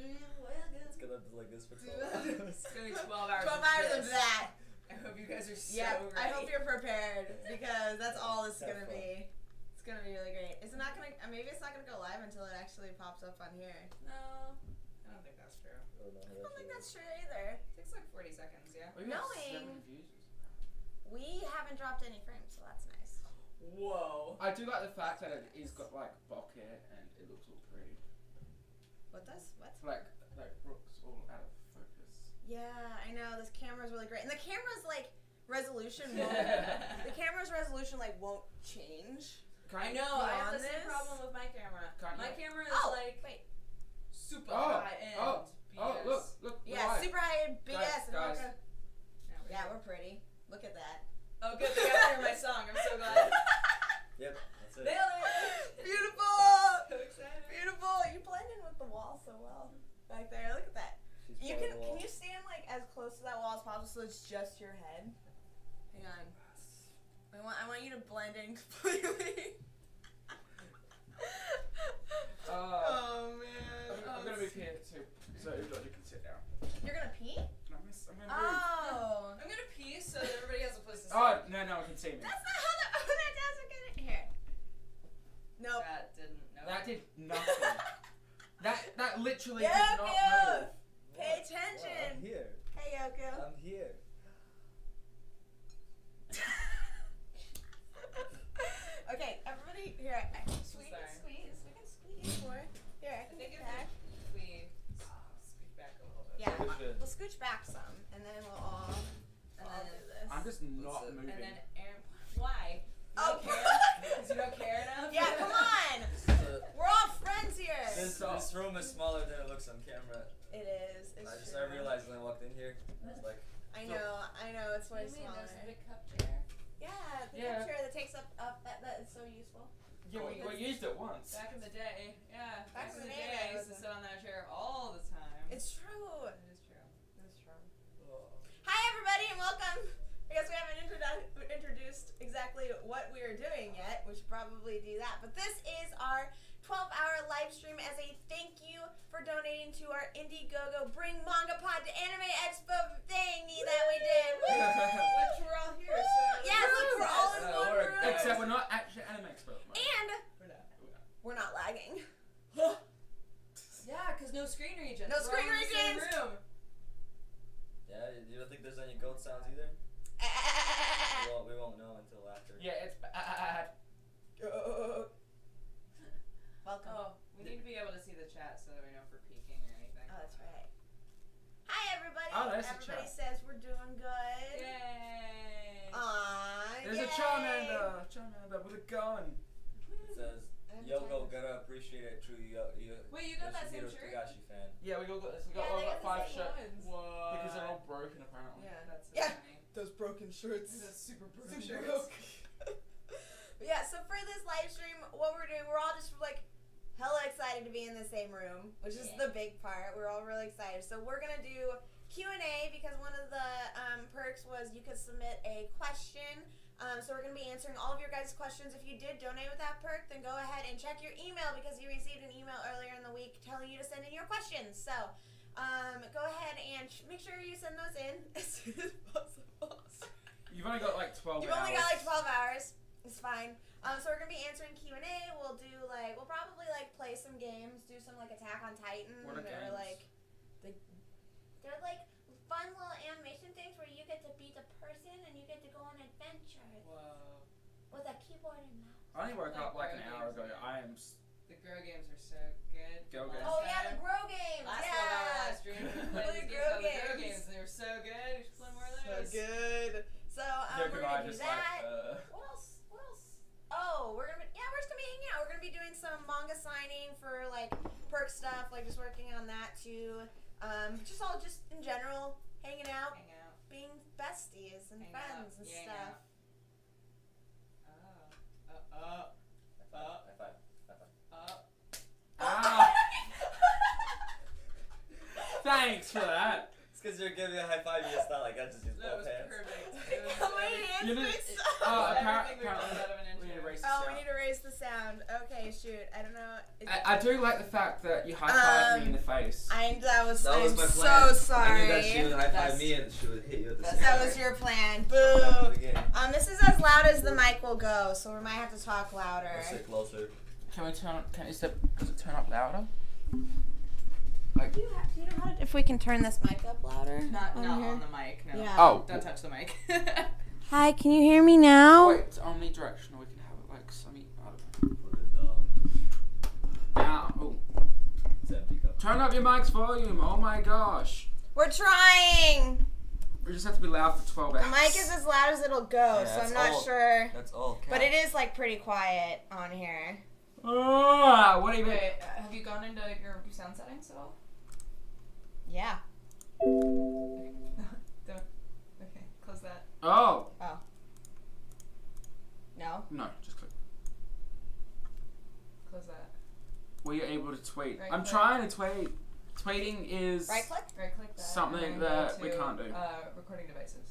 It's gonna be like this for 12 hours. It's gonna be 12 hours. 12 hours of that. I hope you guys are so ready. I hope you're prepared because that's all it's gonna be. It's gonna be really great. It's not gonna. Maybe it's not gonna go live until it actually pops up on here. No, I don't think that's true. I don't think that's true either. It takes like 40 seconds, yeah. Knowing we haven't dropped any frames, so that's nice. Whoa. I do like the fact that it is got like bokeh and it looks all pretty. What does? What? Like Brooks all out of focus. Yeah, I know. This camera's really great, and the camera's like resolution won't. The camera's resolution like won't change. I know. I have the same problem with my camera. My camera is super high end. Oh, look. Yeah, live. super high end, big ass. Guys. Yeah, we're pretty. Look at that. Oh, good. They got to hear my song. I'm so glad. Yep, that's it. Nailed it. Beautiful. So excited. Beautiful. You blend in with the wall so well back there. Look at that. You can you stand like as close to that wall as possible so it's just your head? Hang on. I want you to blend in completely. Oh man. I'm gonna be here too, so you can sit down. You're gonna pee? I'm gonna move. Oh. I'm gonna pee so that everybody has a place to sit. Oh, no one can see me. That's not how the owner does it. Here. Nope. That didn't. No. That did nothing. that literally Yoku! did not move. Pay attention. I'm here. Hey Yoku. I'm here. Okay, everybody, here. We can squeeze more. Here, I think back. We scooch back a little bit. Yeah, Good. we'll scooch back some, and then we'll all do this. I'm just not moving. And then Aaron, why? You Oh, don't care? Because you don't care enough? Yeah, come on. We're all friends here. This room is smaller than it looks on camera. It is. It's true. I realized when I walked in here. It's like. I know. It's way smaller. There's a big cup chair. Yeah, the cup chair that takes up that is so useful. Yeah, we used it once. Back in the day, yeah. Back in the day, I used to sit on that chair all the time. It's true. It is true. It's true. Hi everybody and welcome. I guess we haven't introduced exactly what we are doing yet. We should probably do that. But this is our 12-hour live stream as a thank you for donating to our Indiegogo Bring Mangapod to Anime Expo thingy that we did. Which we're all here. So Yeah, look, we're all in one room. Except we're not actually anime experts. And we're not. we're not lagging. Yeah, because no screen regions. No screen regions. regions. Room. Yeah, you don't think there's any goat sounds either? We won't know until after. Yeah, it's bad. Welcome. Oh, we need to be able to see the chat so that we know if we're peeking or anything. Oh, that's right. Hi, everybody. Oh, there's a Everybody chat. says we're doing good. Yay! There's a Charmander with a gun. It says, Yoko, gotta appreciate it, true Wait, you got that same shirt? Togashi fan. Yeah, we all got this. We Yeah, got all they got got the 5 same shirts. ones. What? Because they're all broken apparently. Yeah. That's so Yeah. funny. Those broken shirts. Those super broke Super shirts. broke. Yeah, so for this live stream, what we're doing, we're all just like hella excited to be in the same room, which is the big part. We're all really excited. So we're gonna do Q&A because one of the perks was you could submit a question. So we're gonna be answering all of your guys' questions. If you did donate with that perk, then go ahead and check your email because you received an email earlier in the week telling you to send in your questions. So go ahead and make sure you send those in as soon as possible. You've only got like 12 You've hours. only got like 12 hours. It's fine. So we're gonna be answering Q&A. We'll probably like play some games, do some like Attack on Titan, What are games? like they're like fun little animation things where you get to be the person and you get to go on adventures Whoa. with a keyboard and mouse. I only woke up like an hour ago. I am. The Grow games are so good. Go games. Oh yeah, the Grow games. Last yeah. 12 hour live stream. We played these Grow games called the Grow games. games. They were so good. We should play more of So those. good. So we're gonna do that. What else? Oh, we're just gonna be hanging out. We're gonna be doing some manga signing for like perk stuff, like just working on that too. Just in general, hanging out, being besties and friends and stuff. Thanks for that. It's because you're giving me a high five, you just not like I just use That both was hands. perfect. It was My hands You make didn't- so. Oh, Everything we apparently pulled out of an we need to intro. raise the sound. we need to raise the sound. Okay, shoot. I don't know. I do like the fact that you high-fived me in the face. I'm my so plan. sorry. I knew that she would high-five me and she would hit you at the same time. That was your plan. Boo. This is as loud as the mic will go, so we might have to talk louder. Let's sit closer. Does it turn up louder? Like, do you know how to, if we can turn this mic up louder? Not on the mic, no. Yeah. oh. Don't touch the mic. Hi, can you hear me now? Wait, it's omnidirectional. We can have it like sunny. I don't know. Put it down. Now, oh. It's empty cup. Turn up your mic's volume. Oh my gosh. We're trying. We just have to be loud for 12 hours. The mic is as loud as it'll go, Yeah, so I'm not sure. That's all. But it is like pretty quiet on here. Oh, what do you mean? Wait, have you gone into your sound settings at all? Yeah. Don't. Okay, close that. Oh. No? No, just click. Close that. Were you able to tweet? Right I'm click. trying to tweet. Tweeting is Right click? Right click that. something and then that go we to, can't do. Recording devices.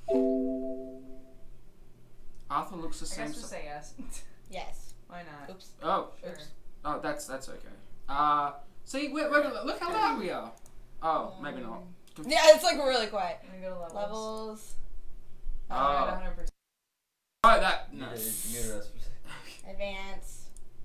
Arthur looks the I same. guess just say yes. Yes. Why not? Oops. Oh. Sure. Oops. Oh, that's okay. See, look how loud we are. Oh, maybe not. Yeah, it's like really quiet. I'm gonna go to levels. Levels. Oh, Oh. 100%. Oh, that no. Mute us. Advance.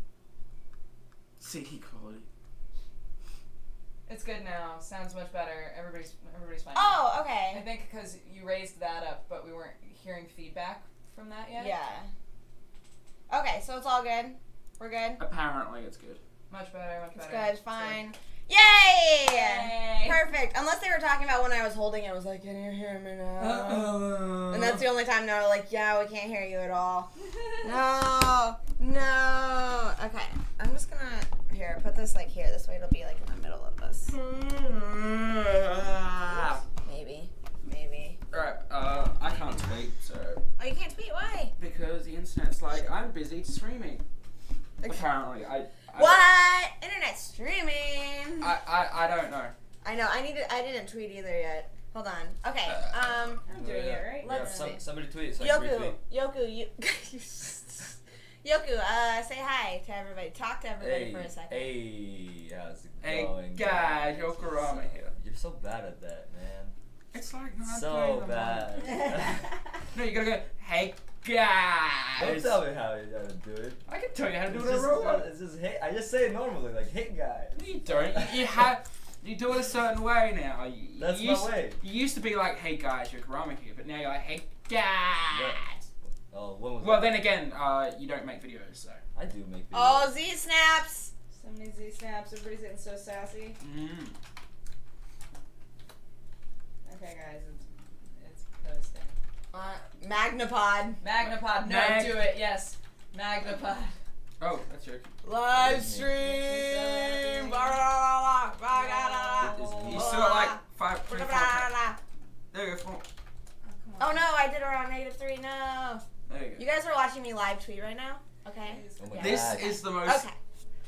CD quality. It's good now. Sounds much better. Everybody's fine. Oh, I okay. think because you raised that up, but we weren't hearing feedback from that yet. Yeah. Okay, so it's all good. We're good. Apparently, it's good. Much better. Much It's better. good. Fine. Yay! Yay! Perfect. Unless they were talking about when I was holding it, I was like, "Can you hear me now?" And that's the only time they were like, "Yeah, we can't hear you at all." No. Okay. I'm just gonna put this like here. This way it'll be like in the middle of us. Maybe. Alright, I can't tweet, so. Oh, you can't tweet? Why? Because the internet's like, I'm busy streaming. Apparently, What? Internet streaming. I don't know. I know. I didn't tweet either yet. Hold on. Okay. I'm doing it right. Let's see. Somebody tweet. So I can retweet. Yoku, say hi to everybody. Talk to everybody for a second. Hey, how's it Hey going? guys, Yokorama here. You're so bad at that, man. It's like not So bad. No, you gotta go, hey guys. Don't tell me how you gotta do it. I can tell you how to do It's it in a just, robot. it's just hey. I just say it normally, like hey guy. You don't. You do it a certain way now. That's you my used, way. You used to be like, hey guys, Yokorama here, but now you're like, hey guys. Yeah. Oh, when was Well, that? then again, you don't make videos, so. I do make videos. Oh, Z snaps. So many Z snaps. Everybody's getting so sassy. Mm. Okay, guys, it's posting. Magnapod. Magnapod. No, Mag- do it. Yes. Magnapod. Oh, that's your. Live Disney. stream. You still got like 5, 24. There you go. 4. Oh no, I did it on -3. No. There you go. You guys are watching me live tweet right now? Okay. Oh my This God. is the most Okay.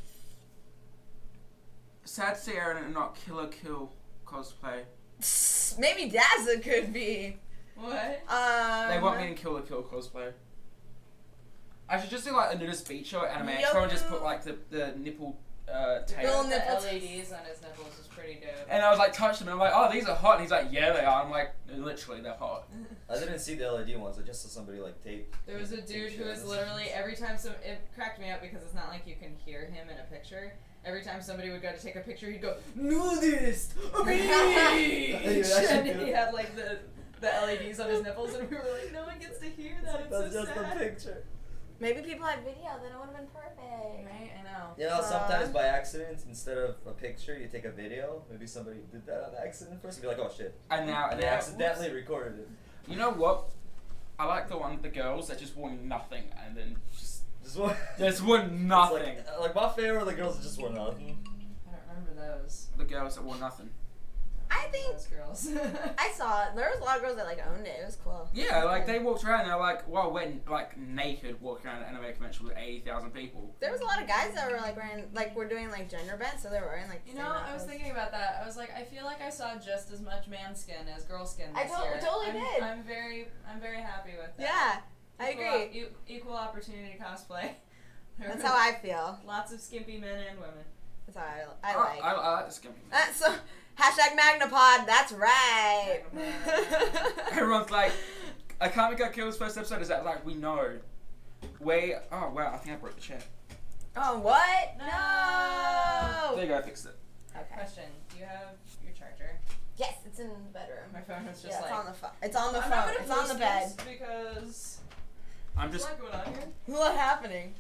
sad to see Aaron and not Killer Kill cosplay. Maybe Daza could be. What? They want me in Killer Kill cosplay. I should just do like a nudist feature anime expo and just put like the nipple tape. Little The nipple LEDs on his nipples is pretty dope. And I was like, touch them, and I'm like, oh, these are hot. And he's like, yeah, they are. I'm like, literally, they're hot. I didn't see the LED ones. I just saw somebody like tape. There was a dude who was literally every time it cracked me up because it's not like you can hear him in a picture. Every time somebody would go to take a picture, he'd go nudist, beach, and he had like the LEDs on his nipples, and we were like, no one gets to hear that. It's That's so just sad. a picture. Maybe people had video, then it would have been perfect. Right? I know. You know, sometimes by accident, instead of a picture, you take a video. Maybe somebody did that on accident first. You'd be like, oh shit. And now, And they accidentally recorded it. you know what? I like the one with the girls that just wore nothing and then just wore nothing. Like my favorite, the girls that just wore nothing. I don't remember those. The girls that wore nothing. I think Those girls. I saw it. There was a lot of girls that like owned it. It was cool. Yeah, like they walked around and they're like, well, we're like naked walking around an anime convention with 80,000 people. There was a lot of guys that were like wearing, like we're doing like gender bends, so they were wearing like. You know, I was thinking about that. I was like, I feel like I saw just as much man skin as girl skin I this year. totally did. I'm very happy with that. Yeah. I agree. Equal opportunity cosplay. That's how I feel. Lots of skimpy men and women. That's how I like. I like the skimpy. So, #Mangapod, that's right. Everyone's like, I can't make Kill's first episode. Is that like, we know. Oh wow, I think I broke the chair. Oh, what? No. There you go, I fixed it. Okay. Question: do you have your charger? Yes, it's in the bedroom. My phone was just Yeah, like. it's on the phone. It's on the I'm phone. not gonna It's on the post bed. this because I'm just. what's going on here? What's happening?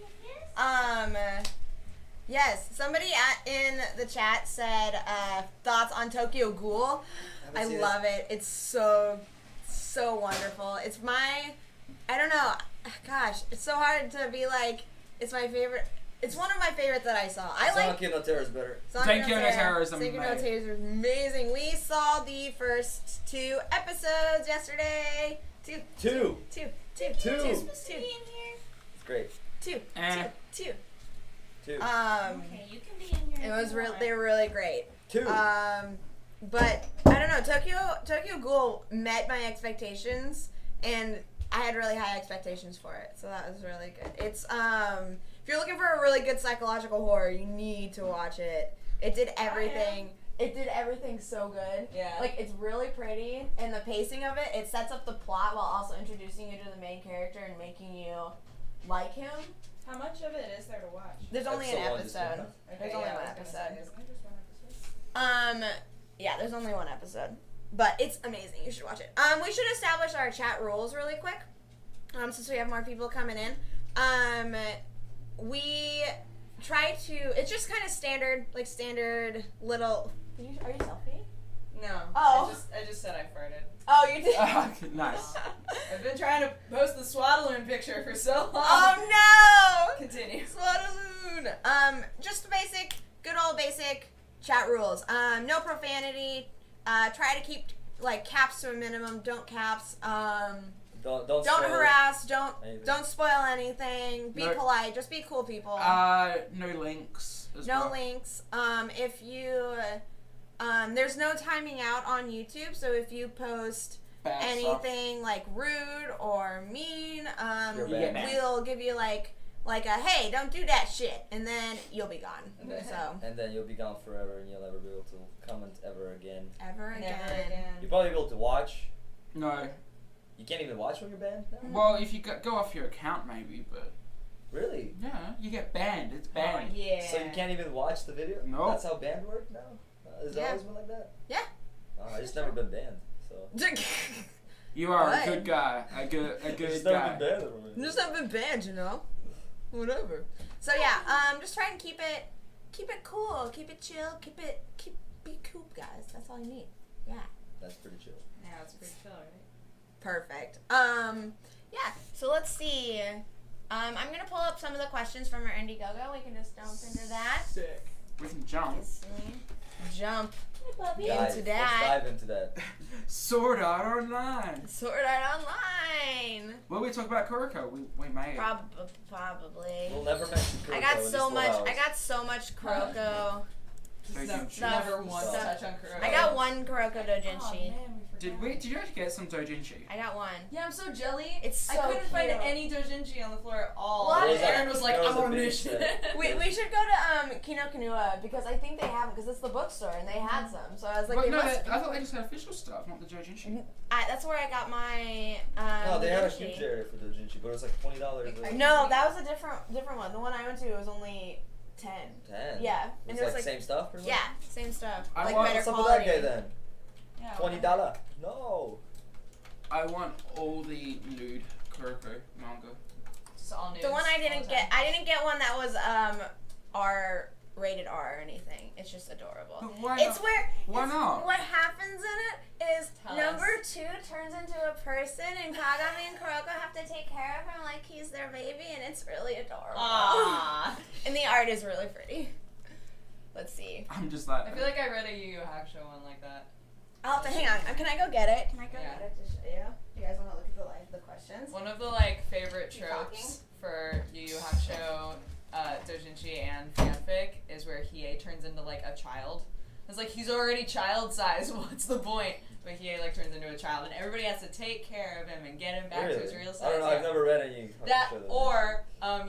Yes, somebody in the chat said thoughts on Tokyo Ghoul. I love it. It's so wonderful. It's I don't know. Gosh, it's so hard to be like, it's my favorite. It's one of my favorites that I saw. Sankyo no Terror is better. Sankyo no Terror is amazing. Sankyo no Terror is amazing. We saw the first 2 episodes yesterday. Two. It's great. Two. Two. Okay, you can be in here. It was they were really great. 2. But I don't know. Tokyo Ghoul met my expectations, and I had really high expectations for it, so that was really good. It's if you're looking for a really good psychological horror, you need to watch it. It did everything. It did everything so good. Yeah. Like, it's really pretty, and the pacing of it sets up the plot while also introducing you to the main character and making you like him. How much of it is there to watch? There's only an episode. There's only one episode. Yeah, there's only one episode. But it's amazing. You should watch it. We should establish our chat rules really quick. Since we have more people coming in. We try to, it's just kind of standard little, are you selfie? No. Oh. I just said I farted. Oh, you did? Nice. I've been trying to post the Swaddaloon picture for so long. Oh no! Continue. Swaddaloon. Just good old basic chat rules. No profanity. Try to keep like caps to a minimum. Don't caps. Don't harass. Don't spoil anything. Be polite. Just be cool people. No links. No links. If you there's no timing out on YouTube, so if you post anything like rude or mean, we'll give you like a hey, don't do that shit, and then you'll be gone. So. And then you'll be gone forever, and you'll never be able to comment ever again. Ever again. You'll probably be able to watch. No. You can't even watch when you're banned now? Well, if you go off your account, maybe, but. Really? Yeah, you get banned. It's banned. Oh, yeah. So you can't even watch the video? No. That's how banned work now? Has it always been like that? Yeah. I just never been banned, so. You are a good guy. A good just guy. Never been banned. Just haven't been banned, you know. Whatever. So yeah, just try and keep it cool, keep it chill, be cool, guys. That's all you need. Yeah. That's pretty chill. Yeah, it's pretty chill, right? Perfect. Yeah. So let's see. I'm gonna pull up some of the questions from our Indiegogo. We can just jump into that. Sick. We can jump. Jump Guys, into that. Let's dive into that. Sword Art Online. Sword Art Online. Will we talk about Kuroko? We may. Probably. We'll never mention Kuroko I got in so these much. 4 hours. I got so much Kuroko. Never once touch on Kuroko. I got one Kuroko doujinshi. Did you actually get some doujinshi? I got one. Yeah, I'm so jelly. It's so I couldn't find cute. any doujinshi on the floor at all. What? And Aaron was like, There I'm was a on a big mission. set. We should go to Kinokuniya because I think they have it because it's the bookstore and they had some. So I was like, But they no, must. I thought they just had official stuff, not the doujinshi. That's where I got my. No, they had a doujinshi. huge area for doujinshi, but it was like $20. No, that was a different one. The one I went to was only 10. 10. Yeah, It's and it was like same stuff. Pretty much? Yeah, same stuff. I Like want better What's up with quality. that guy then? Yeah, $20. No. I want all the nude Kuroko manga. Just all nudes The one I all didn't the get, time. I didn't get one that was rated R or anything. It's just adorable. But why It's not? where Why it's, not? What happens in it is Tell number us. 2 turns into a person, and Kagami and Kuroko have to take care of him like he's their baby, and it's really adorable. Aww. And the art is really pretty. Let's see. I'm just like. I feel like I read a Yu Yu Hakusho one like that. I'll have to hang on. Can I go get it? Can I go Yeah. get it to show you? You guys want to look at the questions? One of the favorite You tropes for Yu Yu Hakusho, doujinshi and fanfic is where Hiei turns into a child. It's like he's already child size. What's the point? but he like turns into a child, and everybody has to take care of him and get him back to his real size. I don't know. I've never read any. That or oh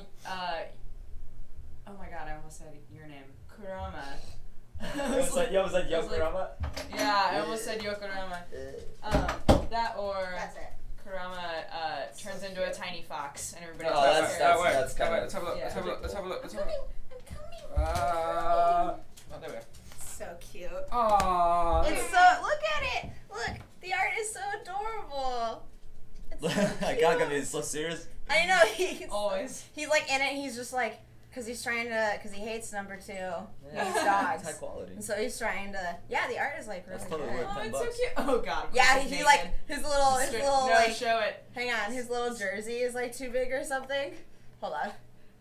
my god, I almost said your name, Kurama. Was that Yokorama? Yeah, I almost said Yokorama. That or That's it. Kurama turns into a tiny fox, and everybody. Oh, that's kind of. Let's have a look. Yeah. Let's have a look. Let's have a look. I'm Let's have a look. coming. Oh, there we go. So cute. Aww. It's so. Look at it. Look, the art is so adorable. It's so cute. Gaga is so serious. I know he's Always. He's like in it. He's just like because he's trying to because he hates number 2. Yeah. He hates dogs. It's high quality. And so he's trying to. Yeah, the art is like really That's totally good. worth Oh, $10. it's so cute. Oh god. Yeah, he's he naked. like his little No, like. show it. Hang on, his little jersey is like too big or something. Hold on.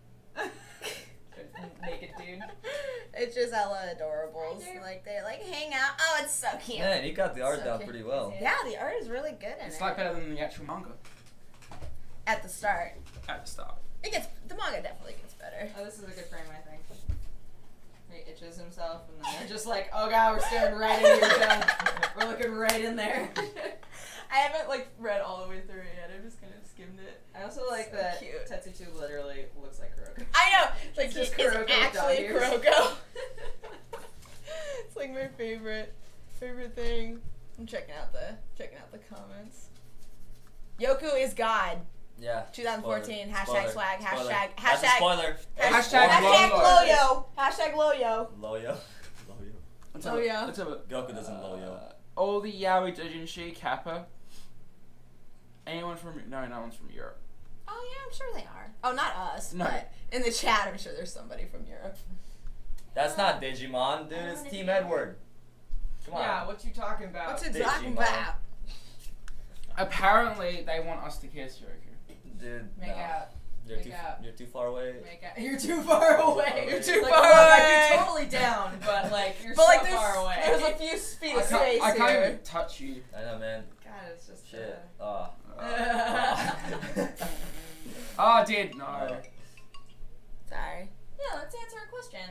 Naked dude. It's just hella adorables. Like they like hang out. Oh, it's so cute. Man, he got the art So down cute. pretty well. Yeah, the art is really good in It's it. like better than the actual manga At the start, at the start. the manga definitely gets better. Oh, this is a good frame, I think. He itches himself, and then they're just like, oh god, we're staring right into your tongue. We're looking right in there. I haven't like read all the way through it yet. I've just kind of skimmed it. I also like So that cute. Tetsutu literally looks like Kuroko. I know. It's like It's it's just Kuroko with dog actually ears. Kuroko. It's like my favorite thing. I'm checking out the comments. Yoku is God. Yeah. 2014. Spoiler. Hashtag swag. Spoiler. Hashtag. That's a spoiler. Hashtag Hashtag Loyo. Loyo. Hashtag Loyo. Loyo. Let's Oh, have a- yeah. Let's have a. Goku doesn't Loyo. All the Yaoi Dojinshi Kappa. Anyone from no one's from Europe. Oh yeah, I'm sure they are. Oh, not us, No. but in the chat, I'm sure there's somebody from Europe. That's not Digimon, dude. It's Team Edward. Come on. Yeah, what you talking about? What's it Digimon. talking about? Apparently, they want us to kiss Yoku. Dude, Make no. out. You're Make too, out. you're too far away. Make out. You're too far away. You're too like, far look, I'd away. be totally down, but like you're But so like far away. there's a few feet of space I can't here. even touch you. I know, man. God, it's just Shit. Oh. Oh, I did no. Sorry. Yeah, let's answer a question.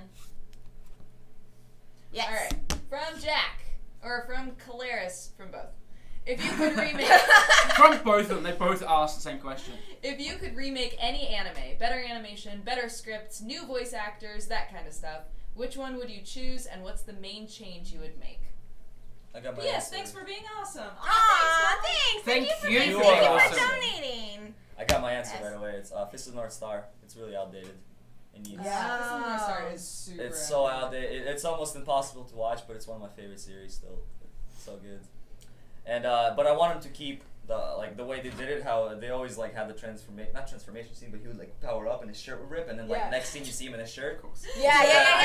Yes. All right, from Jack or from Calaris, from both. If you could remake, From both of them, they both asked the same question. if you could remake any anime, better animation, better scripts, new voice actors, that kind of stuff, which one would you choose, and what's the main change you would make? I got my Yes, answer. thanks for being awesome. Aw, thanks. thanks. Thank Thank you you for for awesome. donating. I got my answer Yes. right away. It's Fist of the North Star. It's really outdated. It needs. Yeah, this is North Star is super. It's so outdated. It's almost impossible to watch, but it's one of my favorite series still. It's so good. And but I want him to keep the way they did it. How they always like had the not transformation scene, but he would like power up and his shirt would rip, and then like Yeah. next scene you see him in his shirt. Of course. Yeah.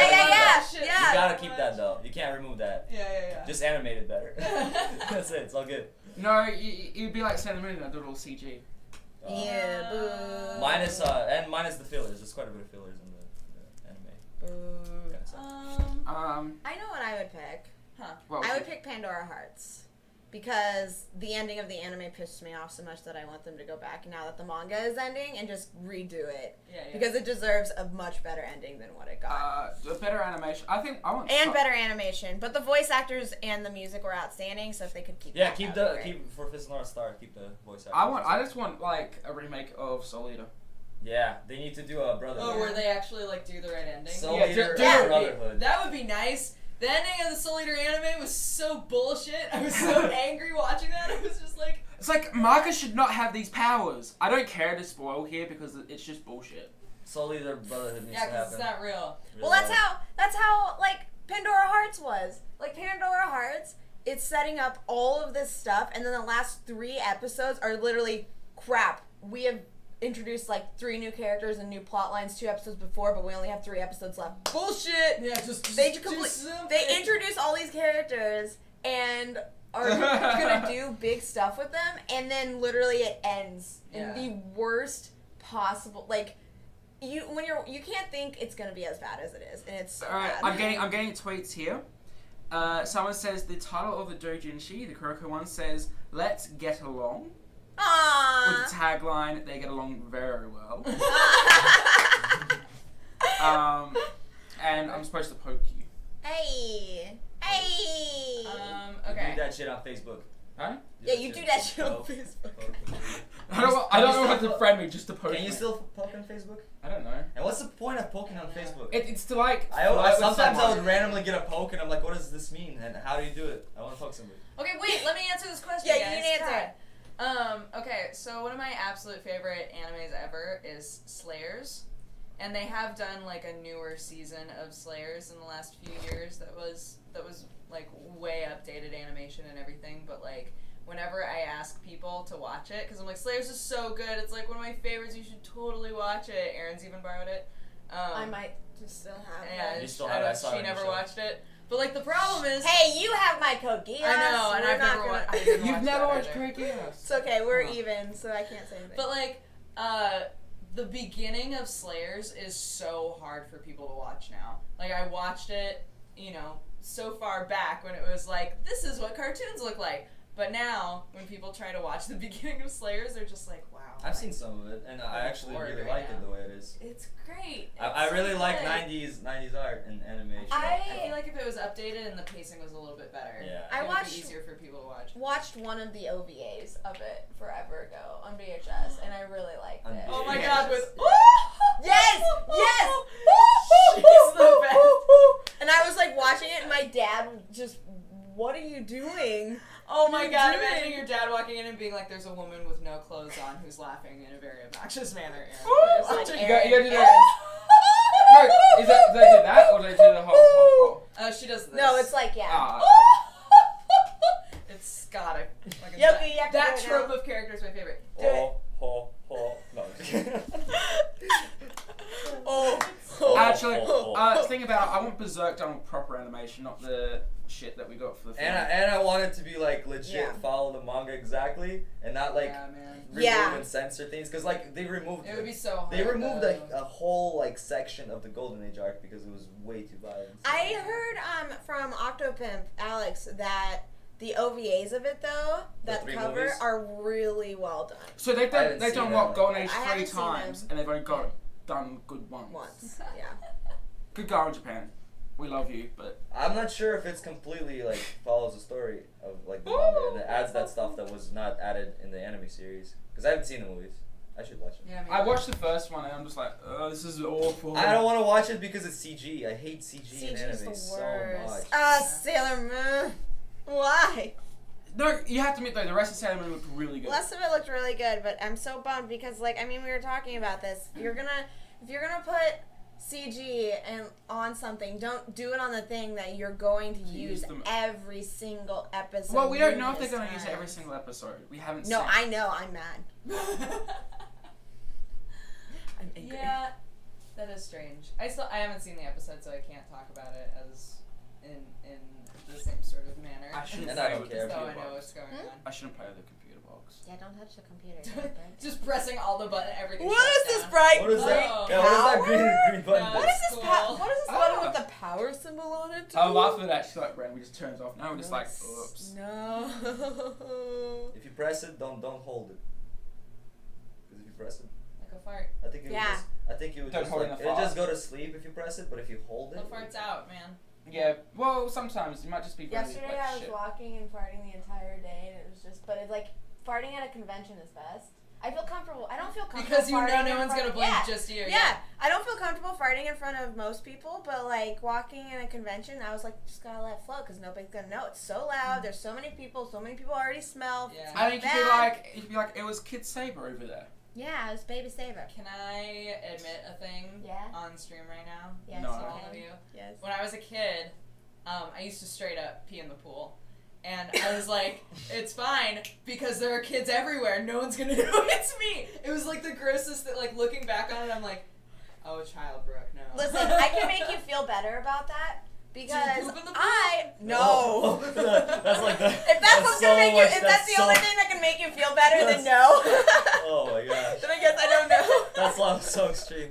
You Yeah. gotta keep that though. You can't remove that. Yeah. Just animate it better. That's it. It's all good. No, you'd be like Sailor Moon and I do it all CG. Yeah, boo. Minus the fillers. There's quite a bit of fillers in the anime. Boo. Kinda sucks. I know what I would pick. What I was would pick Pandora Hearts. Because the ending of the anime pissed me off so much that I want them to go back now that the manga is ending and just redo it. Yeah. Because it deserves a much better ending than what it got. a better animation. I think I want. And better animation. But the voice actors and the music were outstanding, so if they could keep that, Keep that would be great. keep for Fist of the North Star. Keep the voice actor. I just want like a remake of Soul Eater. Yeah, they need to do a Brotherhood. Oh, where they actually like do the right ending? Soul Yeah, Eater dude, Brotherhood. That would be nice. The ending of the Soul Eater anime was so bullshit. I was so angry watching that. I was just like, It's like Marcus should not have these powers. I don't care to spoil here because it's just bullshit. Soul Eater Brotherhood needs yeah, to because happen. it's not real. Well, that's how like Pandora Hearts was. Like Pandora Hearts, it's setting up all of this stuff, and then the last 3 episodes are literally crap. We have introduced like 3 new characters and new plot lines 2 episodes before, but we only have 3 episodes left. Bullshit. Yeah, just They do something. They introduce all these characters and are gonna do big stuff with them, and then literally it ends in the worst possible. Like you can't think it's gonna be as bad as it is, and it's so Alright, bad. I'm getting tweets here. Someone says the title of the doujinshi, the Kuroko one, says "Let's get along." Aww. With the tagline, "They get along very well." And I'm supposed to poke you. Hey. Okay. that shit on Facebook. Huh? Yeah, you do that shit on Facebook. I don't know how to friend me just to post. Can you me. still poke on Facebook? I don't know. And what's the point of poking on Facebook? It's to like. Sometimes I would randomly get a poke and I'm like, what does this mean? And how do you do it? I want to poke somebody. Okay, wait, let me answer this question, Yeah, guys. you can answer it. Okay, so one of my absolute favorite animes ever is Slayers. And they have done like a newer season of Slayers in the last few years that was like way updated animation and everything, but like whenever I ask people to watch it, because I'm like, Slayers is so good, it's like one of my favorites, you should totally watch it. Erin's even borrowed it. I might just still have Yeah, it. You still have it. I saw she it in the never show. watched it. But like the problem is, Hey, you have my code Geass. I know, and We're I've not never gonna- watched. You've never watched Code Geass. It's okay, we're Oh. even, so I can't say anything. But like, the beginning of Slayers is so hard for people to watch now. Like I watched it, you know, so far back when it was like, this is what cartoons look like. But now, when people try to watch the beginning of Slayers, they're just like, wow. I've seen some of it, and I actually bored really right like now. it the way it is. It's great. I It's really so like good. 90s art and animation. I feel like if it was updated and the pacing was a little bit better, Yeah. I it would watched- be easier for people to watch. watched one of the OVAs of it forever ago on VHS, and I really liked On it. Oh my VHS. god, with Yes! Yes! She's the best. And I was like watching it, and my dad just, what are you doing? Oh my You're god, doing- imagine your dad walking in and being like, there's a woman with no clothes on who's laughing in a very obnoxious manner. It's Aaron. like You gotta do Aaron. that. No, do they do that or do they do the whole? Oh, she does this. No, it's like, yeah. Ah. It's gotta. Like Yogi, you have to that do it trope now. of character is my favorite. Do it. No, I'm just kidding. Oh. Actually, Oh. think about it. I want Berserk done with proper animation, not the shit that we got for the film. And I want it to be like legit, Yeah. follow the manga exactly, and not like Yeah, man. remove Yeah. and censor things, because like they removed It would be so hard. they removed though. a whole like section of the Golden Age arc because it was way too violent. I heard from Octopimp Alex that the OVAs of it though, that three cover movies? are really well done. So they've I done haven't they've seen done that. what Golden Age I 3 haven't seen times, them. and they've only got done good ones. Once, yeah. Good girl in Japan. We love you, but I'm not sure if it's completely like follows the story of like the manga and it adds that stuff that was not added in the anime series. Because I haven't seen the movies. I should watch it. Yeah, me I too. watched the first one and I'm just like, oh, this is awful. I don't want to watch it because it's CG. I hate CG in CG's anime the so worst. much. Sailor Moon. Why? No, you have to admit though, the rest of Sailor Moon looked really good. Less of it looked really good, but I'm so bummed because, like, I mean, we were talking about this. If you're gonna put CG and on something, don't do it on the thing that you're going to use them. every single episode. Well, we don't know if they're numerous going to use it every times. single episode. We haven't No, seen. I know. I'm mad. I'm angry. Yeah, that is strange. I haven't seen the episode, so I can't talk about it as in the same sort of manner. I shouldn't And I play don't with care the So I computer know box. what's going Hmm? on. I shouldn't play with the computer box. Yeah, don't touch the computer. Just pressing all the button, everything. What shuts is this down. bright? What is that? Oh. Yeah, what is that green button? No, do? What is this? Cool. What is this Ah. button with the power symbol on it? I do? laugh at that. She's like, randomly just turns off. Now we're just like, Yes. oops. No. If you press it, don't hold it. Because if you press it, Like a fart. I think it would Yeah. just, I think it would Don't just hold like, in the it'll fart. just go to sleep if you press it, but if you hold it, The fart's out, man. Yeah. Well, sometimes you might just be really Yesterday like I was shit. walking and farting the entire day, and it was just, but it's like farting at a convention is best. I feel comfortable. I don't feel comfortable Because you know farting no in one's front gonna of- blame yeah. just you. Yeah, I don't feel comfortable farting in front of most people, but like walking in a convention, I was like, just gotta let it flow because nobody's gonna know. It's so loud. There's so many people. So many people already smell. Yeah. I think Bad. you'd be like, it was Kid Saber over there. Yeah, it was Baby Saver. Can I admit a thing Yeah. on stream right now? Yes, No. To you all can. of you. Yes. When I was a kid, I used to straight up pee in the pool. And I was like, it's fine, because there are kids everywhere. No one's gonna know it's me. It was like the grossest thing, like looking back on it, I'm like, oh, child, Brooke, no. Listen, I can make you feel better about that because poop in the pool? no. That's like the. If that's what's gonna make you, if that's the only thing that can make you feel better, then no. Oh my gosh. Then I guess I don't know. That's so extreme.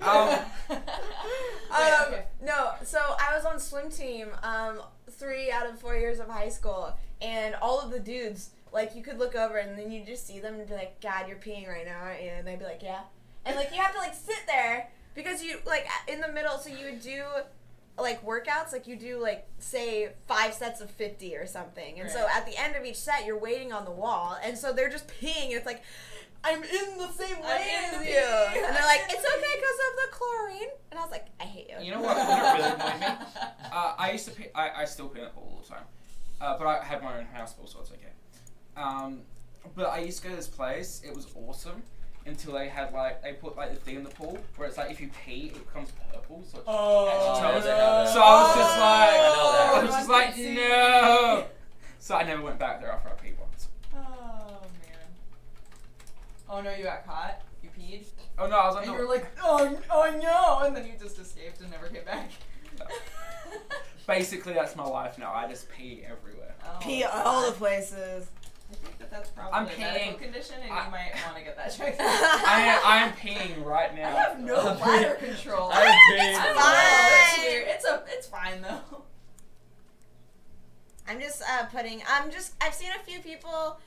Okay. No, so I was on swim team 3 out of 4 years of high school, and all of the dudes, like, you could look over and then you just see them and be like, God, you're peeing right now, aren't you? And they'd be like, yeah. And, like, you have to, like, sit there because you, like, in the middle, so you would do like workouts, like you do like say 5 sets of 50 or something, and so Right. at the end of each set you're waiting on the wall, and so they're just peeing, and it's like, I'm in the same lane as you, and they're like, it's okay because of the chlorine, and I was like, I hate you. You know what really annoyed me? I used to pee, I still pee in the pool all the time, but I had my own house pool, so it's okay. But I used to go to this place. It was awesome until they had they put the thing in the pool where it's like if you pee it becomes purple. So it's so I was just like no. So I never went back there after I peed once. Oh man. Oh no, you got caught. You peed. Oh no, I was And on you were like, oh no, and then you just escaped and never came back. Basically, that's my life now. I just pee everywhere. Oh, Pee all the places. I think that's probably I'm a medical peeing. condition, and you might want to get that checked out. I am peeing right now. I have no bladder control. I'm peeing. I don't know. fine. It's weird. It's fine though. I'm just I've seen a few people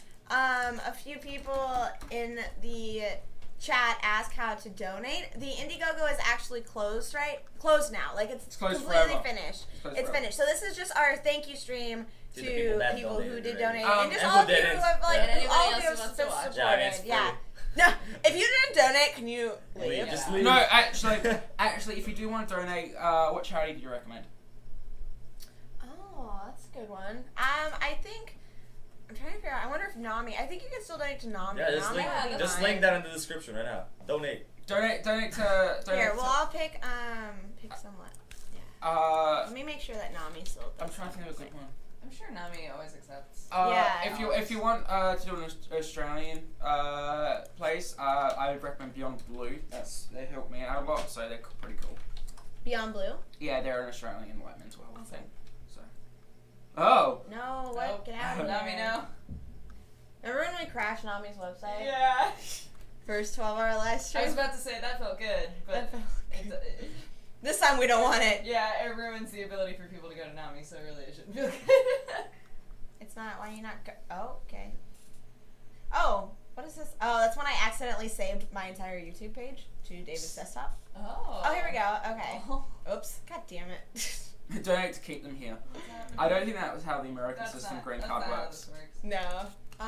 in the chat ask how to donate. The Indiegogo is actually closed now. Like it's closed completely forever. finished. closed It's forever. finished. So this is just our thank you stream To to the people that people who donated did already. donate, and just And all who of you who didn't. have And anybody all of else you who have wants to watch. supported. Yeah, I mean, it's Yeah. free. No, if you didn't donate, can you leave? Leave. Just leave. No, actually, if you do want to donate, what charity do you recommend? Oh, that's a good one. I think I'm trying to figure out. I wonder if Nami. I think you can still donate to Nami. Yeah, just Nami link, would be just fine. link that in the description right now. Donate. Donate to. Here, well, I'll pick someone. Let me make sure that Nami's still. I'm trying to think of a good one. I'm sure Nami always accepts. Yeah. If you want to do an Australian place, I would recommend Beyond Blue. They helped me out a lot, so they're pretty cool. Beyond Blue. Yeah, they're an Australian mental health Awesome. thing. So. Oh. No, what? Nope. Get out of Nami, here. no. Remember when we crashed Nami's website? Yeah. First 12-hour live stream. I was about to say that felt good, but This time we don't want it. yeah, it ruins the ability for people to go to Nami, so really it shouldn't feel good. It's not. Why you not? Oh, okay. Oh, what is this? Oh, that's when I accidentally saved my entire YouTube page to David's desktop. Oh. Oh, here we go. Okay. Oh. Oops. God damn it. Donate to keep them here. What's happening? I don't think that was how the American That's system not- green that's card not how works. this works. No.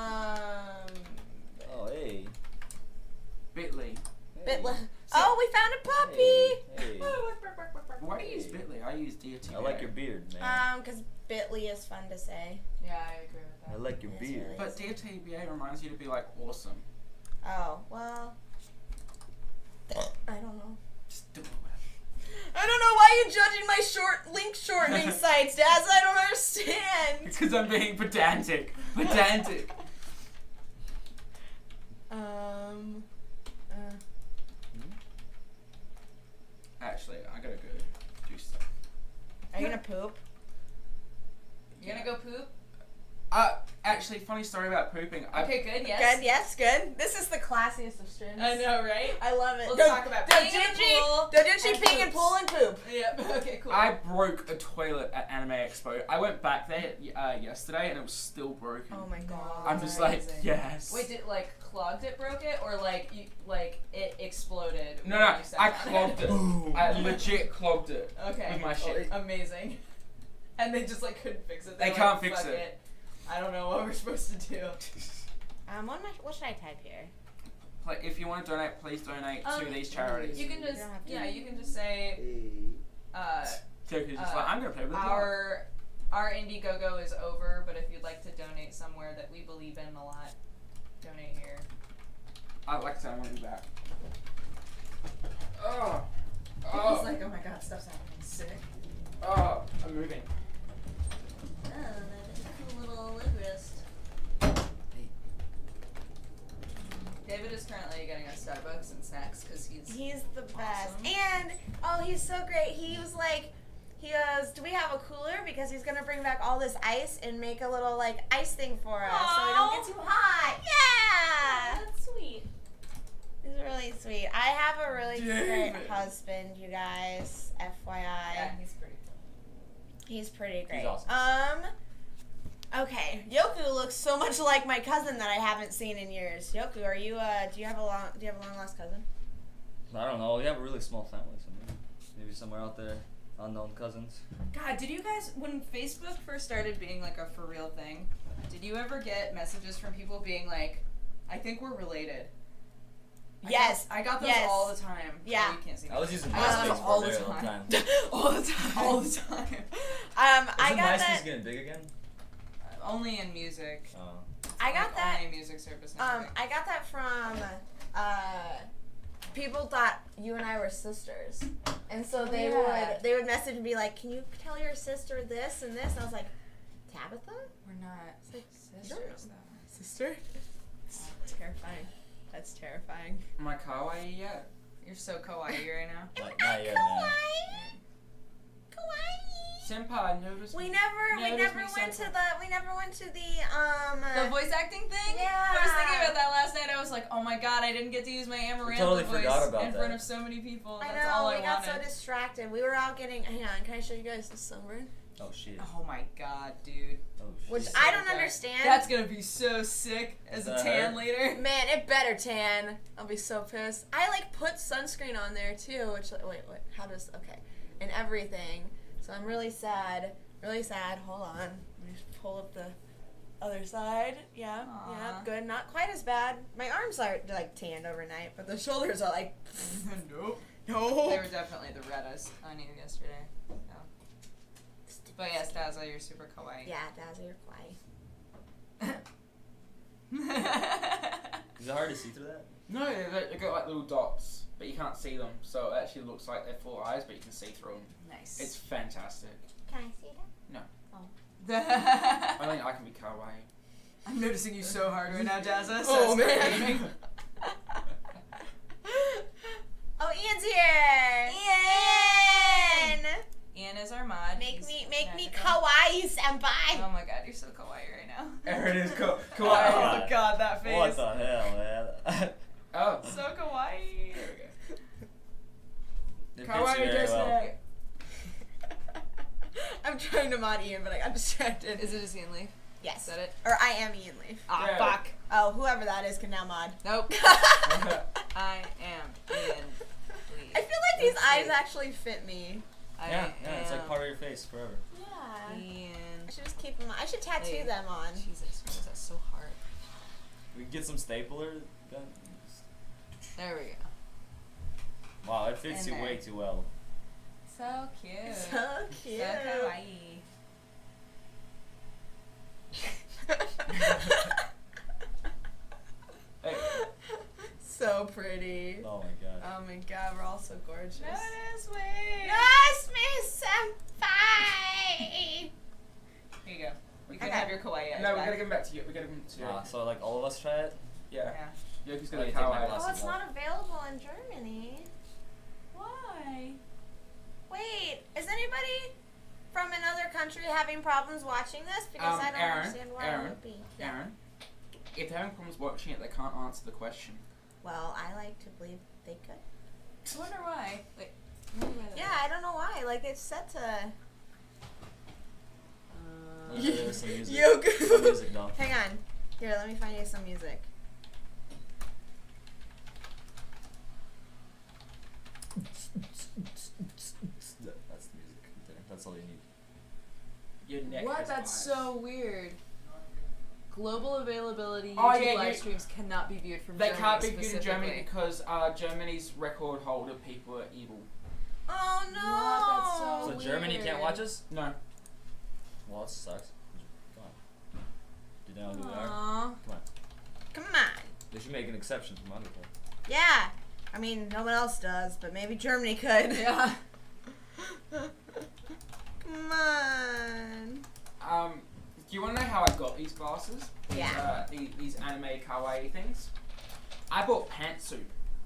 Oh, hey. Bitly. Bitly. Hey. Oh, we found a puppy. Hey. Why do you use Bitly? I use DOT. I like your beard, man. Because Bitly is fun to say. Yeah, I agree with that. I like your Yes, beard. really. But DOTBA reminds you to be awesome. Oh, well. I don't know. Just do it. I don't know why you're judging my link shortening sites, Daz. I don't understand. Because I'm being pedantic. Pedantic. Actually, I gotta go do stuff. Are you gonna poop? You gonna go poop? Actually, funny story about pooping. Okay, good, yes. Good, yes, good. This is the classiest of streams. I know, right? I love it. Let's talk about peeing in the pool Dojinshi, and peeing and poops. pool and poop. Yep, okay, cool. I broke a toilet at Anime Expo. I went back there yesterday and it was still broken. Oh my god. I'm just amazing. like, yes. Wait, did clogged it broke it, or it exploded? No, when no, you sat I on clogged it. I legit clogged it Okay. with my shit. Amazing. And they just couldn't fix it. They They're can't like, fix "Fuck it." I don't know what we're supposed to do. What should I type here? If you want to donate, please donate to these charities. You can just don't have to. you can just say Joker's just I'm gonna play with it. our Indiegogo is over, but if you'd like to donate somewhere that we believe in a lot, donate here. I'd like to say I want to be back. Oh. He's Oh. like, oh my god, stuff's happening. Sick. Oh. I'm moving. Oh, that is a cool little leg wrist. David is currently getting us Starbucks and snacks because He's the best. Awesome. And, oh, he's so great. He was like, he goes, do we have a cooler? Because he's going to bring back all this ice and make a little, ice thing for us so we don't get too hot. Yeah! that's sweet. He's really sweet. I have a really great David. husband, you guys. FYI. Yeah, he's pretty cool. He's pretty great. He's awesome. Okay. Yoku looks so much like my cousin that I haven't seen in years. Yoku, are you do you have a long lost cousin? I don't know. We have a really small family, so maybe somewhere out there. unknown cousins. God, did you guys, when Facebook first started being like a for real thing, did you ever get messages from people being like, I think we're related? Yes. I got those Yes. all the time. Yeah. Oh, you can't see me. I was using I got MySpace those for all a the very long time. time. all the time. All the time. I Isn't got MySpace that. getting big again? Only in music. Oh. I got Like, that. Only music service now. I think. I got that from people thought you and I were sisters, and so they would message and be like, "Can you tell your sister this and this?" And I was like, "Tabitha, We're not like, sisters, though. sister." Terrifying. That's terrifying. Am I kawaii yet? You're so kawaii right now. Not yet, man. Kawaii. Senpai, notice We me. never Notice me, went to senpai. the The voice acting thing? Yeah. I was thinking about that last night. I was like, oh my god, I didn't get to use my Amaranth totally voice forgot about in that. front of so many people. I That's know, all I we got wanted. so distracted. We were all getting. Hang on, can I show you guys the sunburn? Oh shit. Oh my god, dude. Oh shit. Which So I don't good. understand. That's gonna be so sick as a Does that tan hurt? later. Man, it better tan. I'll be so pissed. I like put sunscreen on there too, which wait, how does okay, and everything. So I'm really sad. Really sad. Hold on. Let me just pull up the other side. Yeah, Aw. yeah, good. Not quite as bad. My arms are like tanned overnight, but the shoulders are like Nope. no. They were definitely the reddest on you yesterday. So. But yes, Daza, you're super kawaii. Yeah, Dazzle, you're quiet. Is it hard to see through that? No, they got like little dots, but you can't see them. So it actually looks like they're full eyes, but you can see through them. Nice. It's fantastic. Can I see that? I think I can be kawaii. I'm noticing you so hard right now, Daza. Oh, says man. Gaming. Oh, Ian's here. Ian. Ian is our mod. Make He's me magical. kawaii, senpai. Oh my god, you're so kawaii right now. Aaron is Oh kawaii. god, that face. What the hell, man? Oh. So kawaii. There we go. It fits Kawaii you very just well. I'm trying to mod Ian, but I got distracted. Is it just Ian Leaf? Yes. Is that it? Or I am Ian Leaf. Ah, Yeah. fuck. Oh, whoever that is can now mod. Nope. I am Ian Leaf. I feel like these Let's eyes see. actually fit me. Yeah, it's like part of your face forever. Yeah. Ian. I should just keep them on. I should tattoo Hey. them on. Jesus, why is that so hard? We can get some stapler gun. There we go. Wow, it fits In you there. way too well. So cute. So cute. So kawaii. Hey. So pretty. Oh my god. Oh my god, we're all so gorgeous. Notice me. Yes, Miss Senpai. Here you go. You can Okay. have your kawaii eyes No, we back. gotta give them back to you. We gotta give them to you. So like all of us try it? Yeah. Yeah. Yoki's Oh, gonna you be take my kawaii. glasses. Oh, it's not available in Germany. Why? Wait, is anybody from another country having problems watching this? Because I don't Aaron, understand why it Aaron, would be. Aaron, if they're having problems watching it, they can't answer the question. Well, I like to believe they could. I wonder why. Wait. where am I Yeah, I don't know why. Like, it's set to... There's some music. Yoga. Some music though. Hang on. Here, let me find you some music. That's the music. There. That's all you need. Your neck What? has That's eyes. so weird. Global availability YouTube Oh, yeah, live you- streams cannot be viewed from They Germany can't be viewed in Germany specifically. because Germany's record holder people are evil. Oh, no. What? That's so So Germany can't weird. watch us? No. Well, that sucks. Come on. Do you know who we are? Aww. Come on. They should make an exception for Mangapod. Yeah. I mean, no one else does, but maybe Germany could. Yeah. Come on. Do you want to know how I got these glasses? Yeah. These anime kawaii things. I bought pantsuit.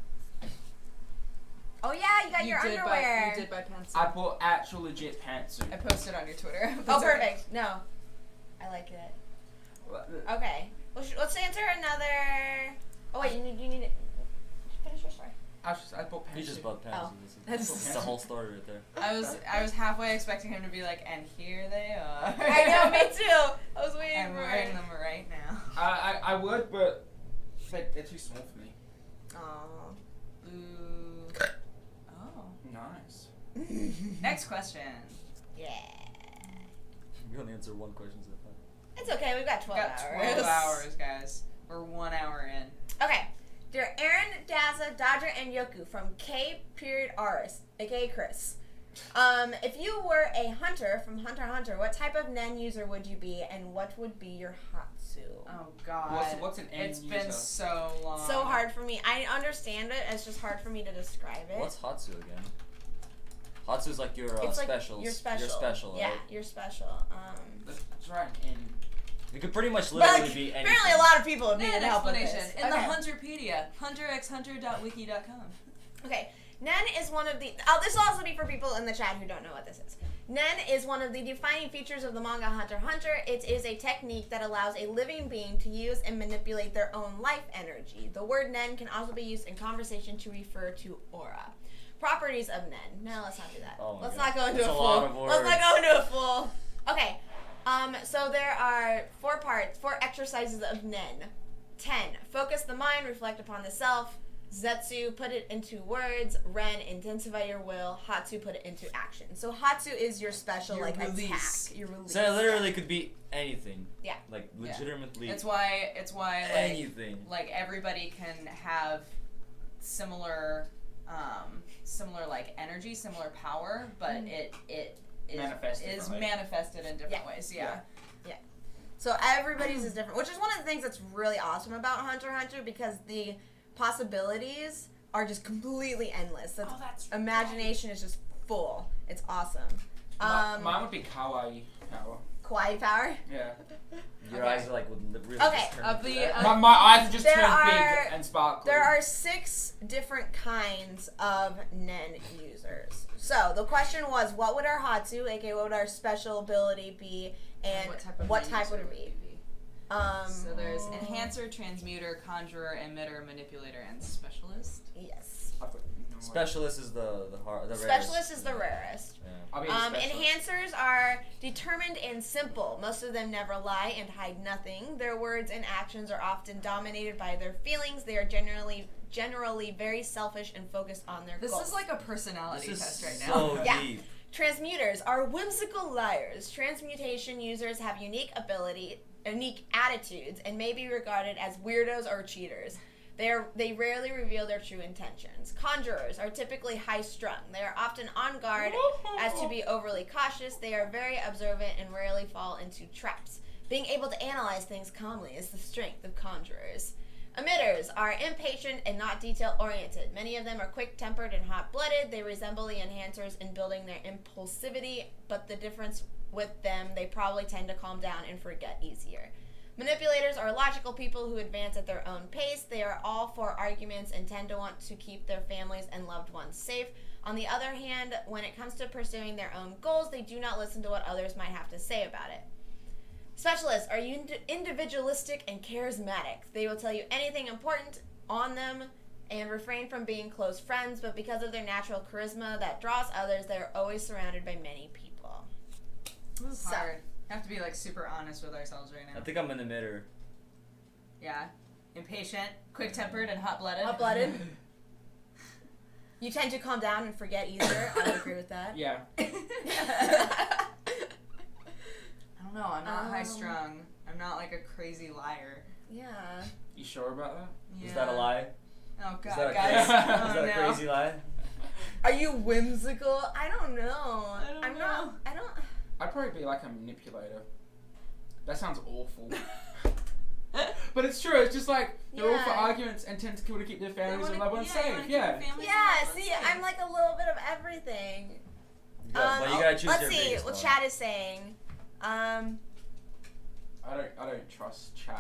Oh, yeah, you got your did underwear. you did buy pants. I bought actual legit pantsuit. I posted on your Twitter. Oh, That's okay. perfect. No. I like it. Okay. Let's answer another... Oh, wait, you need it. Finish your story. I bought He pantsuit. just bought pants. Oh. That's the whole story right there. I was halfway expecting him to be like, and here they are. I know, me too. I was waiting I'm for wearing it. them right now. I would, but they're too small for me. Aw. Ooh. Oh. Nice. Next question. Yeah. We only answer one question at a time. It's okay. We've got 12 Got hours. 12 hours, guys. We're 1 hour in. Okay. Dear Aaron, Daza, Dodger, and Yoku from K.Rs, aka Chris. If you were a hunter from Hunter x Hunter, what type of Nen user would you be, and what would be your Hatsu? Oh God. What's an end It's user? been so long. So hard for me. I understand it. It's just hard for me to describe it. What's Hatsu again? Hatsu is like your It's like specials. You're special. You're special, right? Yeah, you're special. Let's try an end. You could pretty much But literally be anything. apparently a lot of people have Nen needed help with explanation this. in the Okay. Hunterpedia, hunterxhunter.wiki.com. Okay, Nen is one of the. Oh, this will also be for people in the chat who don't know what this is. Nen is one of the defining features of the manga Hunter x Hunter. It is a technique that allows a living being to use and manipulate their own life energy. The word Nen can also be used in conversation to refer to aura. Properties of Nen. No, let's not do that. Oh my Let's God. not go into That's a a full. lot of Let's not words. go into a full. Okay. So there are 4 parts, 4 exercises of Nen. 10. Focus the mind, reflect upon the self. Zetsu, put it into words. Ren, intensify your will. Hatsu, put it into action. So Hatsu is your special, Your release. attack. Your release. So it literally could be anything. Yeah. Like legitimately It's why like anything. like everybody can have similar like energy, similar power, but it is manifested in different ways. Yeah. So everybody's is different, which is one of the things that's really awesome about Hunter x Hunter, because the possibilities are just completely endless. That's imagination is just full. It's awesome. Mine would be kawaii power. Kawaii power. Yeah. Your Okay. eyes are like would really Okay, just turn of into the, that. My eyes are just There turned are- big and sparkly. There are 6 different kinds of Nen users. So the question was, what would our Hatsu, aka what would our special ability be, and what type would it be? So there's enhancer, transmuter, conjurer, emitter, manipulator, and specialist. Yes. I've got no idea. Specialist is the rarest. Specialist is the rarest. Yeah. I'll be a specialist. Enhancers are determined and simple. Most of them never lie and hide nothing. Their words and actions are often dominated by their feelings. They are generally very selfish and focused on their This goals. is like a personality This test is right now. so Yeah. deep. Transmuters are whimsical liars. Transmutation users have unique attitudes, and may be regarded as weirdos or cheaters. They rarely reveal their true intentions. Conjurers are typically high-strung. They are often on guard as to be overly cautious. They are very observant and rarely fall into traps. Being able to analyze things calmly is the strength of conjurers. Emitters are impatient and not detail-oriented. Many of them are quick-tempered and hot-blooded. They resemble the enhancers in building their impulsivity, but the difference with them, they probably tend to calm down and forget easier. Manipulators are logical people who advance at their own pace. They are all for arguments and tend to want to keep their families and loved ones safe. On the other hand, when it comes to pursuing their own goals, they do not listen to what others might have to say about it. Specialists are individualistic and charismatic. They will tell you anything important on them and refrain from being close friends, but because of their natural charisma that draws others, they are always surrounded by many people. This is So- hard. We have to be like super honest with ourselves right now. I think I'm an emitter. Yeah. Impatient, quick-tempered, and hot-blooded. Hot-blooded. You tend to calm down and forget easier. I would agree with that. Yeah. I don't know. I'm not high-strung. I'm not like a crazy liar. Yeah. You sure about that? Yeah. Is that a lie? Oh God, Is that a guys. crazy, Oh, is that a no. crazy lie? Are you whimsical? I don't know. I don't I'm know. not. I don't. I'd probably be like a manipulator. That sounds awful. But it's true. It's just like they're all for Yeah. arguments and tend to kill to keep their families and loved ones they safe. wanna keep Yeah. their families and Yeah. loved ones See, safe. I'm like a little bit of everything. Yeah, but you gotta choose let's your see biggest what one. chat is saying. I don't trust chat.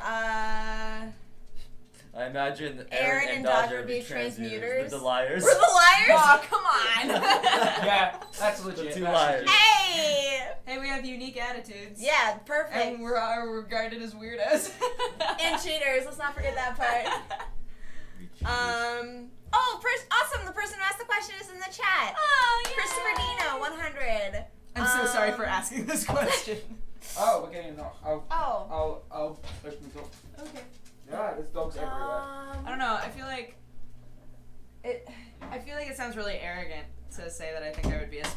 I imagine Aaron Aaron and and Dodger Dodger would would be be transmuters. transmuters. The liars. We're the liars. Oh, come on. Yeah, that's legit. The two that's liars. legit. Hey. Hey, we have unique attitudes. Yeah. Perfect. And we're regarded as weirdos. And cheaters. Let's not forget that part. Awesome. The person who asked the question is in the chat. Oh, yeah. Christopher Dino, 100. I'm so sorry for asking this question. Oh, we're getting knocked. Oh. I'll open the door. Okay. Yeah, there's dogs everywhere. I don't know. I feel like it sounds really arrogant to say that I think I would be a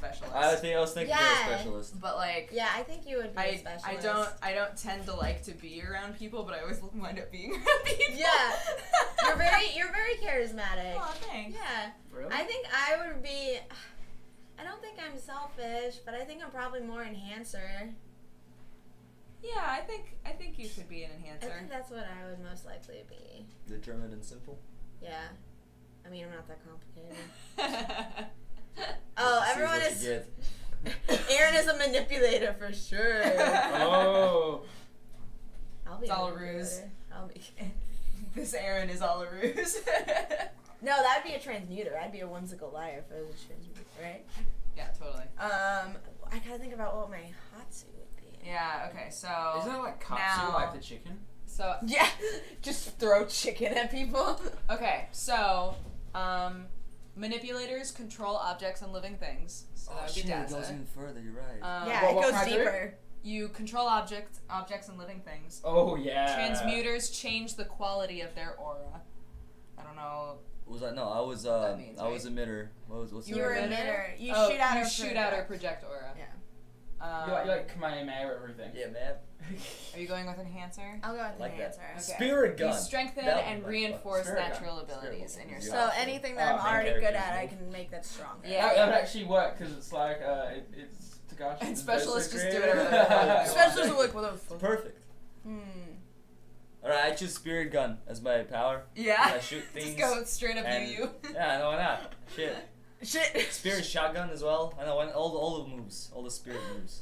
specialist. I don't tend to like to be around people, but I always wind up being around people. Yeah. You're very charismatic. Oh, thanks. Yeah. Really? I think I would be. I don't think I'm selfish, but I think I'm probably more enhancer. Yeah, I think you could be an enhancer. I think that's what I would most likely be. Determined and simple. Yeah. I mean, I'm not that complicated. Oh, Sees everyone what is. you get. Aaron is a manipulator for sure. Oh. I'll be It's a all a manipulator. ruse. I'll be. This Aaron is all a ruse. No, that'd be a transmuter. I'd be a whimsical liar if I was a transmuter, right? Yeah, totally. I gotta think about what my hot suit would be. Yeah. Okay. So. Isn't it like katsu, now- like the chicken? So. Yeah, just throw chicken at people. Okay. So. Manipulators control objects and living things. So that would be It Daza. goes even further. You're right. Yeah, What it can goes I do? deeper. You control objects and living things. Oh yeah. Transmuters change the quality of their aura. I don't know. Was I? No, I was. that means, I was right? emitter. What's You the were other one? emitter. You Oh, shoot out you or shoot out or project aura. Yeah. You like Kamehameha or everything. Yeah, man. Are you going with enhancer? I'll go with Like the that. answer. Okay. Spirit gun. You strengthen That and one, reinforce Spirit gun. natural Spirit abilities gun. in Yeah. yourself. So anything that I'm main already good character at, I move. can make that stronger. Yeah. That would actually work because it's like it's Takashi. And specialists just do it creative. whatever. Specialists are like, what the fuck? Perfect. Alright, I choose spirit gun as my power. Yeah. I shoot things. Just go straight up and- you. Yeah, no, why not? Shit. Shit. Spirit shotgun as well. I know all the moves, all the spirit moves.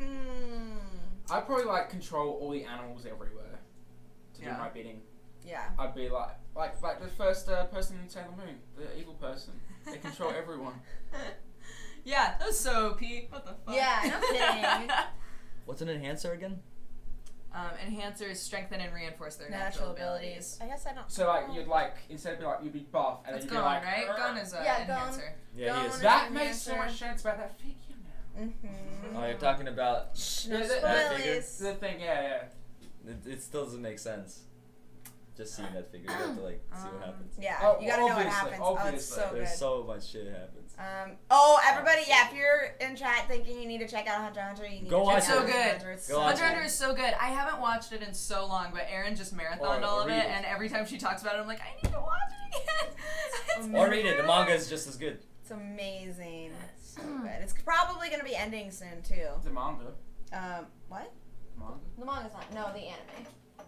I'd probably like control all the animals everywhere to Yeah. do my bidding. Yeah. I'd be like the first person in Sailor Moon, the evil person. They control everyone. Yeah, that was so OP. What the fuck? Yeah, no kidding. What's an enhancer again? Enhancers strengthen and reinforce their Natural abilities. I guess I don't. So like you'd like instead of be like you'd be buff and That's then you'd Gon, be like right? Gon is an Yeah, Gon. enhancer. Yeah, he Gon. is. that Enhancer. makes so much sense about that figure now. Mm-hmm. Oh, you're talking about. Shh, no Yeah, that figure? spoilies. The thing, yeah. It still doesn't make sense. Just seeing that figure, you have to like see what happens. Yeah, Oh, you gotta know what obviously, happens. Oh, it's obviously. so There's good. so much shit happens. Everybody, yeah, if you're in chat thinking you need to check out Hunter x Hunter, you need Go to watch check out it. Hunter x So Hunter. It's Go so watch Hunter it. x Hunter is so good. I haven't watched it in so long, but Erin just marathoned all of read it, it. and every time she talks about it, I'm like, I need to watch it again. It's Or read it. The manga is just as good. It's amazing. It's so good. It's probably gonna be ending soon too. The manga. What? Manga. The manga's not. No, the anime.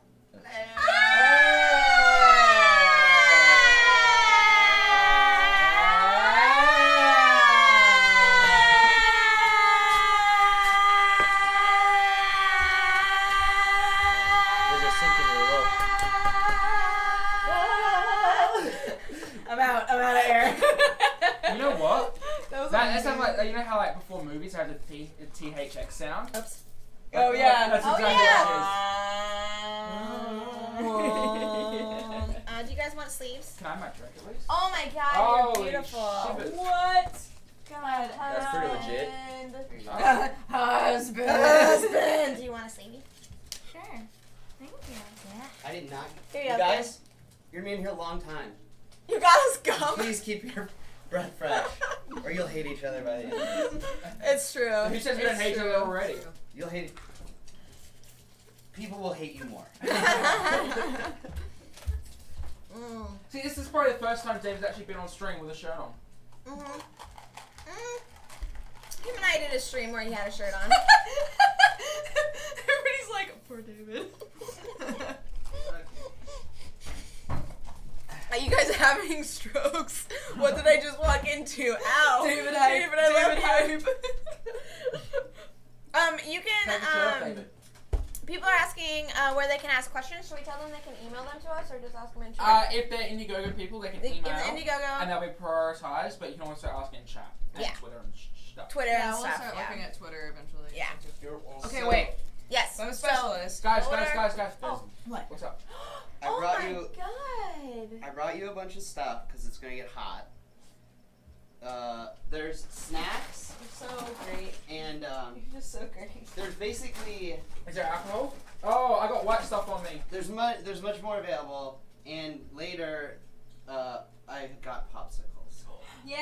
Those are sinking really low. I'm out of air. You know what? That That sounds like you know how like before movies have the THX sound. Oops. Oh, yeah. That's Oh exactly yeah. Do you guys want sleeves? what it is. Can I have my drink at least? Oh my god, Holy you're beautiful. shit. What? God. That's pretty legit. Husband. Husband. Do you want a sleevie? Sure. Thank you. Yeah. I did not. Here you You go. guys, you're gonna be in here a long time. You got us gum. Please keep your breath fresh, or you'll hate each other by the end. It's true. Who says we don't It's hate each true. other already? You'll hate. People will hate you more. See, this is probably the first time Dave's actually been on stream with a shirt on. Him and I did a stream where he had a shirt on. Everybody's like, poor David. Are you guys having strokes? What did I just walk into? Ow. David hype. David, I love David you. You can, Take a shirt, David. people are asking where they can ask questions. Should we tell them they can email them to us or just ask them in chat? If they're Indiegogo people, they can In email. Indiegogo, And they'll be prioritized, but you can also ask in chat. And Yeah. Twitter and stuff. Twitter Yeah, and we'll stuff. start Yeah. looking at Twitter eventually. Yeah. You're also, Okay, wait. Yes. I'm a so- specialist. Guys, Order- guys. Oh, what? What's up? I Oh brought my you. god. I brought you a bunch of stuff because it's gonna get hot. There's snacks You're so great. and You're just so great. there's basically Is there alcohol? Oh, I got white stuff on me. there's much more available, and later I got popsicles. Yay!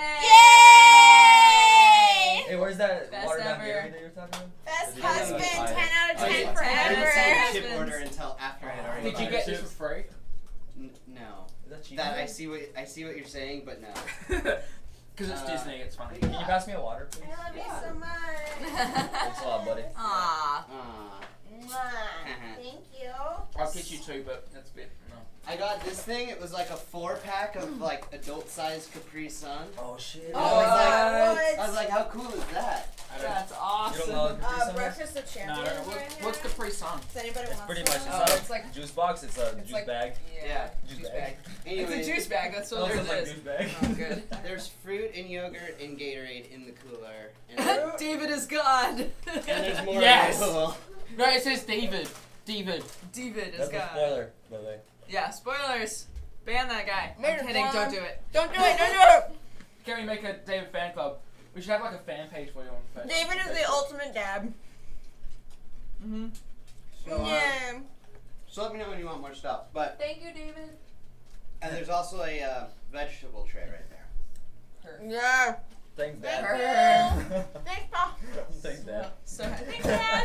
Yay! Hey, where's that Best watered down ever. Gary that you were talking about? Best Did you get husband, it? 10 out of 10 I didn't forever. see the chip Husbands. order until after I had already Did you bought get it. this for free? No. Is that cheating? That I see what you're saying, but no. Because it's Disney, it's funny. Can you pass me a water, please? I love you so much. Thanks a lot, buddy. Aww. Aw. Mwah. Thank you. I'll pitch you two, but that's a bit, no. I got this thing. It was like a 4-pack of like adult-sized Capri Sun. Oh shit. Oh, I what? was like, how cool is that? I don't That's You awesome. don't know what Capri Sun is? Breakfast of No, I don't know. Champions. What's Capri Sun? Does anybody It's want pretty some? much Oh, it's like juice box. It's a it's juice like- bag. yeah. Juice bag. Anyway, It's a juice bag. That's Oh, what it's it like is. juice bag. Oh, good. there's fruit and yogurt and Gatorade in the cooler. And David is God. there's more Yes! available. No, it says David. David. David is That's a God. spoiler, by the way. Yeah, spoilers. Ban that guy. Made I'm it kidding. fun. Don't do it. Don't do it. Don't do it. Can we make a David fan club? We should have like a fan page for you on Facebook. David is the ultimate dad. Mm-hmm. So, Yeah. so let me know when you want more stuff. But Thank you, David. and there's also a vegetable tray right there. Yeah. Thanks, Thank Dad. you. Thanks, Pa. Thanks, Dad. So thanks, Dad.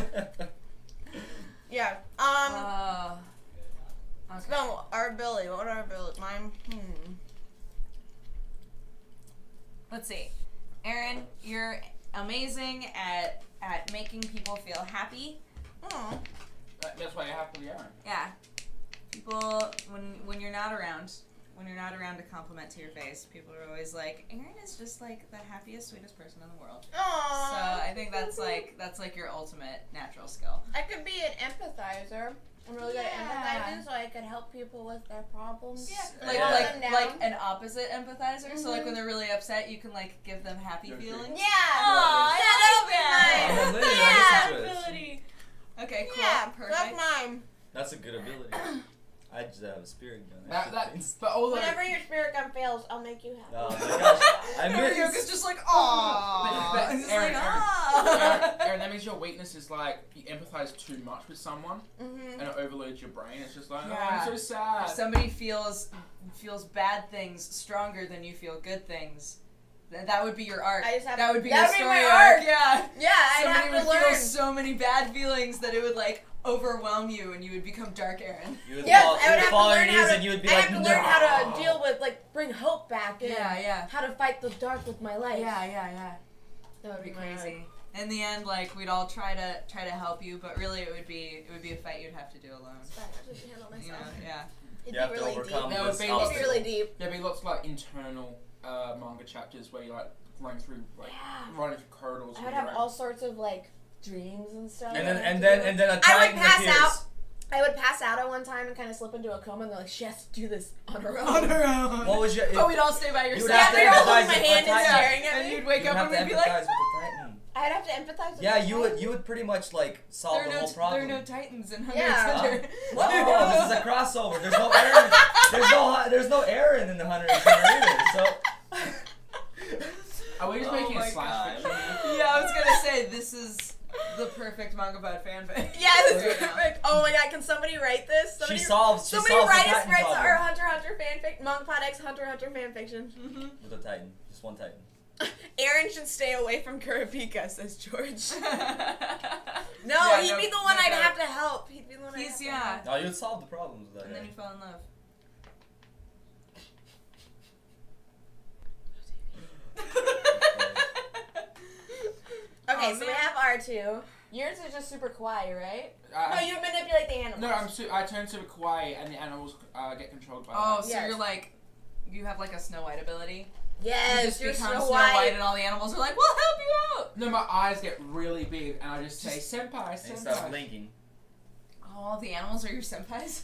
Yeah. Okay. So our ability. What are our abilities? Mine. Let's see. Aaron, you're amazing at making people feel happy. Oh. That's why you have to be Aaron. Yeah. People when you're not around, to compliment to your face, people are always like, Aaron is just like the happiest, sweetest person in the world. Aww. So I think that's like your ultimate natural skill. I could be an empathizer. I'm really good at empathizing, so I could help people with their problems. Yeah. Like Yeah. Calm them like down. an opposite empathizer. So like when they're really upset, you can like give them happy Okay. feelings. Yeah. Aw, that'll be I mine. like that. Yeah. Yeah, ability. Okay, cool. Yeah, Perfect. that's mine. That's a good ability. I just have a spirit gun. But although Whenever your spirit gun fails, I'll make you happy. Oh my gosh. I Mario's miss. just like, aww. But He's just Aaron, like, Aaron, ah. Aaron, that means your weakness is like you empathize too much with someone Mm-hmm. and it overloads your brain. It's just like, Yeah. oh, I'm so sad. If somebody feels bad things stronger than you feel good things, that would be your arc. I just have that would be that your would be story my arc. arc. Yeah. Yeah, I'd Somebody have to would feel learn. so many bad feelings that it would like overwhelm you, and you would become Dark Aaron. You would Yes, fall, I you would would have fall to on learn your knees how and to. you would be I like, have to learn how to "No." deal with, like, bring hope back in. Yeah. How to fight the dark with my life. Yeah. That would That'd be my arc. crazy. In the end, like we'd all try to help you, but really it would be a fight you'd have to do alone. It's fine, I'll just handle You know? myself. Yeah. It'd You have be to really overcome deep. That would this be It'd be obstacle. really deep. There'd be lots of like internal manga chapters where you like run through like Yeah. running through corridors. I with would your have brain. all sorts of, like, dreams and stuff. And that then I have and to then do. and then a I would titan pass appears. out. I would pass out at one time and kind of slip into a coma, and they're like, she has to do this on her own. On her own. What was your? Oh, we'd all stay by your You would side. have to they're all empathize holding my with hand the and titan. staring at And me. you'd wake You up have and to we'd be like, empathize with the titan. I'd have to empathize with Yeah, the you would Titan. pretty much like solve the whole problem. there are no titans in Hunter Yeah. x Hunter. Oh, this is a crossover. There's no Aaron. There's no Aaron in the Hunter x Hunter either. So. Are we just Oh making my a slash God. fiction? Yeah, I was gonna say this is the perfect Mangapod fanfic. Yeah, this is Right now. perfect. Oh my god, can somebody write this? She Somebody, solves somebody the write us Titan our problem Hunter x Hunter fanfic. Mangapod x Hunter x Hunter fanfiction. Mm-hmm. with a Titan. Just one Titan. Aaron should stay away from Kurapika, says George. No, Yeah, he'd no- be the one no I'd doubt. have to help. He'd be the one I'd He's have to yeah. help. No, you'd solve the problems with that. And then guy. you fell in love. Okay, Oh, so we man. have R2. Yours is just super quiet, right? I- No, you manipulate the animals. No, I turn super quiet and the animals get controlled by Oh, that. so Yes. you're like, you have like a Snow White ability. You Yes, just you're become Snow Snow White. White, and all the animals are like, "We'll help you out." No, my eyes get really big and I just say, senpai, And he starts senpai. blinking. Oh, the animals are your senpais.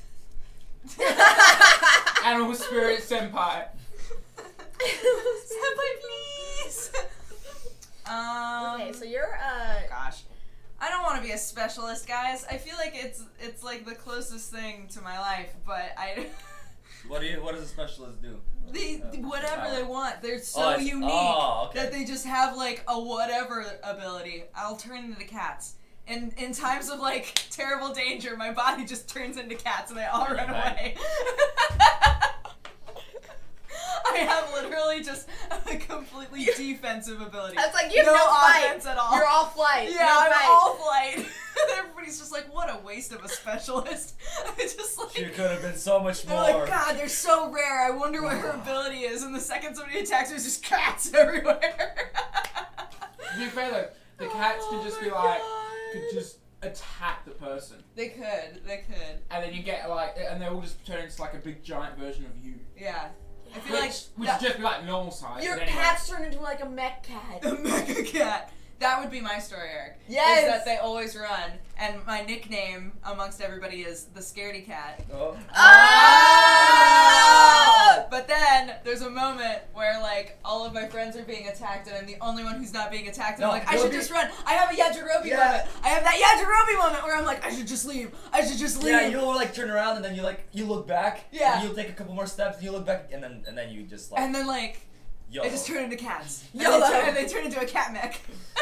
Animal spirit senpai. Senpai, please. Okay, so you're Gosh, I don't want to be a specialist, guys. I feel like it's like the closest thing to my life, but I. What does a specialist do? Whatever they want. They're Oh, so it's- unique oh, okay. that they just have like a whatever ability. I'll turn into cats. And in times of like terrible danger, my body just turns into cats and they all run Right. away. I have literally just a completely defensive ability. That's like, you have no no fight. offense at all. You're all flight. Yeah, no I'm fight. all flight. Everybody's just like, what a waste of a specialist. I just like. She could have been so much They're more. like, God, they're so rare. I wonder what her ability is. And the second somebody attacks her, there's just cats everywhere. To be fair though, the cats could just be like, could just attack the person. They could. And then you get like, and they all just turn into like a big giant version of you. Yeah. I feel Which like would that- just be like normal size. Your but anyway. cats turn into like a mech cat. a mega cat. That would be my story arc. Yes. Is that they always run, and my nickname amongst everybody is the Scaredy Cat. Oh. Oh! But then there's a moment where like all of my friends are being attacked, and I'm the only one who's not being attacked. And No, I'm like, I you'll should be- just run. I have a Yajirobe Yeah. moment. I have that Yajirobe moment where I'm like, I should just leave. I should just leave. Yeah, you'll like turn around and then you look back. Yeah. And you'll take a couple more steps and you look back and then you just like. And then like. Yo. They just turn into cats. YOLO. And they turn into a cat mech.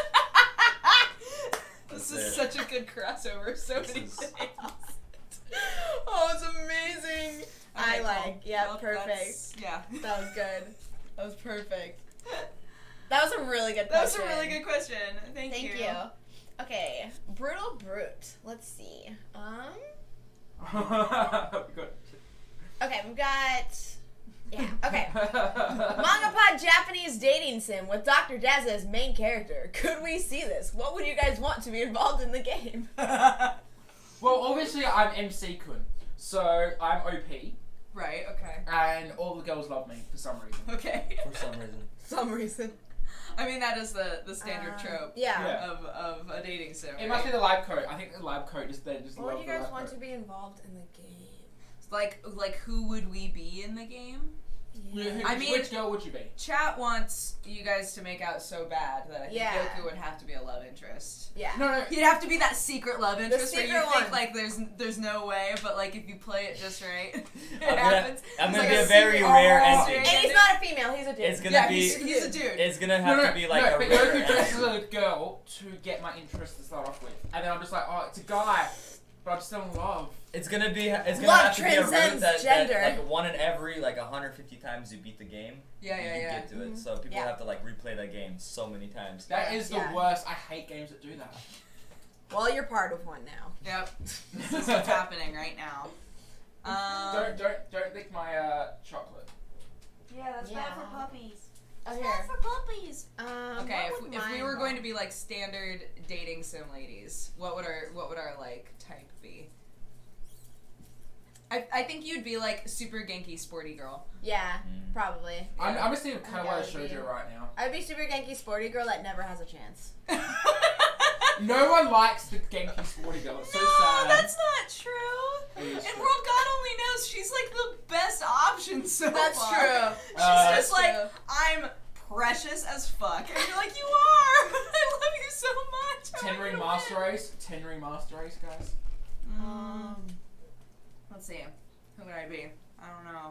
This is such a good crossover. So many is- things. Oh, it's amazing. I Okay, like. cool. Yeah, Well, perfect. that's- Yeah. That was good. That was perfect. That was a really good That was question. a really good question. Thank you. Thank you. Okay, brutal brute. Let's see. Good. Okay, we've got. Yeah. Okay. Mangapod Japanese dating sim with Dr. Daz as main character. Could we see this? What would you guys want to be involved in the game? Well, obviously I'm MC Kun, so I'm OP, Right. Okay. and all the girls love me for some reason. Okay. For some reason. Some reason. I mean, that is the standard trope. Yeah. Yeah. Of a dating sim. It must be the lab coat. I think the lab coat is there. Just What love would you the guys lab want coat. to be involved in the game? Like who would we be in the game? Who- I mean- which girl would you be? Chat wants you guys to make out so bad that I think Yeah. Goku would have to be a love interest. Yeah. No. He'd have to be that secret love interest where you secret think one. like there's no way, but like if you play it just right, it I'm gonna- happens. I'm It's gonna like be a very secret- rare oh, ending. And he's not a female, he's a dude. It's gonna Yeah, be. he's a dude. It's gonna have to be like no, a but rare Goku dresses ending. as a girl to get my interest to start off with, and then I'm just like, oh, it's a guy, but I'm still in love. It's gonna be. It's gonna Love have to be a route transcends that gender. like one in every like 150 times you beat the game. Yeah, you yeah. get to it. So people Yeah. have to like replay that game so many times. That is the Yeah. worst. I hate games that do that. Well, you're part of one now. Yep. This is what's happening right now. Don't lick my chocolate. Yeah, that's bad for puppies. Oh, It's here. bad for puppies. Okay, what would if we mine were going to be? be like standard dating sim ladies, what would our like type be? I think you'd be like super Genki sporty girl. Yeah, Mm. probably. I'm just thinking of kind of Yeah, what I it'd showed be- you right now. I'd be super Genki sporty girl that never has a chance. No one likes the Genki sporty girl. It's so No, sad. that's not true. It is And true. World God only knows she's like the best option so That's far. true. She's That's just like, true. I'm precious as fuck. And you're like, you are. I love you so much. I want you Tenry to Master win. Race. Tenry Master Race, guys. Let's see. Who would I be? I don't know.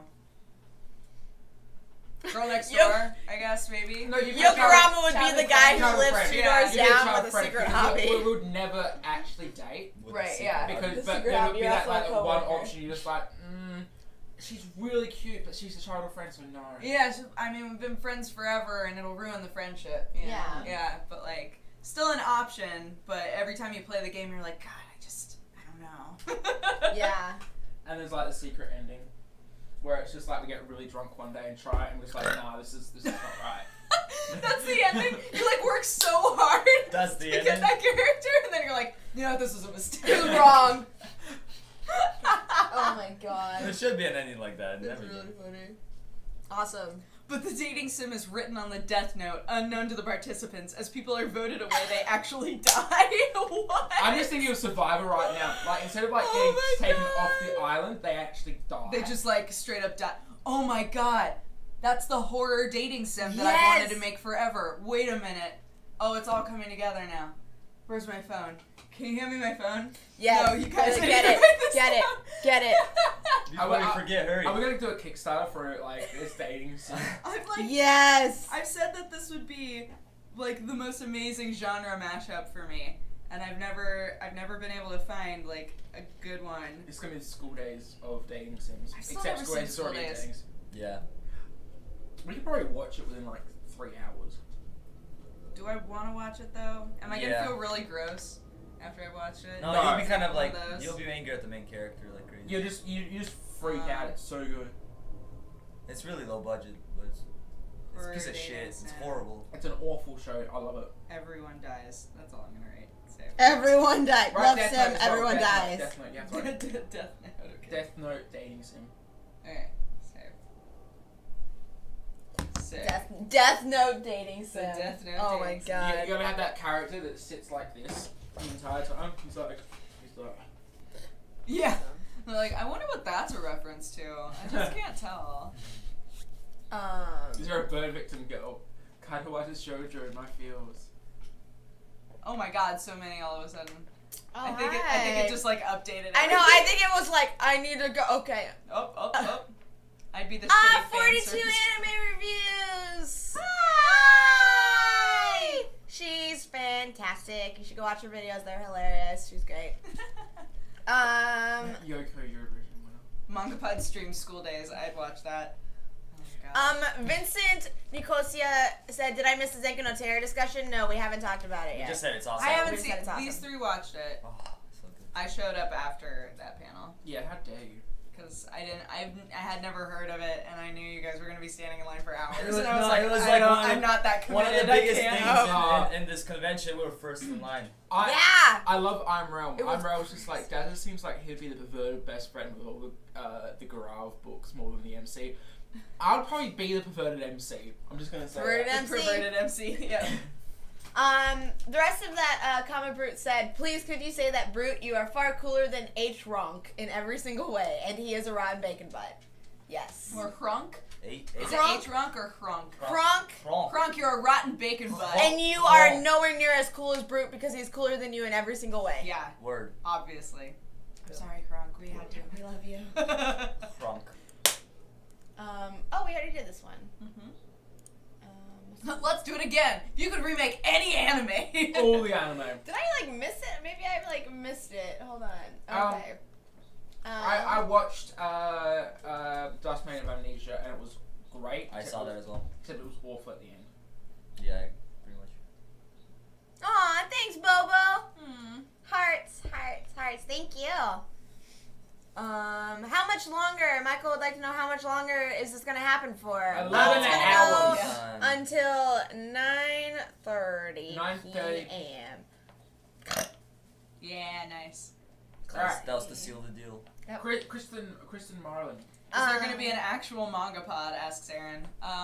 Girl next Yo- door, I guess, maybe. No, you Yogurama would be Childhood the guy friend. who lives Friend. 2 Yeah, doors You'd be a down child with a friend, secret because hobby. We would never actually date. With Right, the secret yeah. hobby. Because, The but secret there would hobby, be you're that also a like one coworker. option. You're just like, she's really cute, but she's a childhood friend, so no. Yeah, I mean, we've been friends forever, and it'll ruin the friendship. You know? Yeah. Yeah, but like, still an option. But every time you play the game, you're like, God, I don't know. Yeah. And there's like the secret ending, where it's just like we get really drunk one day and try it, and we're just like, nah, this is not right. That's the ending. You like work so hard That's the to get ending. that character, and then you're like, yeah, this is a mistake. It was wrong. Oh my god. There should be an ending like that. That's Never really did. funny. Awesome. But the dating sim is written on the death note, unknown to the participants. As people are voted away, they actually die. What? I'm just thinking of Survivor right now. Like instead of like Oh getting my taken God. off the island, they actually die. They just like straight up die. Oh my god. That's the horror dating sim that I Yes. wanted to make forever. Wait a minute. Oh, it's all coming together now. Where's my phone? Can you hand me my phone? Yes. No, you guys Get need to it. write this Get it. down. Get it. Before you forget, hurry. Are we gonna do a Kickstarter for like this dating sim? I've like Yes. I've said that this would be like the most amazing genre mashup for me, and I've never been able to find like a good one. It's gonna be the school days of dating sims. I've still Except never school seen days is School already Days. dating. Yeah. We could probably watch it within like 3 hours. Do I want to watch it though? Am I Yeah. gonna feel really gross after I watch it? No, No, you'll be it's kind of one like of those. you'll be angry at the main character like crazy. You just freak out. It's so good. It's really low budget, but it's a piece of Pretty shit. It's decent. horrible. It's an awful show. I love it. Everyone dies. That's all I'm gonna rate. Save. Everyone died. Right, Love Death sim. Note as well. Everyone Death Note, dies. Death Note, yeah, sorry. Death Note. Okay. Death Note dating sim. Okay. Save. Save. Death Note dating sim. Death Note oh my dating sim. god. You ever have that character that sits like this the entire time? He's like. Yeah. They're like, I wonder what that's a reference to. I just can't tell. Is there a burn victim girl? Kind of watches JoJo in my feels. Oh my god, so many all of a sudden. Oh, I think it just like updated. I know. I everything. think it was like I need to go. Okay. Up. I'd be the shitty 42 fan service. anime reviews. Hi. She's fantastic. You should go watch her videos. They're hilarious. She's great. Yoko Eurovision winner. Mangapod stream school days. I'd watch that. Oh my god. Vincent Nicosia said, "Did I miss the Zenko no Terror discussion? No, we haven't talked about it You yet." just said it's awesome. I haven't just seen. said it's awesome. These three watched it. Oh, so good. I showed up after that panel Yeah, how dare you? because I had never heard of it, and I knew you guys were gonna be standing in line for hours. It was- and I was no, like, it was I like don't, one of the- I'm not that committed. One of the biggest I things can't. in this convention, we were first in line. Yeah. I love I'm Realm. It was- I'm Realm's just like, Dad just seems like he'd be the perverted best friend with all the Garav books more than the MC. I would probably be the perverted MC. I'm just gonna say Perverted that. MC? Perverted MC. Yeah. The rest of that comment Brute said, "Please could you say that Brute, you are far cooler than H. Ronk in every single way, and he is a rotten bacon butt." Yes. Or Krunk. Eight. Is Kronk? it H Runk or Krunk? Kronk, Krunk, you're a rotten bacon butt. and you are nowhere near as cool as Brute because he's cooler than you in every single way. Yeah, Word. obviously. I'm sorry, Kronk. We had to. We love you. Crunk. Oh, we already did this one. Let's do it again. If you could remake any anime. All the anime. Did I like miss it? Maybe I like missed it. Hold on. Okay. I watched Dust Made of Amnesia and it was great. I saw that as well. Except it was awful at the end. Yeah, pretty much. Aw, thanks, Bobo. Hmm. Hearts. Thank you. How much longer? Michael would like to know how much longer is this gonna happen for? 11 it's hours. gonna go until 9:30 9:30 p.m. Yeah, nice. That was to seal the deal. Kristen Marlin. Is there going to be an actual manga pod? Asks Aaron.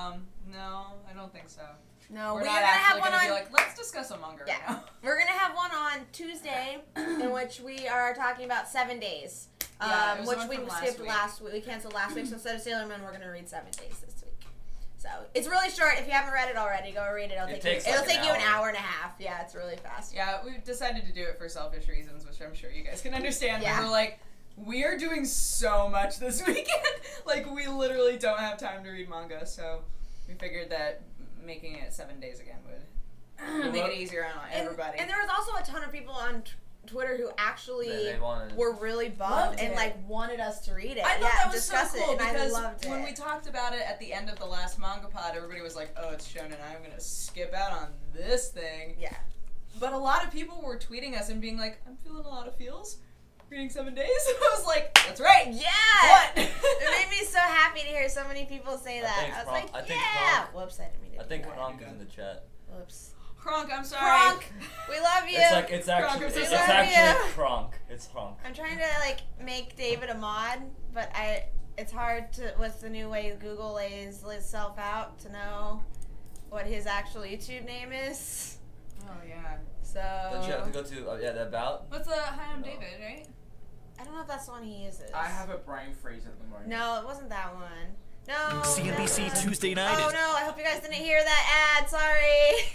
No, I don't think so. No, We're we're not gonna have actually one going to on. be like, let's discuss a manga right now. We're gonna have one on Tuesday, in which we are talking about 7 days. Yeah, it was which one we from last skipped week. last week. We canceled last week, so instead of Sailor Moon, we're gonna read 7 days this week. So it's really short. If you haven't read it already, go read it. It'll take you an hour and a half. Yeah, it's really fast. Yeah, we decided to do it for selfish reasons, which I'm sure you guys can understand. Yeah. We were like, we are doing so much this weekend. Like, we literally don't have time to read manga, so we figured that making it 7 days again would make it easier on everybody. And there was also a ton of people on Twitter who actually They wanted. were really bummed Loved and it. like wanted us to read it. I thought yeah, that was so discuss cool it, and because I loved it. when we talked about it at the end of the last manga pod, everybody was like, "Oh, it's shonen. I'm gonna skip out on this thing." Yeah. But a lot of people were tweeting us and being like, "I'm feeling a lot of feels. Reading 7 days." And I was like, "That's right." Yeah. What? It made me so happy to hear so many people say that. think I was Kronk- like, I think yeah. Kronk- Whoops, I didn't mean to I do think that. Kronk is in the chat. Whoops. Kronk, I'm sorry. Kronk, we love you. It's actually Kronk, it's we love actually you. Kronk. It's Kronk. I'm trying to like make David a mod, but it's hard to with the new way Google lays itself out to know what his actual YouTube name is. Oh yeah. So Don't you have to go to the about? What's Hi, I'm David, right? I don't know if that's the one he uses. I have a brain freeze at the moment. No, it wasn't that one. No. CNBC Tuesday night Oh is no! I hope you guys didn't hear that ad. Sorry.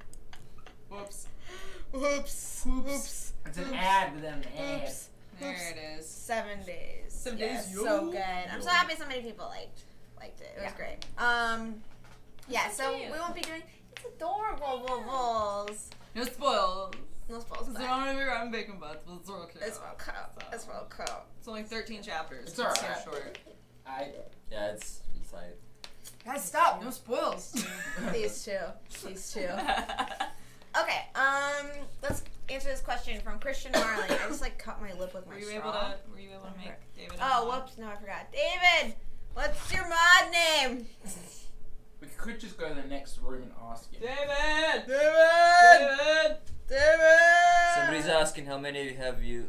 Whoops. Whoops. Whoops. It's an ad within an ad. Oops. There Oops. it is. 7 days. 7 Yes, days, so yo. good. I'm so happy so many people liked it. It was great. Yeah. So So cute. we won't be doing. It's adorable, bubbles. No spoils. No spoils. It's not gonna be rotten bacon butts, but it's okay. It's real cool. It's real cool. It's only 13 chapters. It's alright. so short. I Yeah, it's like. Guys, stop! No spoils. These two. Okay, let's answer this question from Christian Marlin. I just like cut my lip with my straw. Were you able to make David? Oh, whoops! No, I forgot. David, what's your mod name? We could just go to the next room and ask him. David. Somebody's asking how many have you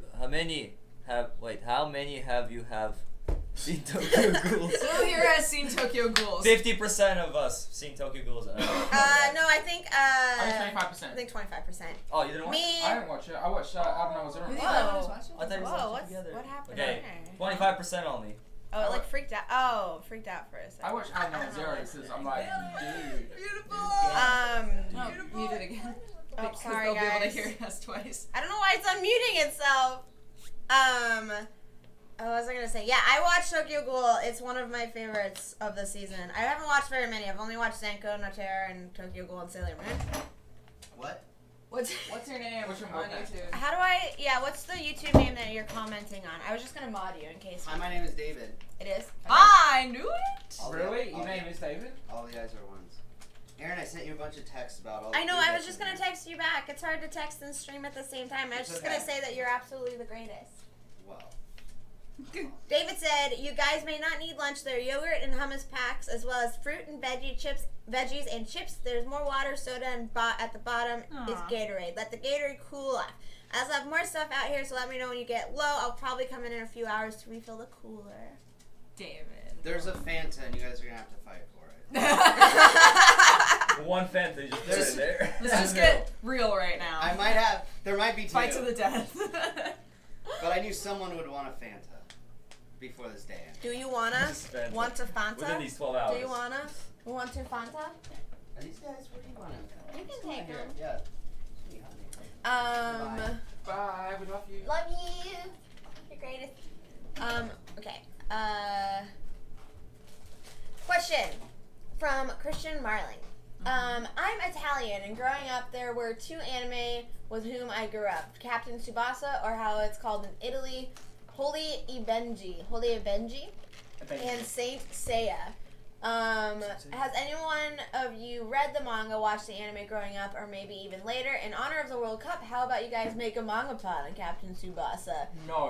seen Tokyo Ghouls? Who here has seen Tokyo Ghouls? 50% of us seen Tokyo Ghouls. No, I think I think 25%. I think 25%. Oh, you didn't watch Me. I didn't watch it. I watched I don't know what's Really? Whoa. I thought you Whoa, watched it together. what happened? Okay, Okay. 25% only. Oh, it like freaked out. Oh, freaked out for a second. I watched I don't know Zero because I'm like, dude. Beautiful. Oh, Mute it again. Oh, Because sorry, they'll be able to guys. hear us twice. I don't know why it's unmuting itself. What was I gonna say? Yeah, I watched Tokyo Ghoul. It's one of my favorites of the season. I haven't watched very many. I've only watched Senko, No Terror, and Tokyo Ghoul and Sailor Moon. What? What's your name What's your on name? YouTube? How do I? Yeah, what's the YouTube name that you're commenting on? I was just gonna mod you in case. Hi, my name is David. It is. I knew it. All the- Really? all Your the- name is David? All the guys are ones. Aaron, I sent you a bunch of texts about all. I know. the I food was just that's gonna in there. text you back. It's hard to text and stream at the same time. I was It's just okay. gonna say that you're absolutely the greatest. Well, David said, "You guys may not need lunch. There are yogurt and hummus packs, as well as fruit and veggies and chips. There's more water, soda, and at the bottom is Aw. Gatorade. Let the Gatorade cool off. I also have more stuff out here, so let me know when you get low. I'll probably come in a few hours to refill the cooler." David. there's a Fanta, and you guys are gonna have to fight for it. One Fanta, you just put it there. Let's just get real right now. I might have. There might be two. Fight to the death. But I knew someone would want a Fanta before this day ended. Do you wanna? Just Fanta. Want a Fanta? Within these 12 hours. Do you wanna? Want to Fanta? Are these guys? What do you want? You can Come on take here. them. Yeah. Sweet honey. Bye. We love you. Love you. You're greatest. Okay. Question from Christian Marling. I'm Italian, and growing up, there were two anime with whom I grew up: Captain Tsubasa, or how it's called in Italy, Holy Ebenji, and Saint Seiya. Has anyone of you read the manga, watched the anime growing up, or maybe even later? In honor of the World Cup, how about you guys make a Mangapod on Captain Tsubasa? No.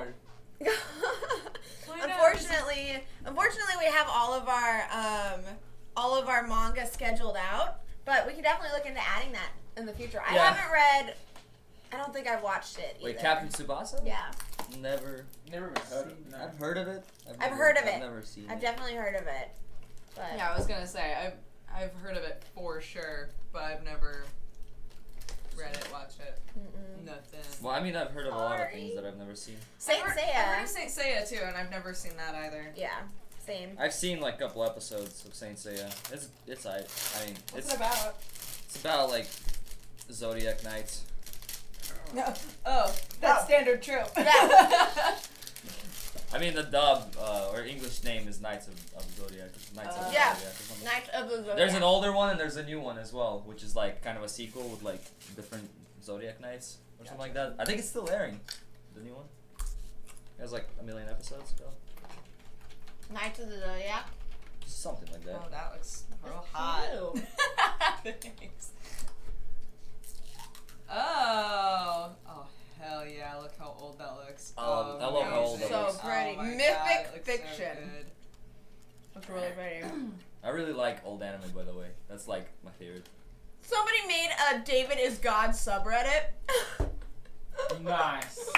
Unfortunately, we have all of our manga scheduled out, but we can definitely look into adding that in the future. I Yeah. haven't read. I don't think I've watched it either. Wait, Captain Tsubasa? Yeah, Never. Never even heard of it. No. I've heard of it. I've heard of it. I've never seen I've it. definitely heard of it. But Yeah, I was gonna say I've heard of it for sure, but I've never read it, watched it, nothing. Well, I mean, I've heard of a lot of Sorry. things that I've never seen. Saint I've heard Seiya. of Saint Seiya too, and I've never seen that either. Yeah, same. I've seen like a couple episodes of Saint Seiya. It's I mean, What's it about? it's about like Zodiac Knights. No. Oh, that's standard trope. Yeah. I mean, the dub or English name is Knights of Zodiac. It's Knights of Yeah. Zodiac or something. Knights of the Zodiac. There's an older one and there's a new one as well, which is like kind of a sequel with like different Zodiac Knights or something like that. I think it's still airing, the new one. It has like 1 million episodes ago. Knights of the Zodiac. Something like that. Oh, that looks real That's hot. cute. Thanks. Oh. Oh, hell yeah. Look how old that looks. I love how old that So looks. pretty. Oh my Mythic God, it looks so fiction. good. That's really pretty. I really like old anime, by the way. That's like my favorite. Somebody made a David is God subreddit. Nice.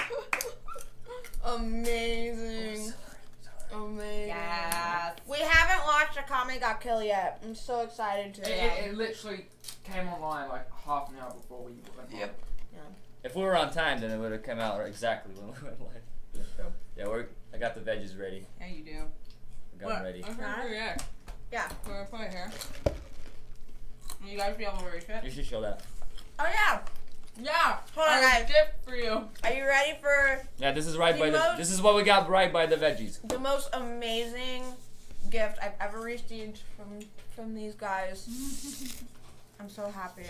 Amazing. Amazing. Yes. We haven't watched A Kame Got Kill yet. I'm so excited to. It literally came online like half an hour before we went live. Yep. If we were on time, then it would have come out exactly when we went live. Yeah, I got the veggies ready. Yeah, you do. I got them ready. I'm trying to react. Yeah. So I put it here. Will you guys be able to reach it? You should show that. Oh yeah. Yeah. Hold on, I guys. have a gift for you. Are you ready for Yeah, this is right The by the. most- This is what we got right by the veggies. the most amazing gift I've ever received from these guys? I'm so happy.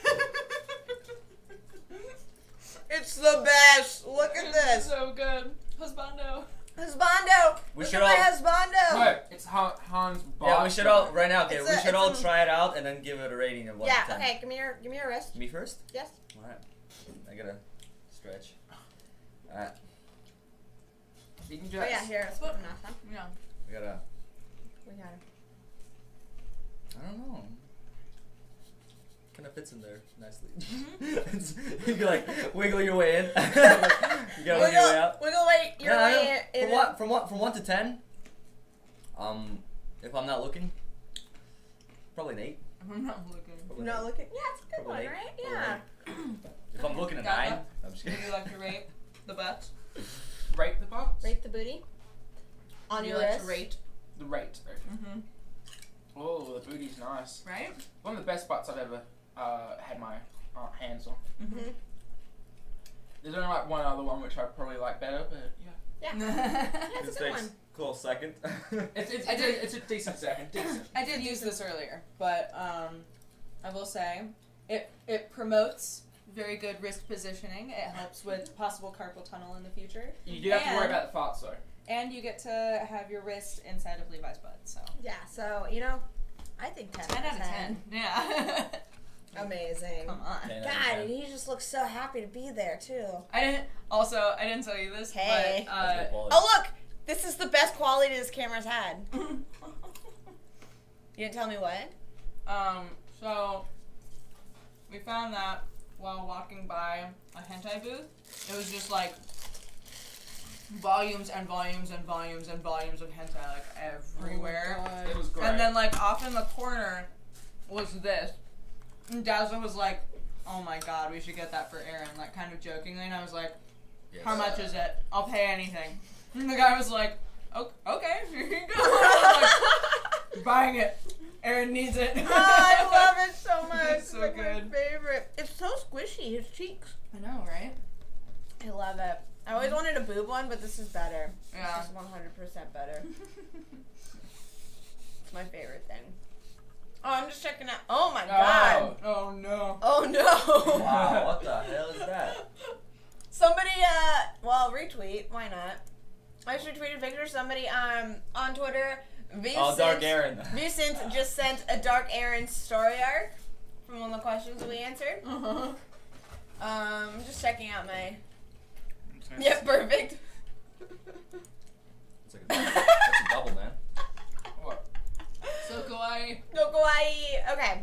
It's the best. Look at this. So good. Husbando. Husbando. We Look should at my all- husbando. No, it's Hans. Yeah, we should all right now. Okay, It's we a- should it's all a- try it out and then give it a rating of 1 to 10. Okay. Give me your wrist. Me first. Yes. All right. I gotta stretch. All right. You can Oh just. yeah, here. Let's put them now. Yeah. I gotta. We got it. I don't know. Kind of fits in there nicely. Mm-hmm. You can like wiggle your way in. You gotta wiggle your way out. Wiggle way your Yeah, I know. way in. From 1 to 10. If I'm not looking, probably an 8. I'm not looking. Probably Not an 8. looking. Yeah, it's a good Probably one, an right? 8. Yeah. If I'm looking, a Got 9. that? I'm just Would kidding. you like to rate the butt? Rate the box. Rate the booty. On Would you your like wrist. to rate? The rate. Mm-hmm. Oh, the booty's nice. Right? One of the best butts I've ever had my hands on. Mm-hmm. There's only like one other one which I probably like better, but yeah. Yeah. Yeah, it's This a good takes one. cool second. It's a decent second. Decent. I did use this earlier, but I will say it promotes very good wrist positioning. It helps with possible carpal tunnel in the future, You do have to worry And- about the farts though. and you get to have your wrist inside of Levi's butt. So Yeah. So I think 10. 10 out of 10. Yeah. Amazing. Come on. 10 out of God, 10. and he just looks so happy to be there too. I didn't tell you this, Hey. but That's good quality. Oh look, this is the best quality this camera's had. You didn't tell me what? So we found that while walking by a hentai booth. It was just like volumes and volumes and volumes and volumes of hentai like everywhere. It was great. And then like off in the corner was this. And Dazzle was like, "Oh my god, we should get that for Aaron," like kind of jokingly, and I was like, Yes. "How much is it? I'll pay anything." And the guy was like, "Okay, here you go." I was like, buying it. Aaron needs it. Oh, I love it so much. It's so like my good. favorite. It's so squishy. His cheeks. I know, right? I love it. I always wanted a boob one, but this is better. Yeah. This is 100% better. It's my favorite thing. Oh, I'm just checking out. Oh my god. Oh no. Oh no. Wow, what the hell is that? Somebody, well, retweet. Why not? I just retweeted pictures. Somebody, on Twitter. Oh, Dark Aaron. Vincent just sent a Dark Aaron story arc from one of the questions that we answered. Just checking out my. Yep, perfect. It's like that's a double, man. What? So kawaii. No kawaii. Okay.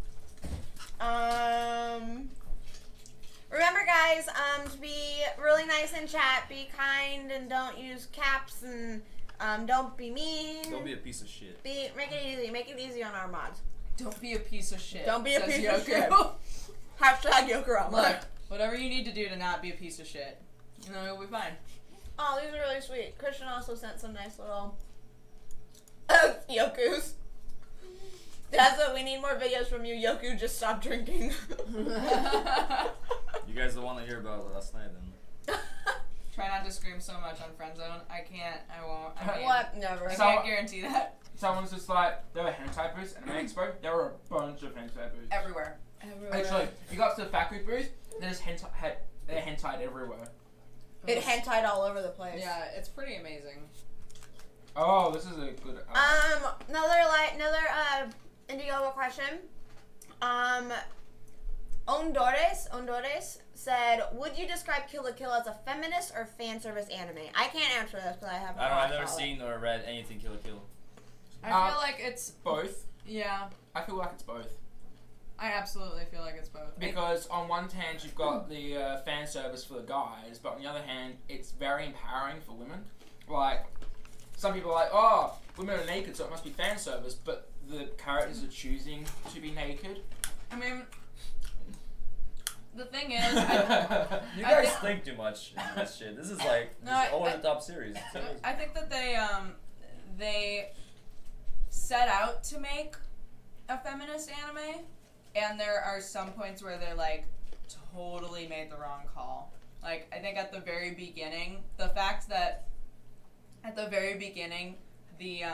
Remember, guys, to be really nice in chat, be kind, and don't use caps, and don't be mean. Don't be a piece of shit. Make it easy on our mods. Don't be a piece of shit. Don't be a says piece of Yoku. shit. Hashtag Yokurama. Look, whatever you need to do to not be a piece of shit, you'll be fine. Oh, these are really sweet. Christian also sent some nice little Yokus. That's what we need more videos from you, Yoku. Just stop drinking. You guys don't want to hear about it last night, then. Try not to scream so much on friend zone. I can't. I won't. I mean, What? Never. I So- can't guarantee that. Someone's just like, there were hentai booths at an expo. There were a bunch of hentai booths. Everywhere. Actually, you got to the Faku booth, there's they're hentai everywhere. It hentai'd all over the place. Yeah, it's pretty amazing. Oh, this is a good. Another Indiegogo question. Ondores said, would you describe Kill la Kill as a feminist or fan service anime? I can't answer this because I haven't. I don't know. I've watched never all of it. seen or read anything Kill la Kill. I feel like it's both. yeah. I feel like it's both. I absolutely feel like it's both. Because on one hand you've got the fan service for the guys, but on the other hand it's very empowering for women. Like, some people are like, oh, women are naked so it must be fan service, but the characters are choosing to be naked. I mean, the thing is, You I guys think- think too much in this shit. This is like No, just I- over the top series. It's amazing. I think that they set out to make a feminist anime, and there are some points where they're like totally made the wrong call. Like, I think at the very beginning, the fact that at the very beginning the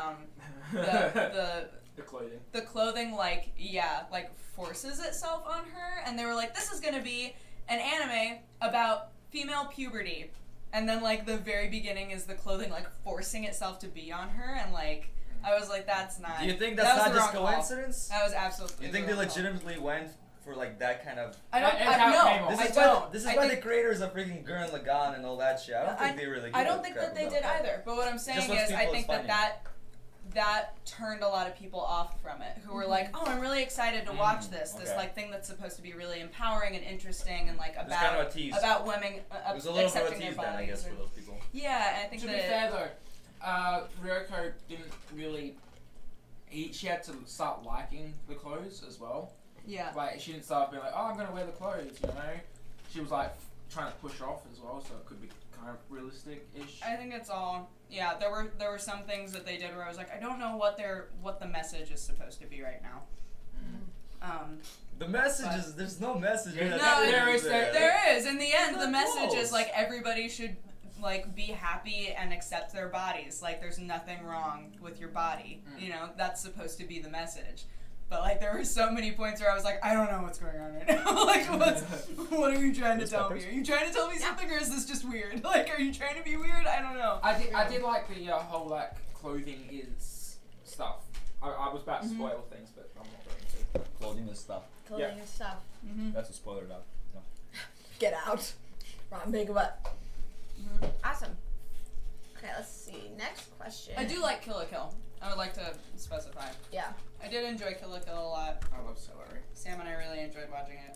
The clothing. the clothing like forces itself on her, and they were like, this is gonna be an anime about female puberty, and then like the very beginning is the clothing like forcing itself to be on her, and like I was like, that's not. Do you think that that's was not the just wrong call. coincidence? That was absolutely. You think the they wrong call. legitimately went for like that kind of? I don't. That's how it came No, off. This is I don't. why, this is I why think, the creators of freaking Gurren Lagann and all that shit. I don't think they really. I give a don't think crap that they about did that. either. But what I'm saying Just what's is, I people think is that turned a lot of people off from it, who were like, "Oh, I'm really excited to watch this. This okay. like thing that's supposed to be really empowering and interesting, and like It's about kind of a tease. about women It was a little bit of a accepting their tease then, I guess, bodies. for those people. Yeah, and I think To that be fair though, Ryoko didn't really. She had to start liking the clothes as well. yeah. Like she didn't start being like, oh, I'm gonna wear the clothes, you know. She was like trying to push off as well, so it could be kind of realistic-ish. I think it's all. Yeah, there were some things that they did where I was like, I don't know what the message is supposed to be right now. The message is there's no message. Yeah, No, there is. There is. In the end, the They're message clothes. is like everybody should like be happy and accept their bodies. Like there's nothing wrong with your body. You know, that's supposed to be the message. But like there were so many points where I was like, I don't know what's going on right now. Like what are you trying to Those tell peppers? me? Are you trying to tell me something, or is this just weird? Like, are you trying to be weird? I don't know. I did like the whole like clothing is stuff. I was about to spoil things, but I'm not going to. Clothing and stuff. Clothing Yeah. and stuff. Mm-hmm. That's a spoiler, dog. No. Get out. Ron, big butt. Awesome. Okay, let's see. Next question. I do like Kill la Kill. I would like to specify. Yeah. I did enjoy Kill la Kill a lot. I love celery. Sam and I really enjoyed watching it.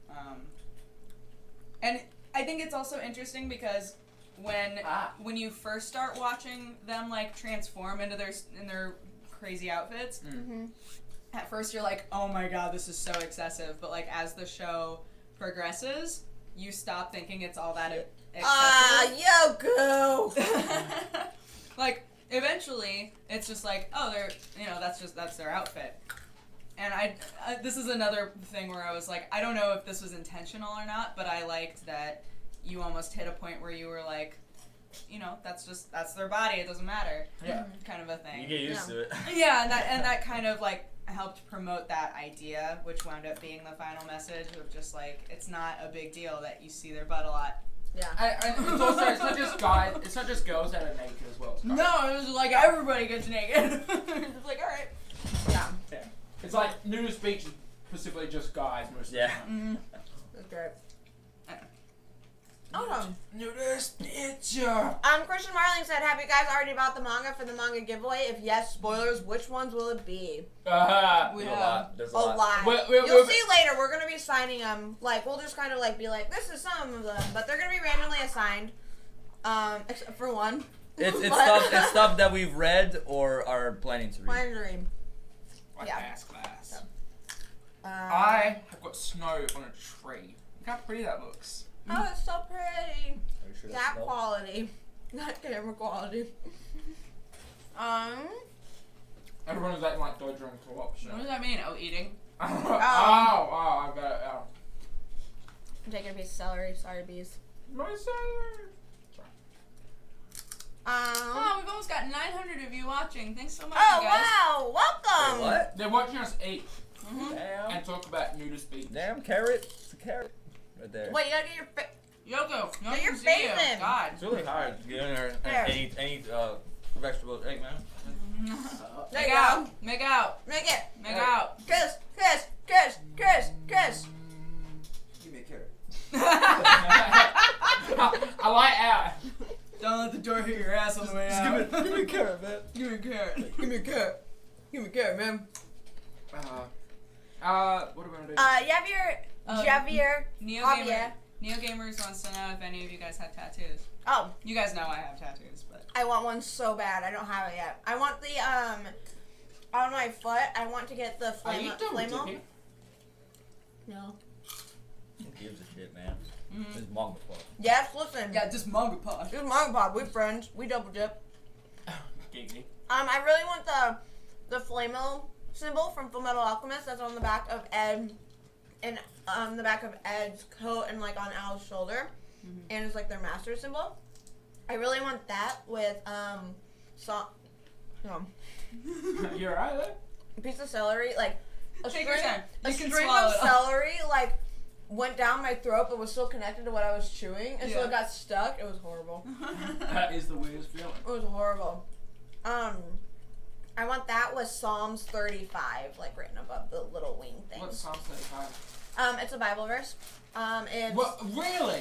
And I think it's also interesting because when you first start watching them like transform into their crazy outfits, Mm-hmm. at first you're like, oh my god, this is so excessive. But like as the show progresses, you stop thinking it's all that excessive. Yoko! Like eventually it's just like, oh, that's their outfit. And this is another thing where I was like, I don't know if this was intentional or not, but I liked that you almost hit a point where you were like, you know, that's their body, it doesn't matter. Yeah. Kind of a thing. You get used to it. Yeah, and that kind of like helped promote that idea, which wound up being the final message of just like, it's not a big deal that you see their butt a lot. Yeah. It's also it's not just guys. It's not just girls that are naked as well. It's guys. No, it was like everybody gets naked. It's like, alright. Yeah. Yeah. It's like nudist beach is specifically just guys most Yeah. of the time. That's great. Awesome. Nudist beach. Christian Marling said, have you guys already bought the manga for the manga giveaway? If yes, spoilers, which ones will it be? We There's a have. lot. There's a A lot. lot. You'll see later. We're gonna be signing them. Like we'll just kind of like be like, this is some of them, but they're gonna be randomly assigned. Except for one. It's But- stuff that we've read or are planning to read. Plan to read. Like Yeah. ass class. Yeah. I have got snow on a tree. Look how pretty that looks. Oh, it's so pretty. Are you sure that's That no? quality, not camera quality. Everyone was acting like Dodger and Co-op shit. What does that mean? Oh, eating? Oh, I got it out. I'm taking a piece of celery. Sorry, bees. My celery. Oh, we've almost got 900 of you watching. Thanks so much, Oh you guys. wow! Welcome. Wait, what? They're watching us eat Damn. and talk about nudist beach. Damn carrot. It's a carrot. Right there. Wait, you gotta get your Yoko, no Get your one can see face you. in. God. It's really hard to get in there There. and eat vegetables. Hey, man. There Make you out. go. Make out. Make it. Make out. Kiss, kiss, kiss, kiss, kiss. Give me a carrot. I like out. Don't let the door hit your ass on the way Just out. give me a carrot, man. Give me a carrot. Give me a carrot. Give me a carrot, man. What am I gonna do? Javier. Neo Gamers wants to know if any of you guys have tattoos. Oh, You guys know I have tattoos, but I want one so bad. I don't have it yet. I want the on my foot. I want to get the Are you flame. double dipping? No. Who gives a shit, man? Mhm. It's Mangapod. Yes, listen. yeah, just Mangapod. This is Mangapod. We friends. We double dip. Giggity. I really want the flame-o symbol from Fullmetal Alchemist that's on the back of Ed, and the back of Ed's coat and like on Al's shoulder, and it's like their master symbol. I really want that with You alright there? a piece of celery, like a Take string, your time. a You can string swallow of it all. celery, like went down my throat but was still connected to what I was chewing, and so Yeah. it got stuck. It was horrible. That is the weirdest feeling. It was horrible. I want that with Psalms 35, like written above the little wing thing. What's Psalm 35? It's a Bible verse. It's What? Really?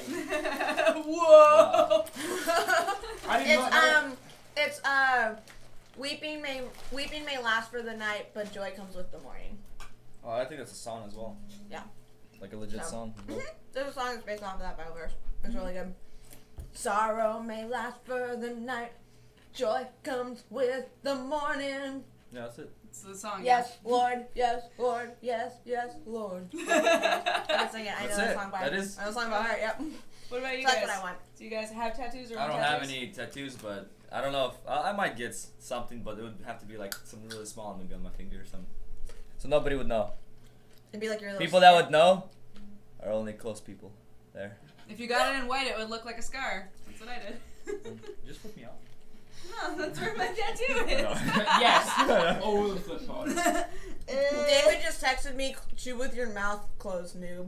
Whoa! I did not know. It's weeping may last for the night, but joy comes with the morning. Oh, I think that's a song as well. Yeah. Like a legit So. song. There's a song that's based off of that Bible verse. It's really good. Sorrow may last for the night, joy comes with the morning. Yeah, that's it. It's the song. Yes, Lord. Yes, Lord. Yes, yes, Lord. I can sing it. I know That's the it. song by That heart. is- I know the song by heart. Yep. What about you So that's guys? what I want. Do you guys have tattoos or I don't tattoos? have any tattoos, but I don't know if I might get something, but it would have to be like something really small, maybe on my finger or something. So nobody would know. It'd be like your little People that would know are only close people there. If you got it in white, it would look like a scar. That's what I did. Just put me out. No, that's where my tattoo is. Yes. All the flip phones. David just texted me, chew with your mouth closed, noob.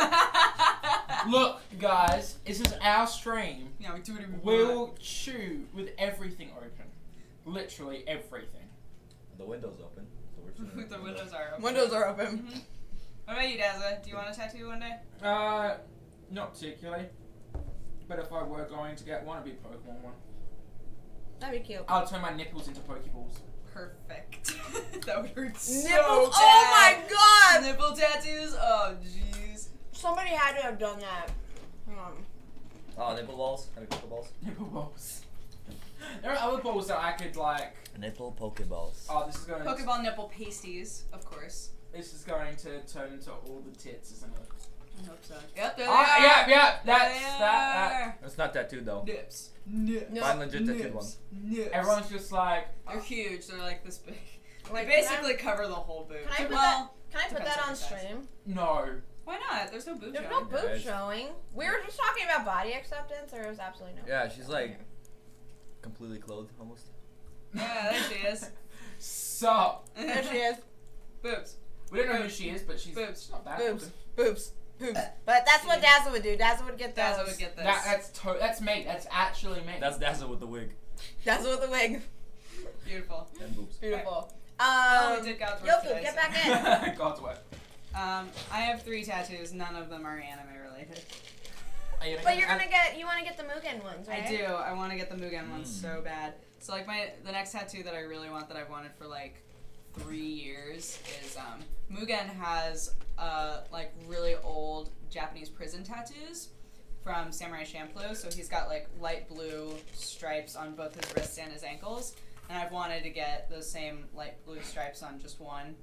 Look, guys, this is our stream. Yeah, we do whatever we want. We'll chew with everything open. Literally everything. The window's open, so we're chilling. The windows are open. Windows are open. Mhm. What about you, Dazza? Do you want a tattoo one day? Not particularly. But if I were going to get one, it'd be a Pokemon one. That'd be cute. I'll turn my nipples into Pokeballs. Perfect. That would hurt so Nipples. bad. Oh my god! Nipple tattoos? Oh, jeez. Somebody had to have done that. Hang on. Oh, nipple balls? Have you nipple balls? Nipple balls. There are other balls that I could like. Nipple Pokeballs. Oh, this is going. Pokeball nipple pasties, of course. This is going to turn into all the tits, isn't it? I hope so. Yep, there they Oh, are. yeah. There That's they that. are. It's not tattooed though. Nips. Nips. Find legit tattooed Nips. one. Nips. Everyone's just like. They're huge. They're like this big. Wait, They basically cover the whole boob. Can I put well, Can I put depends that on on the size. stream? No. why not? There's no boob There's showing. no boob Guys. showing. We were just talking about body acceptance, or is absolutely no? Yeah, she's like completely clothed almost. Yeah, there she is. So. There she is. Boobs. We don't know who she is, but she's Boobs. not bad. Boobs. Boobs. Boobs. But that's what Dazzle would do. Dazzle would get those. Dazza would get this. That's me. That's actually me. That's Dazzle with the wig Dazzle with the wig. Beautiful. and boobs. Beautiful. Oh, we did God's work Yoku, today, get so. back in. God's work. I have 3 tattoos. None of them are anime related. But you want to get the Mugen ones, right? I do. I want to get the Mugen ones Mm. so bad. So like the next tattoo that I really want that I've wanted for like 3 years is Mugen has like really old Japanese prison tattoos from Samurai Champloo. So he's got like light blue stripes on both his wrists and his ankles, and I've wanted to get those same light blue stripes on just one.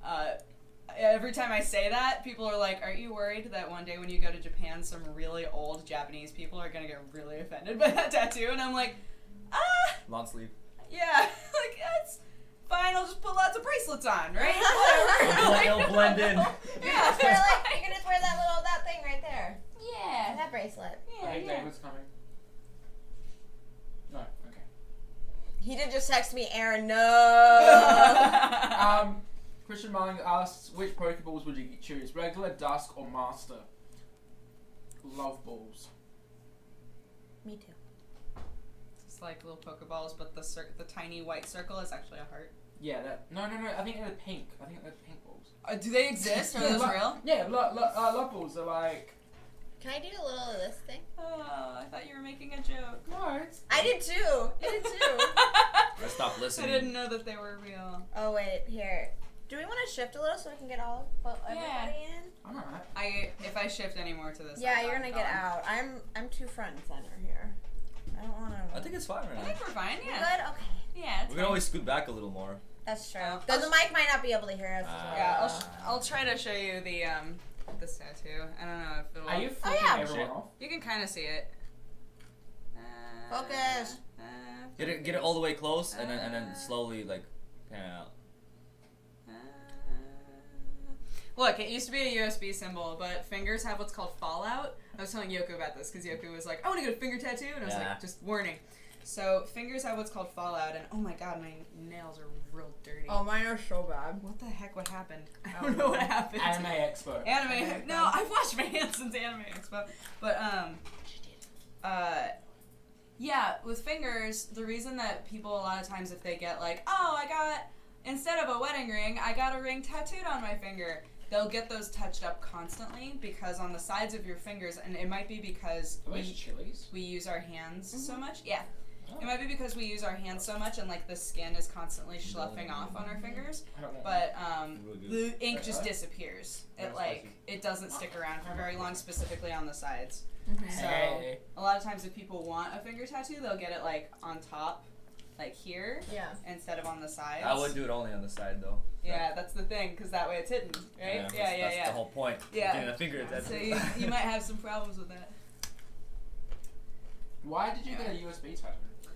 Every time I say that, people are like, aren't you worried that one day when you go to Japan, some really old Japanese people are going to get really offended by that tattoo? And I'm like, Long sleeve. yeah, like, that's fine, I'll just put lots of bracelets on, right? Whatever. It'll blend in. Yeah, Just wear, like, you can just wear that thing right there. yeah. That bracelet. Yeah, Hey, yeah. David's coming. No, okay. He did just text me, Aaron. No. Christian Mulling asks, which Pokeballs would you choose? Regular, Dusk, or Master? Love balls. Me too. It's like little Pokeballs, but the tiny white circle is actually a heart. Yeah, that. No. I think they're pink. I think they're pink balls. Do they exist? Are those real? Yeah, love balls are like. Can I do a little of this thing? Oh, I thought you were making a joke. No, it's. I did too. I did too. I stopped I listening. didn't know that they were real. Oh wait, here. Do we want to shift a little so we can get everybody in? I don't know. If I shift any more to this, Yeah, I'm you're gonna get gone. out. I'm too front and center here. I don't want to. I think it's fine right I now. think we're fine. You Yeah. good? Okay. Yeah. It's We can always scoot back a little more. That's true. I'll Though the mic might not be able to hear us. As well. Yeah, I'll try to show you the this tattoo. I don't know if it'll. Are you flipping yeah. everyone off? You can kind of see it. Focus. Get it all the way close, and then slowly like pan it out. Look, it used to be a USB symbol, but fingers have what's called fallout. I was telling Yoko about this because Yoko was like, I want to get a finger tattoo, and I was Yeah. like, just warning. So fingers have what's called fallout, and oh my god, my nails are real dirty. Oh, mine are so bad. What the heck? What happened? I don't know what happened. Anime Expo. Anime. No, I've washed my hands since Anime Expo. But yeah, with fingers, the reason that people a lot of times if they get like, oh, I got instead of a wedding ring, I got a ring tattooed on my finger. They'll get those touched up constantly because on the sides of your fingers, and it might be because we use our hands so much. Yeah. It might be because we use our hands so much and like the skin is constantly sloughing off on our fingers, but the ink just disappears. It it doesn't stick around for very long, specifically on the sides. So a lot of times if people want a finger tattoo, they'll get it like on top, like here, instead of on the sides. I would do it only on the side though. Yeah, that's the thing, because that way it's hidden, right? Yeah, That's the whole point. Yeah. Getting a finger tattoo. So you might have some problems with that. Why did you get a USB tattoo?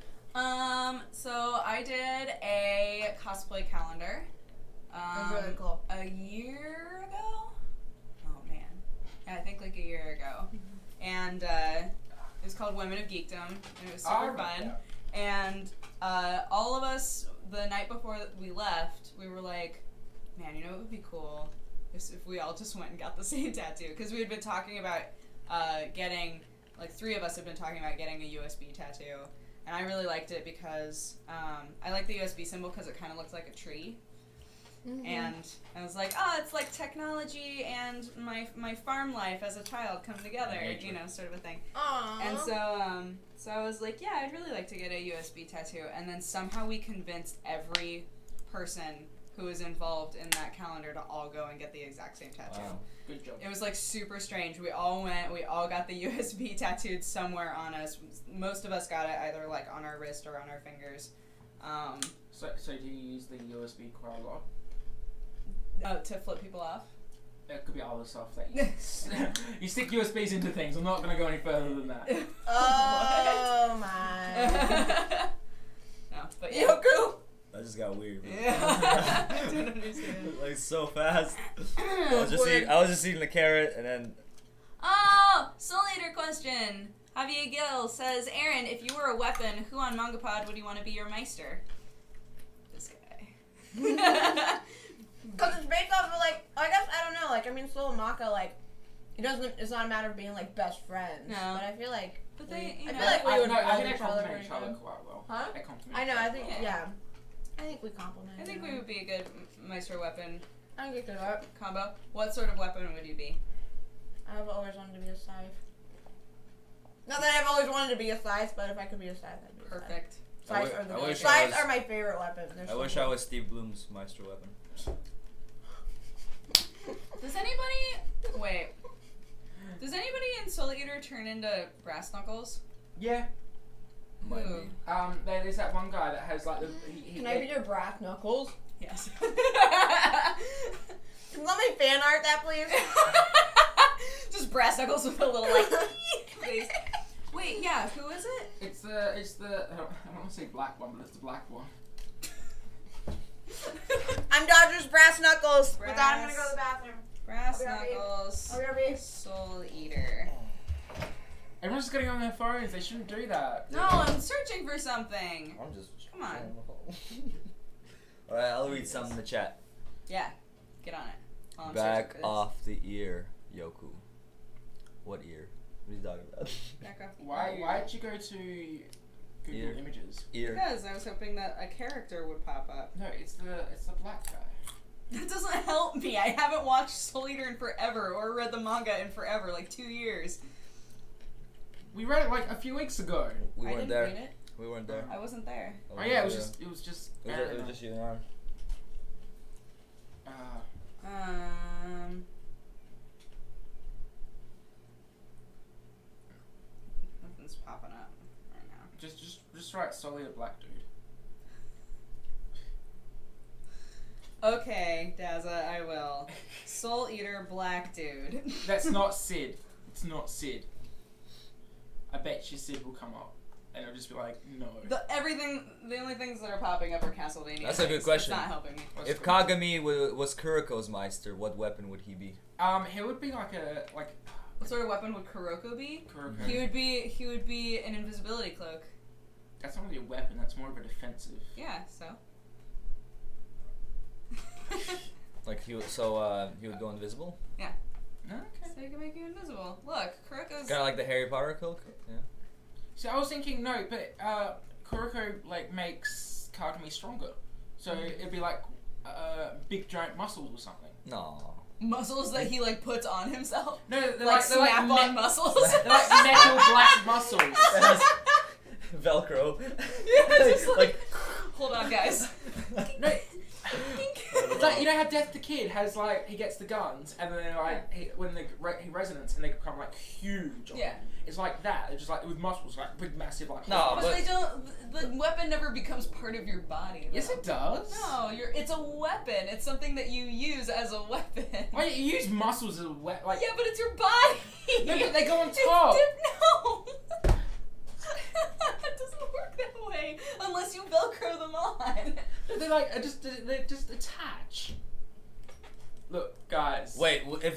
So I did a cosplay calendar. That's really cool. A year ago? Oh man. Yeah, I think like a year ago. And it was called Women of Geekdom, and it was super fun. And all of us, the night before we left, we were like, man, you know what would be cool? If we all just went and got the same tattoo. Because we had been talking about getting, like 3 of us had been talking about getting a USB tattoo. And I really liked it because I like the USB symbol because it kind of looks like a tree. And I was like, oh, it's like technology and my farm life as a child come together, you know, sort of a thing. Aww. And so I was like, yeah, I'd really like to get a USB tattoo. And then somehow we convinced every person who was involved in that calendar to all go and get the exact same tattoo. Wow. Good job. It was like super strange. We all went, we all got the USB tattooed somewhere on us. Most of us got it either like on our wrist or on our fingers. So do you use the USB quite a lot? To flip people off? It could be other stuff that you you stick USBs into things. I'm not going to go any further than that. Oh my. No, but Yoku! That just got weird. Bro. Yeah. I don't understand. Like so fast. I was just eating the carrot and then. Oh, Soul Eater question. Javier Gill says, Aaron, if you were a weapon, who on Mangapod would you want to be your meister? This guy. Because it's based off of, like, I guess, I don't know, like, I mean, Soul and Maka, like, it's not a matter of being, like, best friends. No. But I feel like, But they, I feel like we would I love think each they other complement pretty each other good. quite well. Huh? They complement I know, each I other think, well. yeah. I think we complement. I think we would be a good meister weapon I can get to that. combo. What sort of weapon would you be? I've always wanted to be a scythe. Not that I've always wanted to be a scythe, but if I could be a scythe, I'd be a Perfect. scythe. I wish Scythes are my favorite weapon. I wish I was Steve Bloom's Meister weapon. Does anybody... Wait. Does anybody in Soul Eater turn into brass knuckles? Yeah. Who? There's that one guy that has like the. Can I be your brass knuckles? Yes. Can let me fan art that, please? Just brass knuckles with a little like face. Wait, yeah, who is it? It's the I don't want to say black one, but it's the black one. I'm Dodger's brass knuckles. Brass. With that, I'm gonna go to the bathroom. Brass I'll be right knuckles. I'll be right back. Soul Eater. Everyone's just getting on their phones. They shouldn't do that. No, I'm searching for something. I'm just. Come on. Alright, I'll read some in the chat. Yeah, get on it. While I'm Back searching for this. off the ear, Yoku. What ear? What are you talking about? Back off the Why ear. did you go to Google Ear. Images? Ear. Because I was hoping that a character would pop up. No, it's the black guy. That doesn't help me. I haven't watched Soul Eater in forever or read the manga in forever, like 2 years. We read it like a few weeks ago. We I weren't didn't there. read it. We weren't there. I wasn't there. Oh yeah, it was just. It was just you and I. Nothing's popping up right now. Just write solely a black dude. Okay, Dazza, I will. Soul Eater black dude. That's not Sid. It's not Sid. I bet you Sid will come up, and I'll just be like, no. The only things that are popping up are Castlevania. That's a good things. question. It's not helping me. If Kagami was Kuriko's Meister, what weapon would he be? He would be like What sort of weapon would Kuroko be? Kuroko. He would be an invisibility cloak. That's not really a weapon. That's more of a defensive. Yeah. So. Like he would go invisible. Yeah. Okay. So he can make you invisible. Look, Kuroko's. Kind of like the Harry Potter cloak. Yeah. So I was thinking no, but Kuroko like makes Kagami stronger. So it'd be like big giant muscles or something. No. Muscles that he like puts on himself. No, they're Like they're snap-on muscles. They're like metal black muscles. Velcro. Yeah, just like, hold on, guys. No. It's like, you know how Death the Kid has like, he gets the guns and then like he resonance and they become like huge. Yeah. It's like that. It's just like with muscles, like big massive like. No, But they don't. The weapon never becomes part of your body. Though. Yes, it does. No, it's a weapon. It's something that you use as a weapon. Why you use muscles as a weapon? Like, Yeah, but it's your body. no, but they go on top. No. It doesn't work that way unless you Velcro them on. No, they like they just attach. Look, guys. Wait, if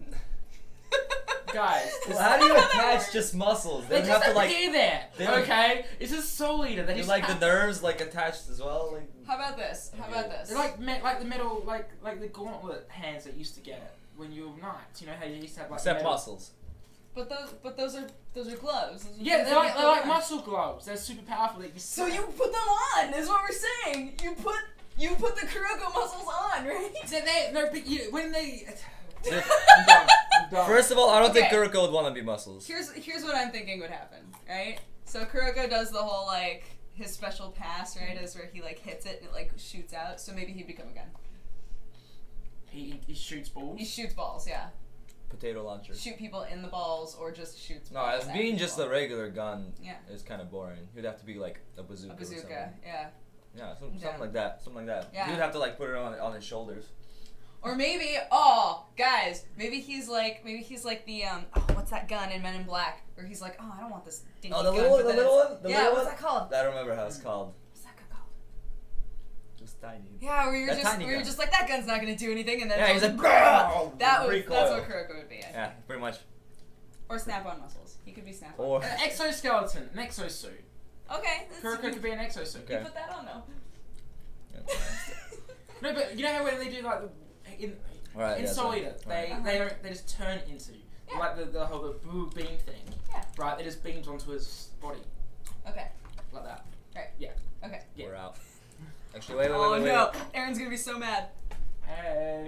Guys. well, how do you attach just muscles? They They just have to like appear there. they don't- Okay, it's a Soul Eater. They do just like the have- nerves like attached as well. Like How about this? How about this? They're like like the metal like the gauntlet hands that you used to get when you were knights. You know how you used to have like except metal. muscles. But those are gloves. Those are Yeah, things they're that like you put on. muscle gloves. They're super powerful. That you So you put them on. Is what we're saying. You put the Kuroko muscles on, right? So they no, but you when they. See, I'm done. I'm done. First of all, I don't think Okay. Kuroko would want to be muscles. Here's what I'm thinking would happen, right? So Kuroko does the whole like his special pass, right? Is where he like hits it and it like shoots out. So maybe he'd become a gun. He shoots balls. He shoots balls, yeah. Potato launcher. Shoot people in the balls or just shoots No, balls as at being just a people. regular gun Yeah. is kind of boring. He'd have to be like a bazooka. A Or something. bazooka, yeah. Yeah, Yeah. something like that. Something like that. Yeah. He'd have to like put it on his shoulders. Or maybe, guys, maybe he's like the what's that gun in Men in Black where he's like, I don't want this dinky Oh, the gun. little but one, the then little it's- one, the yeah, little what's one. that called? I don't remember how it's called. What's that gun called? Just tiny. Yeah, where That tiny we were gun. just like that gun's not gonna do anything, and then Yeah, he's like, that's recoil. what Kuroko would be. I think. Yeah, pretty much. Or snap-on muscles. He could be snap-on. Or An exoskeleton, an exosuit. Okay. Kuroko could be an exosuit. You Okay. put that on though. No, but you know how when they do like in Right, Soul Eater, right. they just turn into Yeah. like the whole blue beam thing. Yeah. Right, they just beams onto his body Okay. like that. Right. Yeah. Okay. Yeah. We're out. Actually, wait. Oh no, Aaron's gonna be so mad. Hey.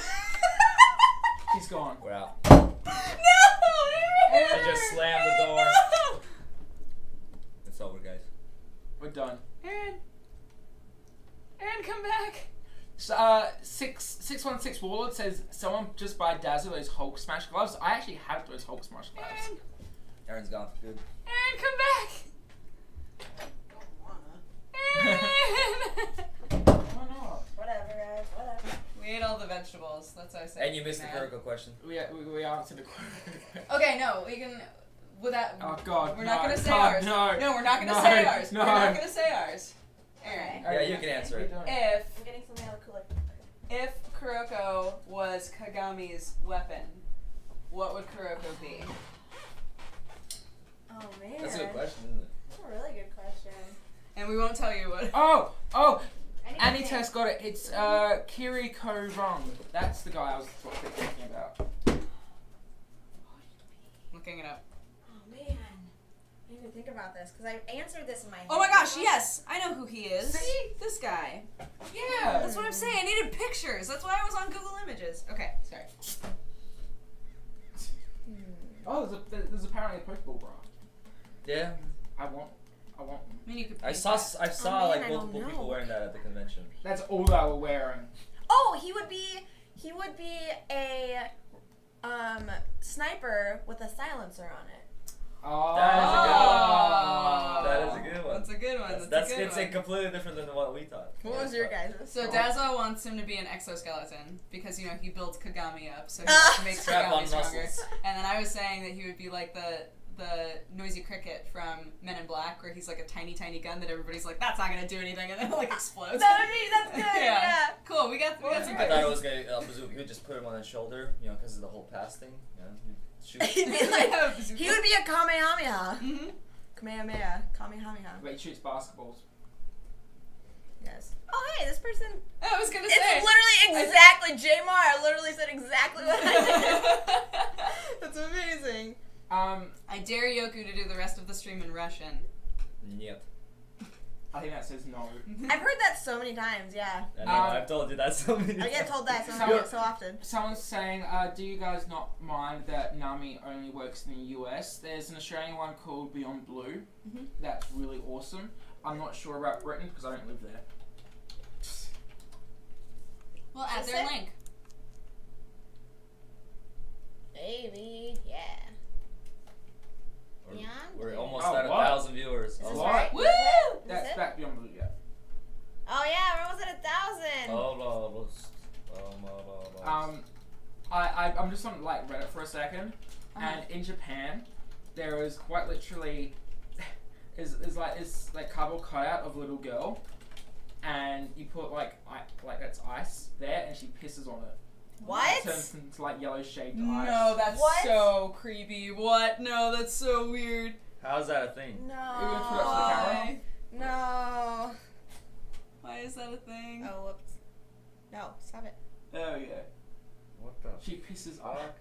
He's gone. We're out. No, Aaron! I just slammed the door. No! It's over, guys. We're done. Aaron, come back. So, 616 Warlord says someone just buy Dazzle those Hulk Smash gloves. I actually have those Hulk Smash gloves. Aaron, Aaron's gone for good. Aaron, come back. Aaron. Why not? Whatever, guys. Whatever. We ate all the vegetables. That's what I said. And you missed the Kuroko question. We answered the question. Okay, no, we can. Without. Oh God. We're no, not gonna say God, ours. No. we're not gonna No, say ours. no. We're not gonna say ours. Aaron, Yeah, you can answer it. if I'm getting something out of the cooler. if Kuroko was Kagami's weapon, what would Kuroko be? Oh man. That's a good question, isn't it? That's a really good question. And we won't tell you what. Oh. I need to Annie think. Tess got it. It's Kiriko Rung. That's the guy I was thinking about. Looking it up. Oh man. I need to think about this because I answered this in my head. Oh my gosh, yes! I know who he is. See? This guy. Yeah. That's what I'm saying. I needed pictures. That's why I was on Google Images. Okay, sorry. Oh, there's apparently a Pokeball bra. Yeah. I want one. I mean, you could. I paint saw that. I saw man, like I don't multiple know. people wearing that at the convention. That's all they were wearing. Oh, he would be a sniper with a silencer on it. Oh. That is a good one. That's a good one. That's That's a good it's one. completely different than what we thought. What was your guys'? So Dazzle wants him to be an exoskeleton because you know he builds Kagami up, so he makes Strap on Kagami stronger. muscles. And then I was saying that he would be like the noisy cricket from Men in Black, where he's like a tiny gun that everybody's like, that's not gonna do anything, and then it like explodes. That's good. Yeah. Cool. We got some. I thought it was gonna bazooka. You would just put him on his shoulder, you know, because of the whole pass thing. You know, you'd shoot. He'd be like, he would be a Kamehameha. Mm-hmm. Kamehameha. Kamehameha. Wait, he shoots basketballs. Yes. Oh, hey, this person. I was gonna It's say. literally exactly. J-Mar literally said exactly what I did. That's amazing. I dare Yoku to do the rest of the stream in Russian. Yep. I think that says no. I've heard that so many times, yeah. I know, I've told you that so many times. I get told that so often. Someone's saying, do you guys not mind that Nami only works in the US? There's an Australian one called Beyond Blue. That's really awesome. I'm not sure about Britain because I don't live there. Well, add their link. Baby, yeah. We're almost Oh, at what? 1,000 viewers. Is this Oh, right? Woo! Is it? That's back Beyond Blue, yeah. Oh yeah, we're almost at 1,000. I'm just on like Reddit for a second, and in Japan, there is quite literally is like cardboard cutout of a little girl, and you put like that's ice there, and she pisses on it. What? It turns into like yellow shaped ice. No, that's What? so creepy. What? No, that's so weird. how's that a thing? No. You gonna put it up to the camera? No. Why is that a thing? Oh, whoops. No, stop it. Oh yeah. What the She pisses off. fuck?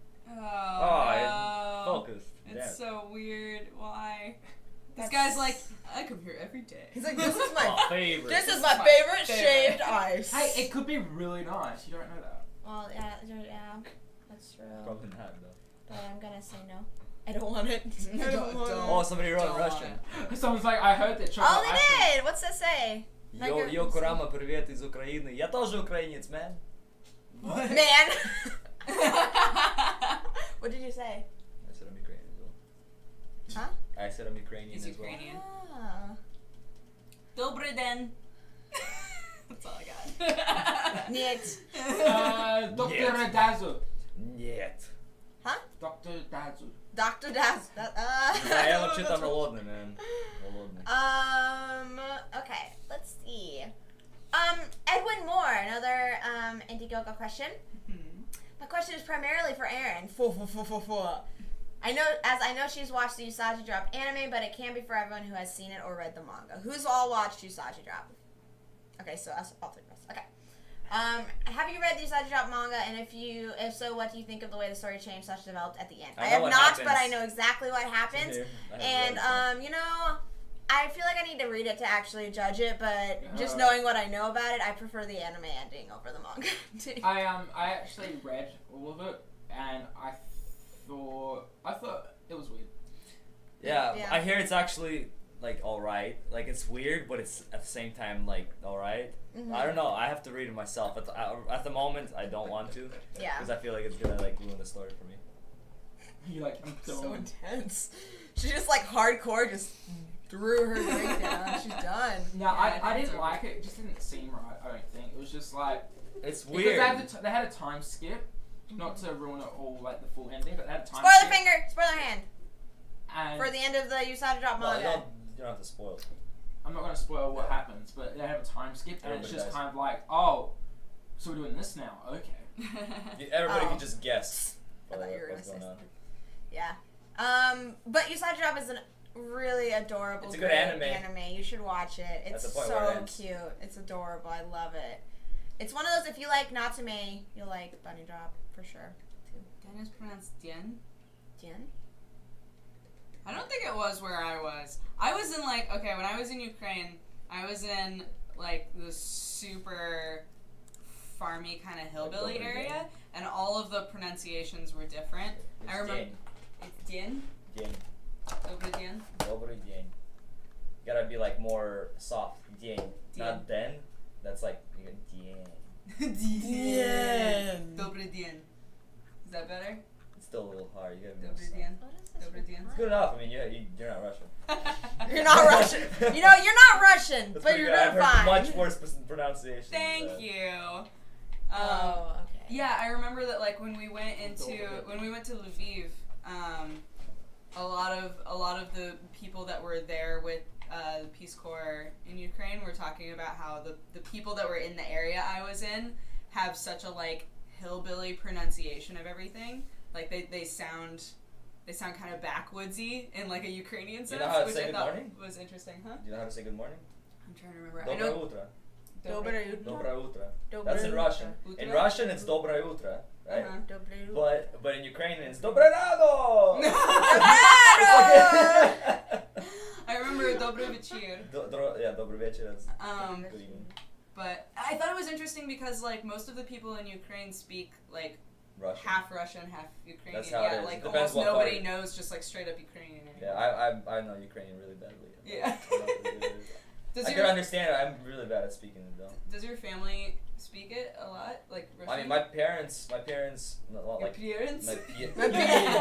Oh, no. Focused. It's so weird. Why? This That's- guy's like, I come here every day. He's like, this is my Oh, favorite. this is is my my favorite favorite. shaved ice. Hey, it could be really nice. You don't know that. Well, yeah, that's true. Probably not though. But I'm gonna say no. I don't want it. I don't want Oh, it. somebody wrote in Don't Russian. Someone's like, I heard that chocolate Oh, ice cream. they did. What's that say? Yo, Kurama, привет из Украины. Я тоже украинец, man. Man. What did you say? I said I'm Ukrainian as well. Huh? I said I'm Ukrainian He's as well. Ukrainian. Ah. Dobry den. That's all I got. Niet. Dr. Yes. Dazu. Нет. Dr. Dazu. Dr. Daz. Да, я вообще-то голодный, man. Голодный. Okay, let's see. Edwin Moore, another Indiegogo question. My question is primarily for Erin. I know she's watched the Usagi Drop anime, but it can be for everyone who has seen it or read the manga. Who's all watched Usagi Drop? Okay, so us, all three of us. Okay. Have you read the Usagi Drop manga? And if so, what do you think of the way the story changed / developed at the end? I know have what not, happens. but I know exactly what happens. Yeah, I And haven't read it, you know, I feel like I need to read it to actually judge it, but just Uh, knowing what I know about it, I prefer the anime ending over the manga. I actually read all of it, and I thought it was weird. Yeah, Yeah. I hear it's actually like alright. Like it's weird, but it's at the same time like alright. Mhm. I don't know. I have to read it myself. At the moment, I don't want to Yeah. because I feel like it's gonna like ruin the story for me. You're like, I'm So done. intense. She just like hardcore just threw her drink down. She's done. No, Yeah, I it's didn't over. like it. It just didn't seem right. I don't think it was just like It's because weird. they had a time skip, not to ruin it all like the full ending, but they had a time Spoiler skip. finger, spoiler hand And for the end of the Usagi Drop Well, manga. you don't have to spoil. I'm not gonna spoil what happens, but they have a time skip, and it's Everybody just dies. kind of like, oh, so we're doing this now, okay. Everybody Oh. can just guess. I thought you were gonna what's say going on. something. Yeah. But Usagi Drop is a really adorable It's a good great anime. You should watch it. At It's the point where it so ends. cute. It's adorable. I love it. It's one of those, if you like Natsume, you'll like Bunny Drop for sure. That is pronounced Dien. Jen? I don't think it was where I was. I was in like, okay, when I was in Ukraine, I was in like the super farmy kind of hillbilly Like area, and all of the pronunciations were different. It's I remember Dien. it's Dien. Dien. Dobry Dien. Dobry dien. You gotta be like more soft. Dien. Not den. That's like you got dien. Dien. Dobry Dien. Is that better? It's still a little hard. You gotta be more Dobry soft. Dien. What is this? Dobry Dien. It's good enough. I mean, you're not Russian. You're not Russian. You know, you're not Russian, That's but pretty you're good. I've doing heard fine. much worse pronunciation. Thank you. Oh, okay. Yeah, I remember that like when we went to Lviv, a lot of the people that were there with the Peace Corps in Ukraine were talking about how the people that were in the area I was in have such a like hillbilly pronunciation of everything. Like they sound they sound kind of backwoodsy in like a Ukrainian sense, You know how to which say I good thought morning? was interesting, huh? Do you know how to say good morning? I'm trying to remember. I Доброе know. утро. Доброе утro. Доброе That's in Russian. Утро. In Russian, it's доброе утро, right? Uh-huh. But in Ukrainian, it's доброе рано. I remember Dobry Вечір. Yeah, добрый вечер. That's good evening. But I thought it was interesting because like most of the people in Ukraine speak like Russian. half Russian, half Ukrainian. That's how yeah, it is. like Depends almost what nobody part. knows just like straight up Ukrainian Yeah, anymore. I know Ukrainian really badly. Yeah. Does I your can understand it. I'm really bad at speaking it though. does your family speak it a lot? Like Russian? I mean, my parents, well, Your like parents? my My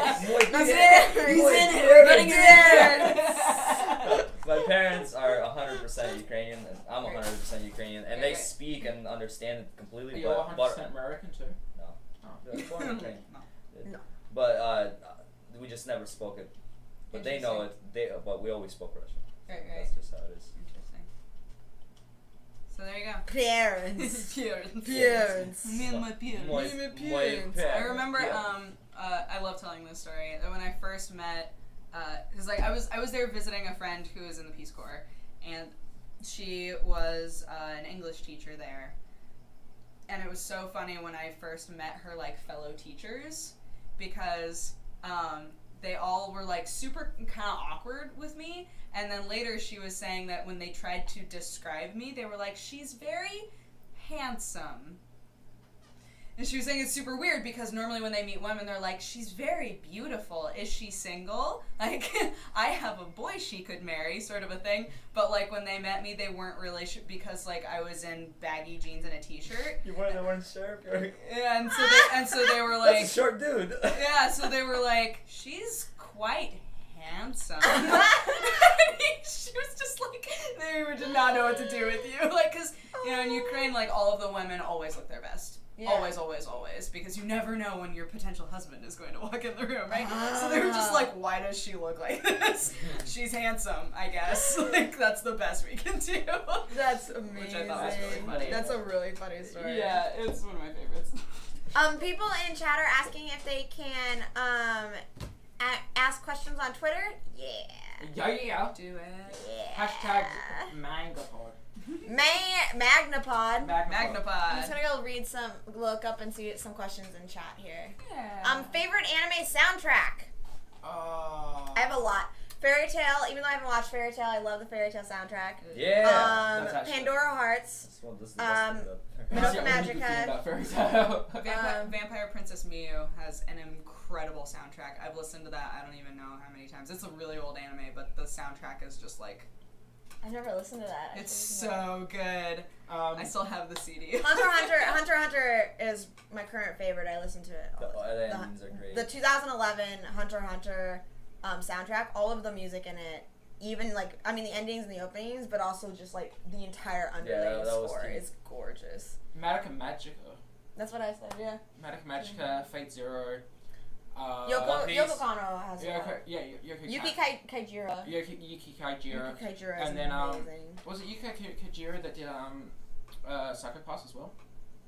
My parents are 100% Ukrainian, and I'm 100% Ukrainian, and they speak and understand it completely. Are you 100% American too? No. Oh. They're born in Ukraine. No. But we just never spoke it. But they know it. But we always spoke Russian. Right, right. That's just how it is. Interesting. So there you go. Parents. Parents. Parents. Me and my parents. I remember, I love telling this story. That when I first met, cause like I was there visiting a friend who was in the Peace Corps, and she was an English teacher there, and it was so funny when I first met her like fellow teachers, because they all were like super kind of awkward with me, and then later she was saying that when they tried to describe me, they were like, she's very handsome. And she was saying it's super weird because normally when they meet women, they're like, she's very beautiful. Is she single? Like, I have a boy she could marry, sort of a thing. But like when they met me, they weren't really sure because like I was in baggy jeans and a t-shirt. You weren't sure. Yeah, and so they were like, That's a short dude. yeah, so they were like, she's quite handsome. She was just like, they did not know what to do with you. Like, because, you know, in Ukraine, like, all of the women always look their best. Yeah. Always, always, always. Because you never know when your potential husband is going to walk in the room, right? So they were just like, why does she look like this? She's handsome, I guess. Like, that's the best we can do. That's amazing. Which I thought was really funny. That's a really funny story. Yeah, it's one of my favorites. People in chat are asking if they can ask questions on Twitter. Yeah. Yeah. Do it. Yeah. Hashtag Mangapod. Magnapod. I'm Magnapod. just gonna go look up and see some questions in chat here. Yeah. Favorite anime soundtrack? I have a lot. Fairy Tail, even though I haven't watched Fairy Tail, I love the Fairy Tail soundtrack. Yeah. That's actually- Pandora Hearts. This is the best thing Madoka That's the only good thing Magica. about Fairy Tail. Vampire Princess Miyu has an incredible soundtrack. I've listened to that I don't even know how many times. It's a really old anime, but the soundtrack is just like, I've never listened to that. it's so good. I still have the CD. Hunter x Hunter is my current favorite. I listen to it all The endings are great. The 2011 Hunter x Hunter soundtrack, all of the music in it, even like, I mean the endings and the openings, but also just like the entire underlying that was score cute. is gorgeous. Madoka Magica. That's what I said, yeah. Madoka Magica, Fate Zero. Yoko Kanno has Yoko Yuki Kaijira. Yuki Kaijira. Yuki Kaijira is And then, amazing. Was it Yuki Kaijira that did Psycho Pass as well?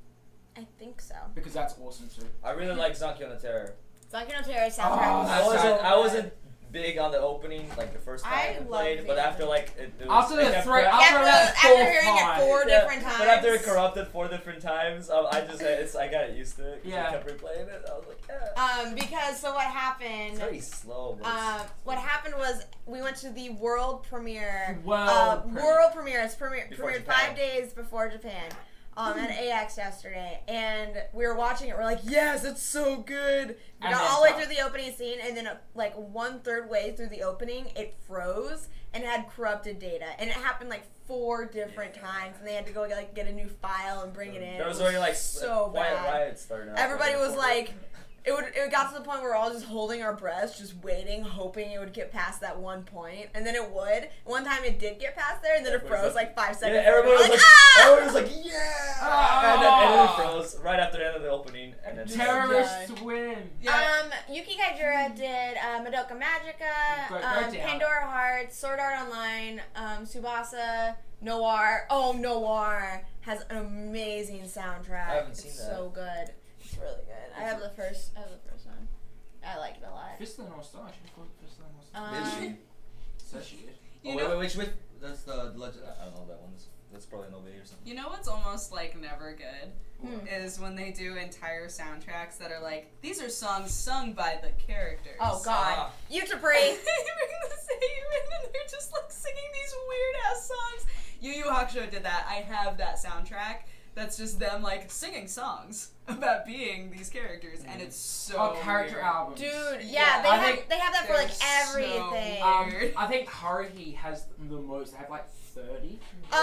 I think so. Because that's awesome too. I really like Zanki no Terror. Zanki no Terror soundtrack Oh, was I wasn't big on the opening, like the first time I love played, the but after opening. like it was, After the kept three- corrupt- After hearing it four different times. But after it corrupted 4 different times, I got used to it. 'Cause Yeah. I kept replaying it. I was like, yeah. Because so what happened? It's very slow. But What happened was we went to the world premiere. World premiere. World premiere. It's Before premiered Japan. 5 days before Japan. At AX yesterday, and we were watching it. We're like, yes, it's so good. We And got then all the way stop. through the opening scene, and then like 1/3 way through the opening, it froze and had corrupted data, and it happened like 4 different times, and they had to go get a new file and bring it in. there was It already like so quiet bad. riots starting. Everybody was like, it got to the point where we're all just holding our breaths, just waiting, hoping it would get past that one point, and then it would. One time it did get past there, and then it froze like 5 seconds. Yeah, everybody later. was We're like, everybody was like, yeah, and then it froze right after the end of the opening, and then Terrorists win. Yuki Kaijira did Madoka Magica, Go down. Pandora Hearts, Sword Art Online, Tsubasa, Noir. Oh, Noir has an amazing soundtrack. I haven't seen it's that. so good. It's really good. I have the first one. I like it a lot. Fist of the North Star. She called it Fist of the North Star. Did she? So she did. Oh, wait. That's the legend. I don't know that one. That's probably an OVA or something. You know what's almost like never good is when they do entire soundtracks that are like, these are songs sung by the characters. Oh God, you to Brie. They bring the same in and they're just like singing these weird ass songs. Yu Yu Hakusho did that. I have that soundtrack. That's just them like singing songs about being these characters, and it's so character weird. albums. Dude, Yeah, they have that for like they're so everything. weird. I think Haruhi has the most. They have like 30.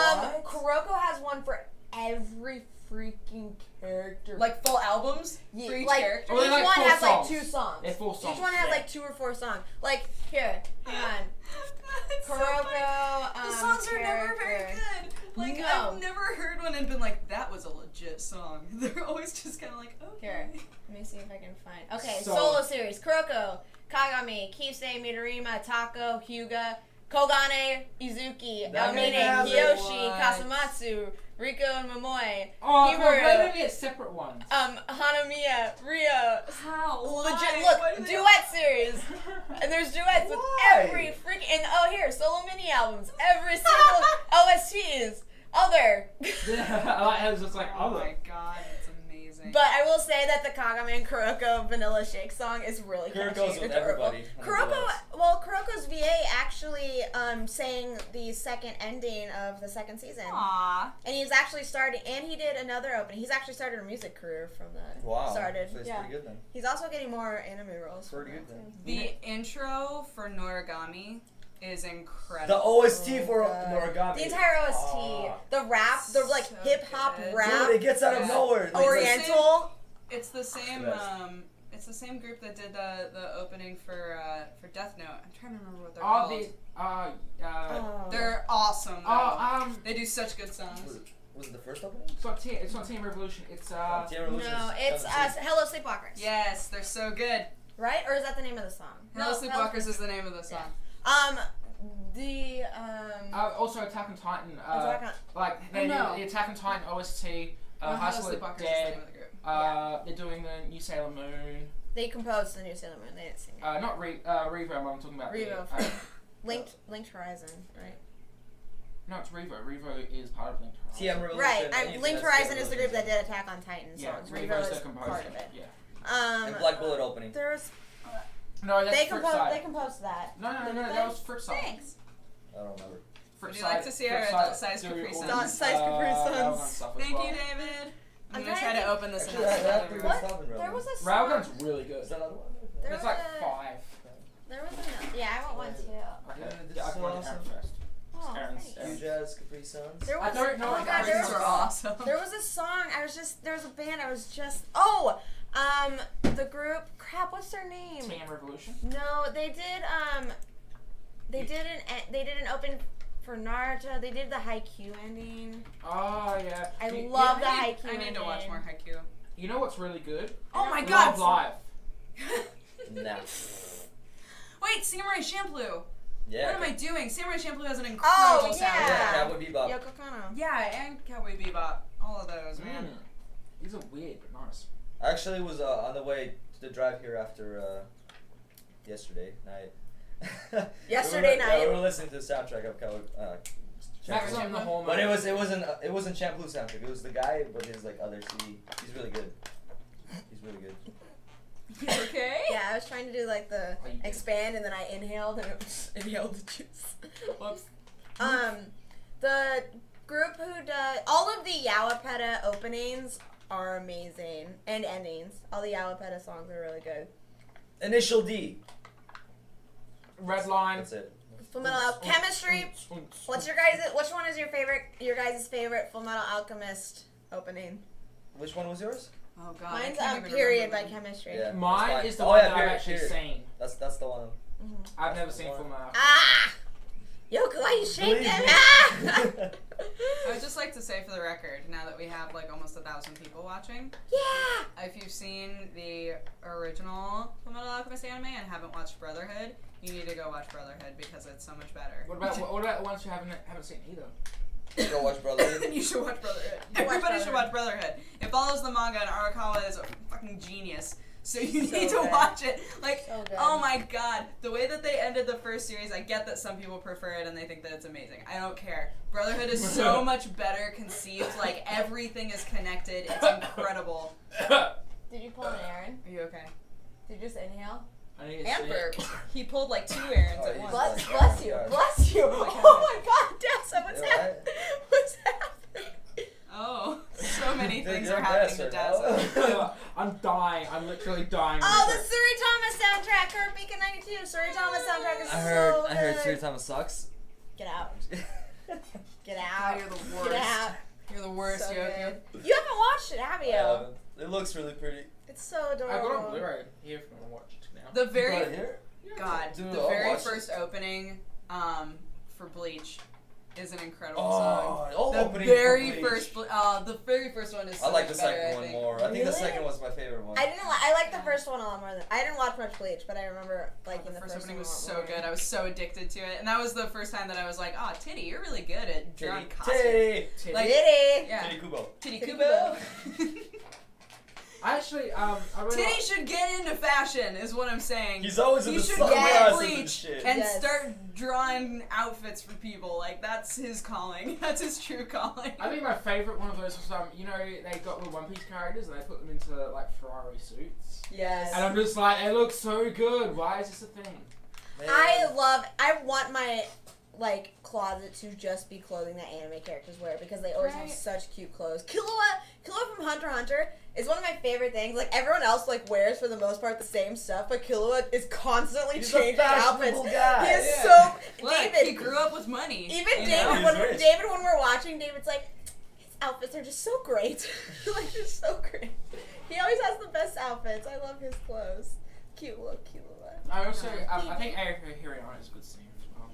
Kuroko has one for every freaking character. Like full albums for each like character. Oh, each like one 4 has songs. like 2 songs. They're 4 songs. Each one has yeah. like 2 or 4 songs. Like here, hang on. It's so Kuroko. funny. The songs are never very character. good. Like No. I've never heard one and been like, that was a legit song. They're always just kind of like, okay. Here, let me see if I can find. Okay, So- solo series: Kuroko, Kagami, Kisei, Midorima, Tako, Hyuga, Kogane, Izuki, That Elmine, has Kiyoshi, what? Kasumatsu, Riko and Momoe, Oh, Hiburu, why don't we get separate ones? Hanamiya, Rio. How? Legit, Why? look, Why do they- duet series. And there's duets with Why? every freaking, and oh here, solo mini albums, every single OSTs, other. Yeah, I like how it's just like, Oh my god, it's amazing. But I will say that the Kagame and Kuroko Vanilla Shake song is really catchy. Kuroko's with everybody. Kuroko's VA actually sang the second ending of the second season. Aww. And he's actually starting, and he did another opening. He's actually started a music career from that. Wow. Started. So it's Yeah. pretty good then. He's also getting more anime roles. Pretty from good that, then. too. The intro for Noragami is The incredible. OST for God. Noragami. The entire OST, Ah. the rap, the like So hip hop good. rap, Dude, it gets out of Yeah. nowhere. Like, Oriental. It's the same. Best. It's the same group that did the opening for Death Note. I'm trying to remember what they're oh, called. Oh. They're awesome. Though. oh, They do such good songs. Was it the first opening? it's not Team Revolution. It's Team Revolution No, is- it's Hello Sleepwalkers. Yes, they're so good. Right? Or is that the name of the song? Hello Sleepwalkers is the name of the song. also Attack on Titan. Attack on- Like they no. do the Attack on Titan OST. High Hello School Sleepwalkers is the Dead. name of the group. They're doing the new Sailor Moon. They composed the new Sailor Moon. They didn't sing it. Not Revo. I'm talking about. Revo. The, Linked Horizon, right? no, it's Revo. Revo is part of Linked Horizon. TM Revolution. Right. anything Linked that's Horizon is the group that Revolution. did Attack on Titan Yeah, songs. Revo's Revo the is composer. part of it. Yeah. And Black Bullet opening. There's No, that's they Fruit composed. Side. They composed that. No, Did they? that was Fruit Side. Thanks. I don't remember. Fruit Would you Side- like to see our Fruit Side adult-sized do Capri all Suns? these, Adult-sized Capri Suns. Railgun stuff as Thank well. you, David. I'm I'm gonna try trying to to open this Actually, and that everyone. was Stopping There was a song. Railgun's really good. Is that another one? There It's was like a- 5. There was another. Yeah, I want one too. Yeah, this I is can want awesome. Aaron first. Oh, Aaron's- thanks. Aaron's- Huge ass Capri Suns. There I was. don't know Oh what god, the there These was. are awesome. There was a song. There was a band. The group. Crap. What's their name? TM Revolution. No, they did. They did an open for Naruto. They did the Haikyuu ending. Oh yeah. I You- love the I Haikyuu ending. need to watch more Haikyuu. You know what's really good? Oh my Love god! Live. Nah. Wait, Samurai Champloo. Yeah. What am I doing? Samurai Champloo has an incredible Oh, soundtrack. yeah. Cowboy Bebop. Yoko Kanno. Yeah, and Cowboy Bebop. All of those, man. These are weird but nice. I actually was on the way to the drive here after yesterday night. Yesterday night? Yeah, we were listening to the soundtrack of Cowboy. Max Champloo. on the whole. But it wasn't Champloo soundtrack. It was the guy, but his like other CD. He's really good. He's really good. You okay? Yeah, I was trying to do like the Oh, you did. expand, and then I inhaled, and it just inhaled the juice. Whoops. The group who does all of the Yawapeta openings are amazing, and endings. All the Yawapeta songs are really good. Initial D. Red Line. That's it. Full Metal Chemistry. Which one is your favorite? Your guys' favorite Full Metal Alchemist opening? Which one was yours? Oh god. Mine's I can't even Period by remember them. Chemistry. Yeah. Mine That's is the fine. one Oh, yeah, that I've period, actually period. seen. That's the one. I've never That's seen the Full one. Metal. Ah! Yoko, why you shaking? Believe me. Ah! I would just like to say for the record, now that we have like almost 1,000 people watching, Yeah! if you've seen the original Fullmetal Alchemist anime and haven't watched Brotherhood, you need to go watch Brotherhood because it's so much better. What about the ones you haven't seen either? Go watch Brotherhood. You should watch Brotherhood. Watch Everybody should Brotherhood. watch Brotherhood. It follows the manga, and Arakawa is a fucking genius. So you So need to good. watch it. Like, So good. oh my god, the way that they ended the first series, I get that some people prefer it and they think that it's amazing. I don't care. Brotherhood is so much better conceived. Like, everything is connected. It's incredible. Did you pull an Aaron? Are you okay? Did you just inhale? I need to And see burp. it. He pulled like 2 errands Oh, at he's once. Bless, like, bless oh you, my God. bless you. my God. Oh my God, Dessa, what's Yeah, happening? What's happening? Oh, so many Dude, things you're are a happening mess to right Dazza. now. I'm dying. I'm literally dying. Oh, the Suri Thomas soundtrack, Kurt Beacon 92. Suri Thomas soundtrack is I heard so good. Siri Thomas sucks. Get out. Get God, out. you're the Get worst. out. You're the worst, So Yoko. good. You haven't watched it, have you? It looks really pretty. It's so I got it on adorable. Blu-ray here if you want to watch it now. The Got very it here? God, Dude, the I'll very watch first it. opening for Bleach is an incredible Oh, song. all The opening for very Bleach. first one is so I like the much better, second I one think. more. I think the Really? second was my favorite one. I like the first one a lot more than I didn't watch much Bleach, but I remember The liking the first opening one was a lot so more. good. I was so addicted to it, and that was the first time that I was like, "Oh, Titty, you're really good at drawing costumes." Titty! Like, Titty. yeah, Titty Kubo. Titty Titty Kubo. I actually, I really Titty should get into fashion, is what I'm saying. He's always in You the should sunglasses get and Bleach shit. and Yes. start drawing outfits for people. Like, that's his calling. That's his true calling. I think my favourite one of those was you know, they got the One Piece characters and they put them into like Ferrari suits, Yes. and I'm just like, they look so good. Why is this a thing? Man. I want my like closet to just be clothing that anime characters wear because they always have Right. such cute clothes. Killua from Hunter x Hunter is one of my favorite things. Like everyone else like wears for the most part the same stuff, but Killua is constantly He's a changing outfits. fashionable guy. He is Yeah. so Look, David. he grew up with money. Even you David, know? He's when rich. when we're watching, David's like, his outfits are just so great. Like they're so great. He always has the best outfits. I love his clothes. Cute look. I also, I think Aoki Hirayama is a good singer as well.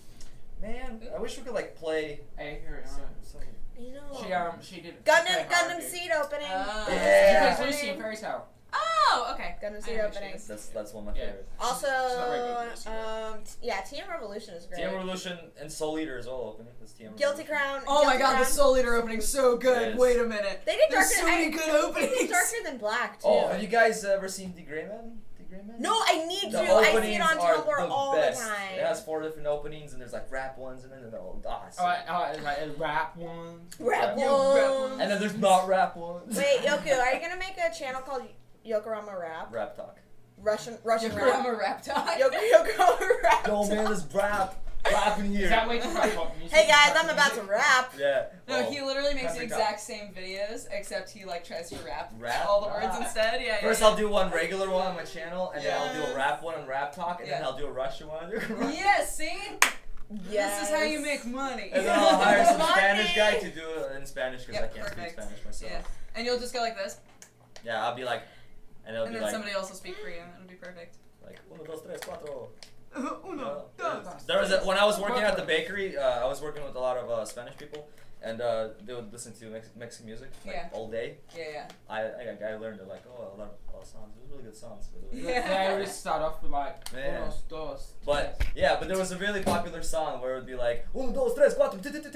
Man, I wish we could like play. Aoki Hirayama. You know. She did. Gundam Seed opening. Oh. Yeah. She plays Lucy in Fairy Tale. Oh, okay. Gundam I Seed know who opening. she is. That's one of my Yeah. favorites. Also, not very good, yeah, TM Revolution is great. TM Revolution and Soul Eater is all opening. That's TM Guilty Revolution. Crown. Oh my Guilty god, the Crown. Soul Eater opening's so good. Yes. Wait a minute. They did There's darker. so many good They openings. did darker than black too. Oh, have you guys ever seen The Gray Man? The Gray Man? No, I need The to. I see it openings on are Tumblr the all best. the time. It has 4 different openings, and there's like rap ones, and then they're all it's so Like a rap one. Rap Yeah. ones. and then there's not rap ones. Wait, Yoku, are you gonna make a channel called Yokorama Rap? Rap talk. Russian You're rap. a rap talk. Yokorama Rap. Yo, man, let's rap in here. Is that way too much pop music? Hey guys, I'm about to rap. Yeah. No, well, he literally makes I the forgot. exact same videos, except he like tries to rap Rap? all the words Ah. instead. Yeah. First, yeah, I'll do one regular one on my channel, and then I'll do a Yes. rap one on Rap Talk, and then Yeah. I'll do a Russian one. Yeah, see? Yes. This is how you make money. And then I'll hire some Money. Spanish guy to do it in Spanish because Yeah, I can't speak perfect. Spanish myself. Yeah. And you'll just go like this, Yeah, I'll be like, and it'll and be then like, somebody else will speak for you. It'll be perfect. like 1, 2, 3, 4. Uno, dos. There was when I was working at the bakery, I was working with a lot of Spanish people, and they would listen to Mexican music like, Yeah. all day. Yeah. I learned they're like, oh, a lot of songs. It was really good songs. By the way. Yeah. They always start off with like Man. unos, dos. But yeah, but there was a really popular song where it would be like 1, 2, 3, 4,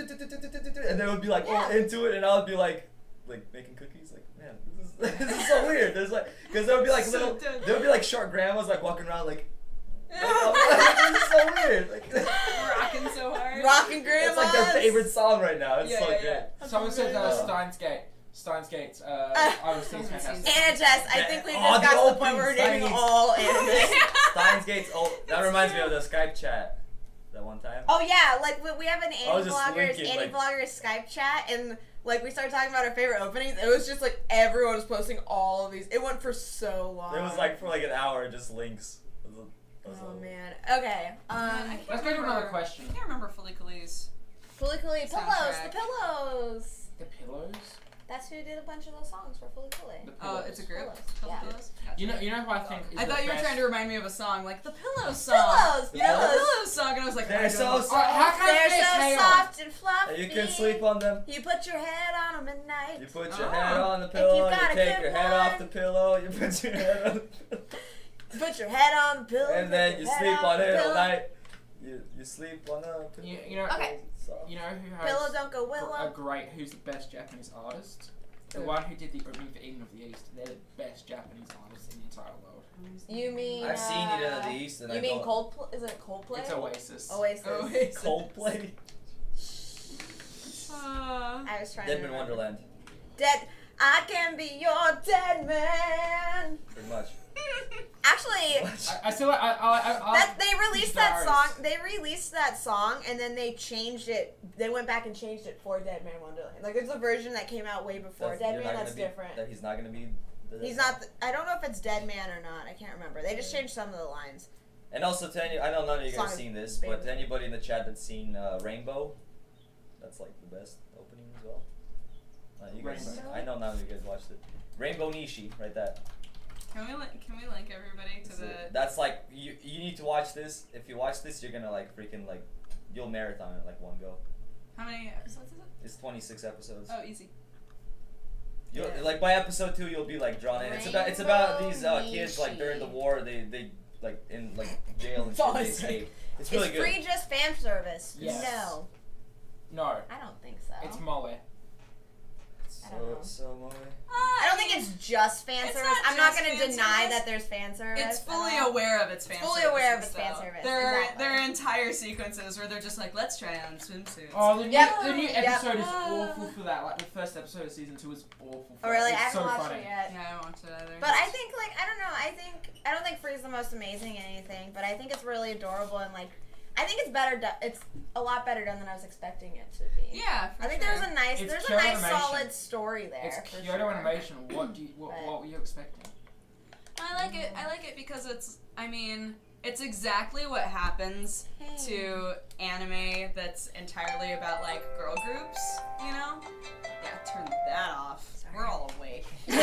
and they would be like all Yeah. into it, and I would be like making cookies. Like, man, this is so weird. There's like, because there would be like So little, dead. there would be like short grandmas like walking around like this is so weird. Like, Rocking so hard. Rocking it's grandmas. like their favorite song right now. It's Yeah, so yeah, good. yeah. Someone said Yeah. Steins Gate. I was thinking fantastic. Anna Tess, I think we Oh, just the got to the point opening where we're naming Steins. all anime. Steins Gate's old. That It's reminds me true. of the Skype chat. That one time. Oh yeah, like we have an I was just Annie thinking, like- Vloggers Skype chat, and like we started talking about our favorite openings. It was just like everyone was posting all of these. It went for so long. It was like for like an hour, just links. It was Oh a- man. Okay. Let's go to another question. I can't remember Fully Khalees. Fully Cooley pillows. Soundtrack. The pillows. The pillows. That's who did a bunch of those songs for Fully Cooley. The Oh, pillows. it's a group. Pillows. Called Yeah. The Pillows? You know who I think is I the thought you were best? trying to remind me of a song, like the Pillows song. Pillows. You know the Pillows. Pillows song, and I was like, They're I don't so know. soft. How can I They're say so tail? soft and fluffy. You can sleep on them. You put your head on them at night. You put your Oh. head on the If pillow. you You got a take good your head off one. the pillow. You put your head on the pillow. Put your head on the pillow. And then put you your head sleep on the it all pillow. night. You sleep on the pillow. You know. Okay. So- You know who has Pillow don't go willow. a great? Who's the best Japanese artist? The one who did the opening for Eden of the East. They're the best Japanese artists in the entire world. You mean? I've seen Eden of the East, and you I mean don't. Coldplay? Is it Coldplay? It's Oasis. Oasis. Coldplay. I was trying Dead to Man remember. Wonderland. Dead. I can be your dead man. Pretty much. Actually, I still I they released that song. They released that song, and then they changed it. They went back and changed it for Dead Man Wonderland. Like there's a version that came out way before Dead you're Man. not That's gonna be- different. That he's not gonna be. He's not. I don't know if it's Dead Man or not. I can't remember. They just changed some of the lines. And also to any, I know none of you guys Song seen this, baby. but to anybody in the chat that's seen Rainbow, that's like the best opening as well. You guys, Rainbow? I know none of you guys watched it. Rainbow Nishi, right there. Can we link everybody to the? That's like you need to watch this. If you watch this, you're gonna like freaking like you'll marathon it like one go. How many episodes is it? It's 26 episodes. Oh, easy. You'll, Yeah. Like by episode 2, you'll be like drawn in. It's about these kids like during the war. They like in like jail and shit. They escape. It's really good. Free just fan service. Yes. No, No, I don't think so. it's Moe. I don't know. So Moe. I don't think it's just fan It's service. not I'm not just going to fan deny service. that there's fan service. It's fully at all. aware of its fan fully service. aware of its fan service, There exactly. are entire sequences where they're just like, let's try on swimsuits. Oh, the new Yep. episode is Yep. awful for that. Like the first episode of season 2 is awful. For Oh, really? That. I It's haven't so watched funny. it yet. Yeah, I don't watch it either. But I think, like, I don't know. I don't think Free's the most amazing anything, but I think it's really adorable and like, I think it's better. It's a lot better done than I was expecting it to be. yeah, for I think sure. there's a nice, It's there's a Kyoto nice animation. solid story there. It's for Kyoto sure. animation. What But- were you expecting? I like it. I like it because it's exactly what happens to anime that's entirely about like girl groups, you know? Yeah, turn that off. Sorry. We're all awake.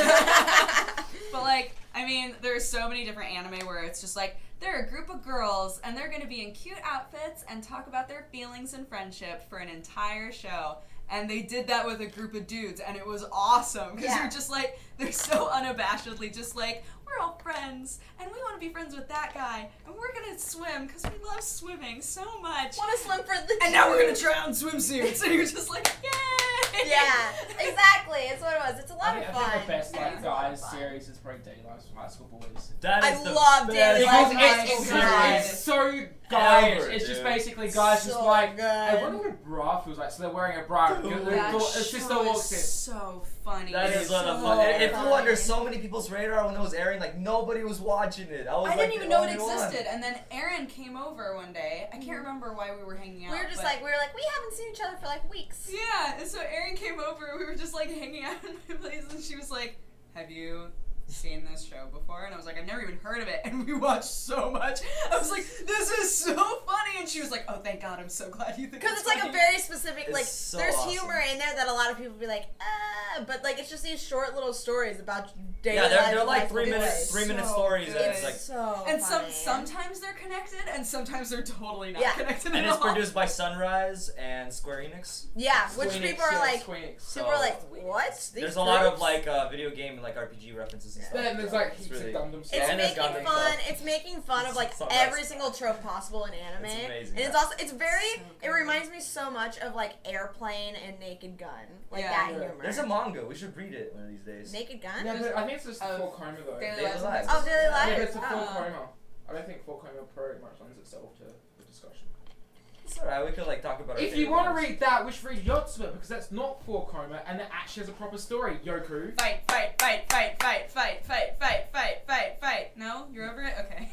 But like, there's so many different anime where it's just like they're a group of girls and they're gonna be in cute outfits and talk about their feelings and friendship for an entire show. And they did that with a group of dudes, and it was awesome because Yeah. you're just like, they're so unabashedly just like, we're all friends, and we want to be friends with that guy, and we're gonna swim because we love swimming so much. Want to swim for the And now we're gonna try on swimsuits, and you're just like, yay! Yeah, exactly. It's what it was. It's a lot I of think fun. the best It's a like lot guys of fun. series is probably Daily Lives of High School Boys. That I is the love best Daily Because Lives of it's, High it's, School it's so guyish. Ever, It's just dude. basically guys just So like, good. I wonder what a bra feels like. So they're wearing a bra. Dude, The That sister show walks is in. so funny. That It's is one of so the fun. It flew funny. under so many people's radar when it was airing. Like nobody was watching it. I was I like didn't the even know it only one. existed, and then Aaron came over one day. I can't remember why we were hanging out. We were just but- like, we haven't seen each other for like weeks. Yeah, and so Erin came over, we were just like hanging out in my place, and she was like, have you seen this show before? And I was like, I've never even heard of it, and we watched so much. I was like, this is so funny, and she was like, oh, thank God, I'm so glad you think Because it's like funny. a very specific, It's like, so there's awesome. humor in there that a lot of people be like, but like, it's just these short little stories about daily Yeah, lives they're of like high school 3 minutes, boys. 3 minute So stories, good. and it's like, It's so And funny. sometimes they're connected, and sometimes they're totally not Yeah. connected and at it's all. produced by Sunrise and Square Enix. Yeah, which Squeenix, people are yeah, like, Squeenix. people are like, So- what? These There's a lot of groups? like video game and like RPG references and Yeah. stuff. Then there's like It's heaps really- of Gundam It's Yeah, stuff. and there's making Gundam fun. stuff. It's making fun of like So every nice. single trope possible in anime, It's amazing, and it's yeah. also it's very. So It good. reminds me so much of like Airplane and Naked Gun, like Yeah. that Yeah. humor. There's a manga. We should read it one of these days. Naked Gun. Yeah, but I think it's just Of full coma though. Daily Daily Lives. Lives. Oh, Daily Yeah, Lives. but it's a full Oh. coma. I don't think full coma very much lends itself to the discussion. It's alright. We could like talk about. Our If you favorite want to ones. read that, we should read Yotsuba because that's not full coma and it actually has a proper story. Yoku. Fight, fight, fight, fight, fight, fight, fight, fight, fight, fight, fight. No? You're over it? Okay.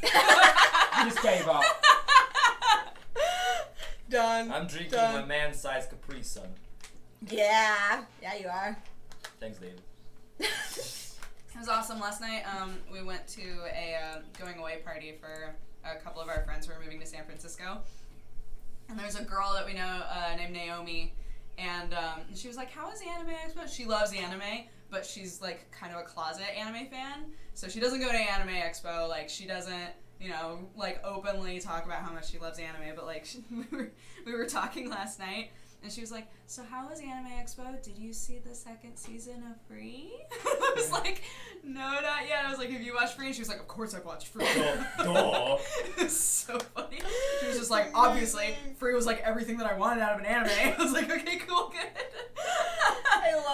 I just gave up. Done. I'm drinking Done. my man-sized Capri Sun. Yeah, you are. Thanks, David. It was awesome. Last night, we went to a going away party for a couple of our friends who are moving to San Francisco. And there's a girl that we know named Naomi, and she was like, how is the Anime Expo? She loves anime, but she's like kind of a closet anime fan. So she doesn't go to Anime Expo, like she doesn't, you know, like openly talk about how much she loves anime, but like we were talking last night. And she was like, so how was Anime Expo? Did you see the second season of Free? I was like, no, not yet. I was like, have you watched Free? And she was like, of course I've watched Free. Duh. It was so funny. She was just like, obviously, Free was like everything that I wanted out of an anime. I was like, okay, cool, good. I love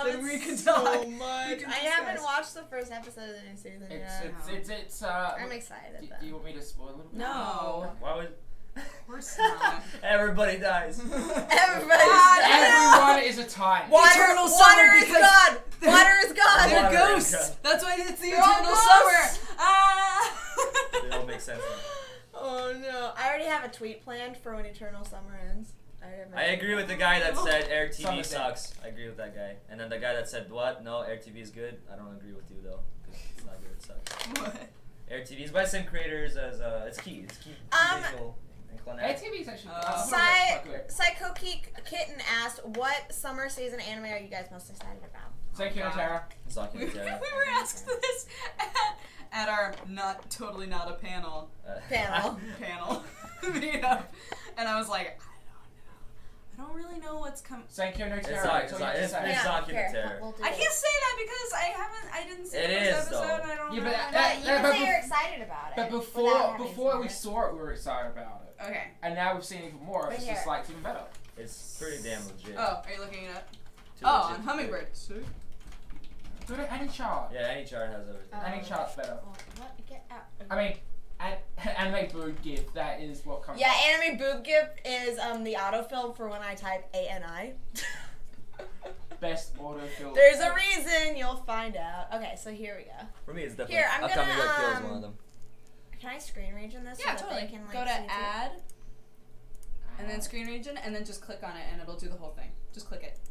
and we can so talk. much. We can I haven't discuss. watched the first episode of the new season yet. I'm excited Do though. you want me to spoil a little bit? No. Why would Of course not. everybody dies? Everyone is a time. Eternal Water summer is because God. Water is God. they're Water ghosts. is- That's why it's the They're all eternal ghosts. summer. Ah. They all make sense. Oh no! I already have a tweet planned for when Eternal Summer ends. I agree with the guy that said Air TV Summer sucks. I agree with that guy. And then the guy that said what? No, Air TV is good. I don't agree with you though. 'Cause it's not good. It sucks. What? Air TV is by the same creators as it's key. It's key. Visual inclination. ATV's actually. Psycho Kitten asked, "What summer season anime are you guys most excited about?" Thank you, Tara. Saki We no Terra. were asked this at our not a panel Panel. meetup, and I was like, I don't really know what's coming. Thank you, It's Tara. Saki. That's all you It's have to say. Saki no here, Terra. we'll do I it. can't say that because I didn't see It the is, first episode. though. And I don't Yeah, know. but But you Yeah, can but say you're excited about it. But without having before seen we it. saw it, we were excited about it. Okay. And now we've seen even more. Right It's here. just like even better. It's pretty damn legit. Oh, are you looking it up? Too Oh, legit on to Hummingbird. Go to any chart. Yeah, any chart has everything. Any chart's better. Well, let me get out. I mean, anime boob gift. That is what comes. Yeah, anime boob gift is the autofill for when I type ANI. Best autofill. There's a reason, you'll find out. Okay, so here we go. For me, it's definitely Here, I'm Upcoming gonna, Red Kill is one of them. Can I screen region this? Yeah, so totally. That they can, like, Go see to it too? add, and then screen region, and then just click on it, and it'll do the whole thing. Just click it.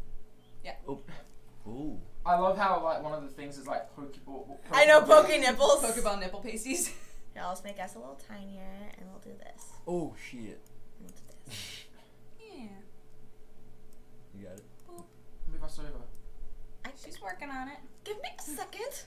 Ooh. I love how like one of the things is like Pokeball. I know, poking nipples. Pokeball nipple pasties. Here, I'll just make us a little tinier, and we'll do this. Oh shit. And we'll do this. Yeah. You got it. Move us over. She's working on it. Give me a second.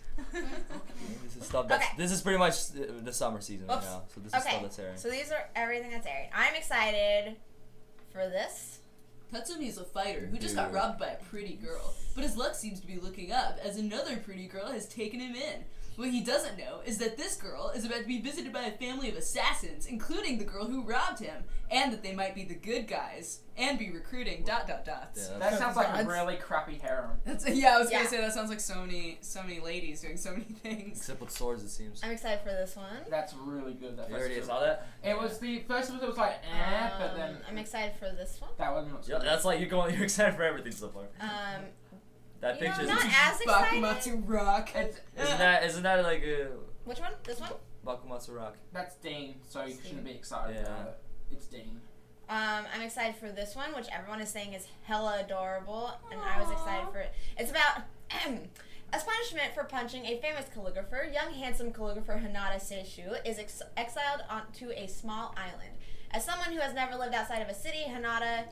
This is stuff that's Okay. this is pretty much the summer season right Oops. now. So this is Okay, stuff that's airing. so these are everything that's airing. I'm excited for this. Tatsumi is a fighter who just got Dude. robbed by a pretty girl, but his luck seems to be looking up as another pretty girl has taken him in. What he doesn't know is that this girl is about to be visited by a family of assassins, including the girl who robbed him, and that they might be the good guys and be recruiting ... Yeah, That sounds like a That's- really crappy harem. That's I was Yeah. gonna say that sounds like so many ladies doing so many things. except with swords, it seems. I'm excited for this one. That's really good. That You first already episode. saw that? It was the first episode was like but then I'm excited for this one. that one looks Yeah, good. that's like you're excited for everything so far. That You know, picture I'm not as excited. Bakumatsu rock. isn't that like a Which one? This one? Bakumatsu Rock? That's Dean, so you shouldn't be excited Yeah. about it. It's Dean. I'm excited for this one, which everyone is saying is hella adorable, and I was excited for it. It's about as punishment for punching a famous calligrapher, young handsome calligrapher Hinata Seishu is exiled onto a small island. As someone who has never lived outside of a city, Hinata,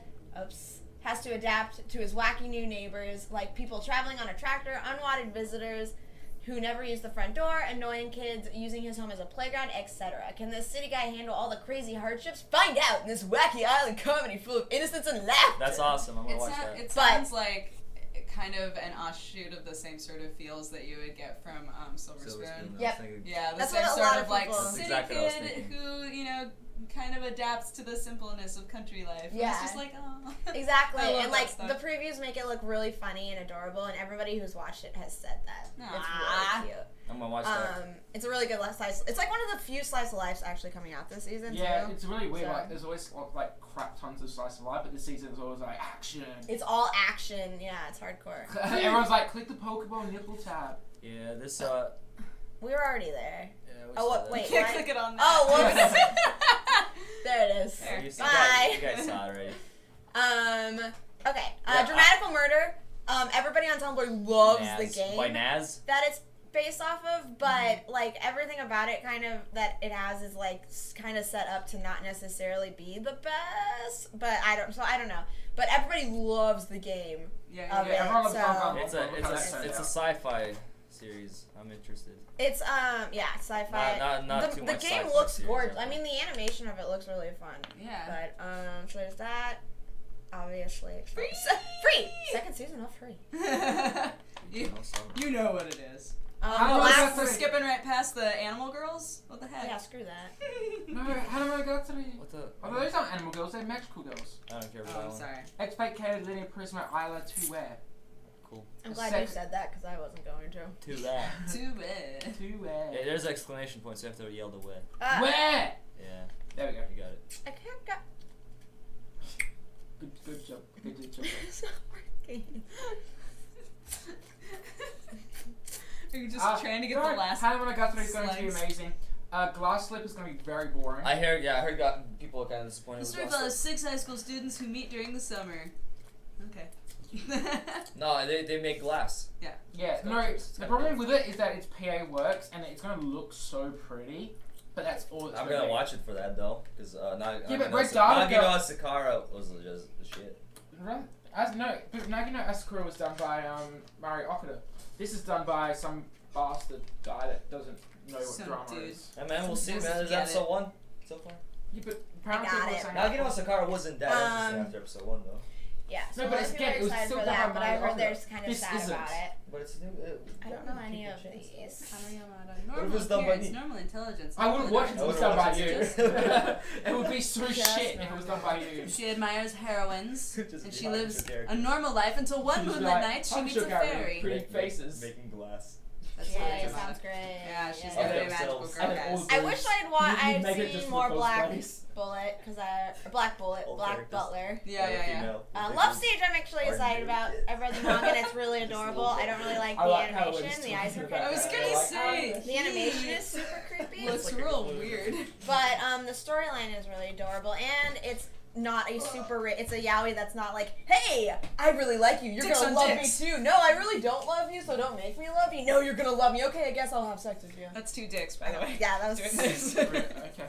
has to adapt to his wacky new neighbors, like people traveling on a tractor, unwanted visitors who never use the front door, annoying kids using his home as a playground, etc. Can this city guy handle all the crazy hardships? Find out in this wacky island comedy full of innocence and laughter. That's awesome. I'm gonna watch that. It But- sounds like kind of an offshoot of the same sort of feels that you would get from Silver Silver Spoon. Spoon, I was Yep. thinking- Yeah, the That's same what a sort lot of of like people- That's city exactly what I was kid thinking. who, kind of adapts to the simpleness of country life. And Yeah. it's just like, oh. Exactly, I love and that like stuff. the previews make it look really funny and adorable, and everybody who's watched it has said that. Aw. It's really cute. I'm gonna watch that. It's a really good slice. It's like one of the few slice of lives actually coming out this season Yeah, too. it's really weird. So- Like, there's always like crap tons of slice of life, but this season's always like action. It's all action. Yeah, it's hardcore. Everyone's like, click the Pokeball nipple tab. Yeah, this We were already there. yeah, we Oh, saw what- that. wait. Can't what? click it on that. Oh, there it is. Yeah, you Bye. guys saw it already. Okay. Yeah, Dramatical Murder. Everybody on Tumblr loves the Naz. game By Naz? that it's based off of, but like everything about it kind of that it has is like kind of set up to not necessarily be the best. But I don't know. But everybody loves the game. Yeah, Of yeah. it, everyone loves so- Pokemon. It's a sci-fi series. I'm interested. It's sci-fi. Not too the much game sci-fi looks series, gorgeous. I I mean, the animation of it looks really fun. Yeah. But so there's that. Obviously, Free! free. Second season of free. you know what it is. How We're, do I Last, go we're skipping right past the animal girls? What the heck? yeah, screw that. No, how do I go to the... What the? Oh, those aren't animal girls, they're magical girls. I don't care about Oh, that I'm one. sorry. Expect Linear Prisma Isla to wear. Cool. I'm glad you said that because I wasn't going to. Too bad. Too bad. Too bad. Yeah, there's exclamation points. You have to yell the way. Where? Yeah. There we go. You got it. I can't get. Good job. Good job. It's not working. Are you just trying to get the last Hannah Monogatari is going to be slice? amazing. Glass Slip is going to be very boring. I heard people are kind of disappointed. The story with Glass follows 6 high school students who meet during the summer. Okay. Slip. No, they make glass. Yeah, It's no, got it's the got problem good. with it is that its PA works and it's going to look so pretty, but that's all it's I'm gonna gonna be. watch it for that though, because but Red Data Nagino Asakara was just the shit. Right? But Nagino Asakura was done by Mari Okuda. This is done by some bastard guy that doesn't know what Some drama dude. is. Hey man, we'll see, man. Just There's get episode it. 1 so far. Yeah, but apparently I got people it. are saying Nagino Asakara wasn't that interesting after episode 1 though. Yeah, so No, a but lot it's of people again, are it was excited still for done that, by but I Mari heard Okuda. they're kind of This sad isn't. about it. But it's new. I don't know any of these. What if it's done by appearance, me? normal intelligence. I wouldn't watch it if it was done by you. Just- It would be so Just shit if it was done by you. She admires heroines, Just and be she like lives your a character. normal life until one She's moonlit like, night she "I'm meets a sugar, fairy. pretty faces. Making glass. That's Yeah, what it it's sounds about. great. Yeah, she's Yeah. a very Yeah. magical Themselves. girl, And then all guys. the- I wish I'd make it just seen for more those Black plays. Bullet, Black Bullet, Old Black characters. Butler. Yeah. Love Stage, I'm actually Are excited you about. kidding? I've read the manga and it's really Just a adorable. little bit. I don't really like I the like how animation. it's The eyes are talking about creepy. I was that. gonna Like, say The animation is super creepy. looks Like a real balloon. weird. But the storyline is really adorable, and it's not a super. It's a yaoi that's not like, hey, I really like you. You're Dicks gonna on love dicks. me too. No, I really don't love you, so don't make me love you. No, you're gonna love me. Okay, I guess I'll have sex with you. That's 2 dicks, by the way. Yeah, that was. Doing this. Okay.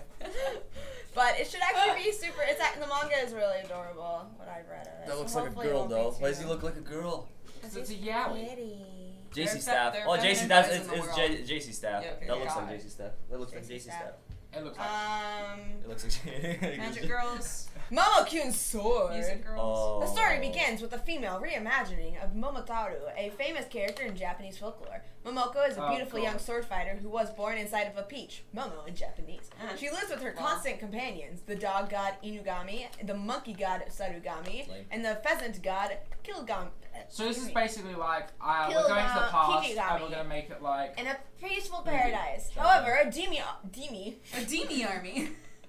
But it should actually be super. The manga is really adorable. What I've read of it. That looks so like a hopefully it girl won't be though. too- Why does he look like a girl? Because it's a yaoi. Pretty. JC They're Staff. they're Oh, JC feminine Staff. boys It's in the world. JC Staff. Yeah, okay, That looks got like it. JC Staff. That looks like JC JC Staff. It looks like. It looks like Magic girls, Momokyun's sword. music girls. Oh. The story begins with a female reimagining of Momotaru, a famous character in Japanese folklore. Momoko is a Oh, beautiful God. young sword fighter who was born inside of a peach, Momo in Japanese. Uh-huh. She lives with her Wow. constant companions, the dog god Inugami, the monkey god Sarugami, Lame. and the pheasant god Kilgami. So this is basically like, we're going to the past and Kikigami. we're going to make it like. In a peaceful Maybe. paradise. Shut However, a A Demi army.